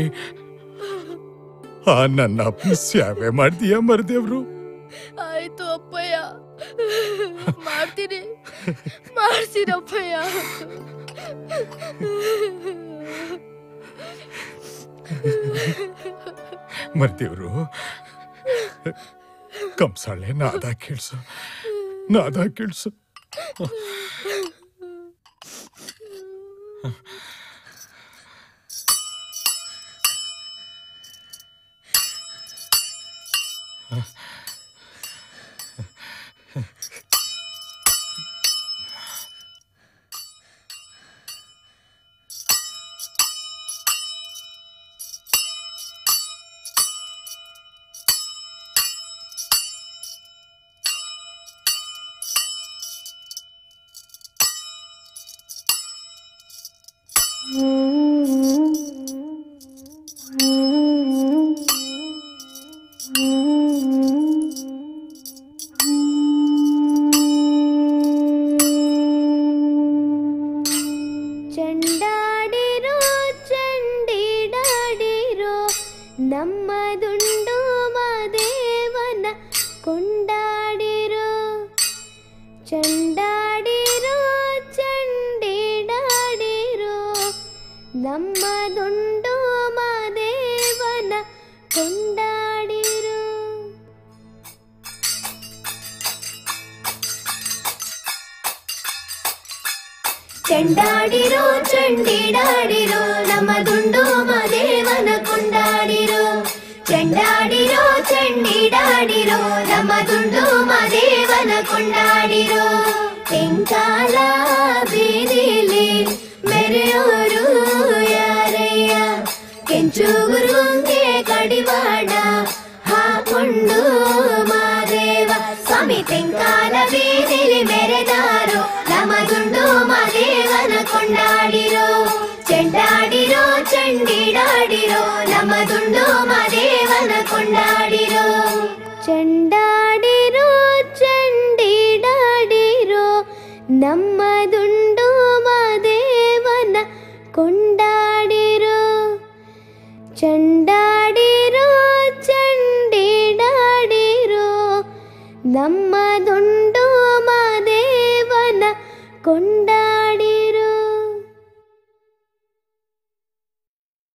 ಆ ನನ್ನ ಅಪ್ಪನ ಸೇವೆ ಮಾಡ್ದೀಯ ಮರದೇವ್ರು? ಆಯ್ತು ಅಪ್ಪಯ್ಯ, ಮಾಡ್ತೀನಿ, ಮಾಡ್ತೀನಪ್ಪಯ್ಯ. ಮರ್ದೇವ್ರು, ಕಂಸಾಳೆ ನಾದ ಕೇಳ್ಸು, ನಾದ ಕೇಳ್ಸು. ಚಂಡಾಡಿರೋ ಚಂಡಿಡಾಡಿರೋ ನಮ್ಮದುಂಡು ಮಾದೇವನ ಕೊಂಡಾಡಿರೋ. ಚಂಡಾಡಿರೋ ಚಂಡಿಡಾಡಿರೋ ನಮ್ಮದುಂಡು ಮಾದೇವನ ಕೊಂಡಾಡಿರೋ. ಚಂಡಾಡಿರೋ ಚಂಡಿಡಾಡಿರೋ ನಮ್ಮದುಂಡು ಮಾದೇವನ ಕೊಂಡಾಡಿರೋ. ಚಂಡಾಡಿರೋ ಚಂಡಿಡಾಡಿರೋ ನಮ್ಮದುಂಡು ಮಾದೇವನ ಕೊಂಡಾಡಿರೋ. ತೆಂಕಾಲ ಬೀದಿಲಿ ಮೆರೆಯೋರು ಯಾರಯ್ಯ, ಕೆಂಚುಗುರುಂಗೆ ಕಡಿವಾಡ ಹಾಕೊಂಡು ಮಾದೇವ ಸ್ವಾಮಿ. ತೆಂಕಾಲ ಬೀದಿಲಿ ಮೆರೆದಾರೋ ನಮ್ಮದುಂಡು ಮಾದೇವನ ಕೊಂಡಾಡಿರೋ. ಚಂಡಾಡಿರೋ ಚಂಡಿಡಾಡಿರೋ ನಮ್ಮದುಂಡು ಮಾದೇವನ ಕೊಂಡಾಡಿರೋ. ಚಂಡಾಡಿರೋ ಚಂಡಿಡಾಡಿರೋ ನಮ್ಮದುಂಡು ಮಾದೇವನ ಕೊಂಡಾಡಿರೋ. ಚಂಡಾಡಿರೋ ಚಂಡಿಡಾಡಿರೋ ನಮ್ಮದುಂಡು ಮಾದೇವನ ಕೊಂಡಾಡಿರೋ.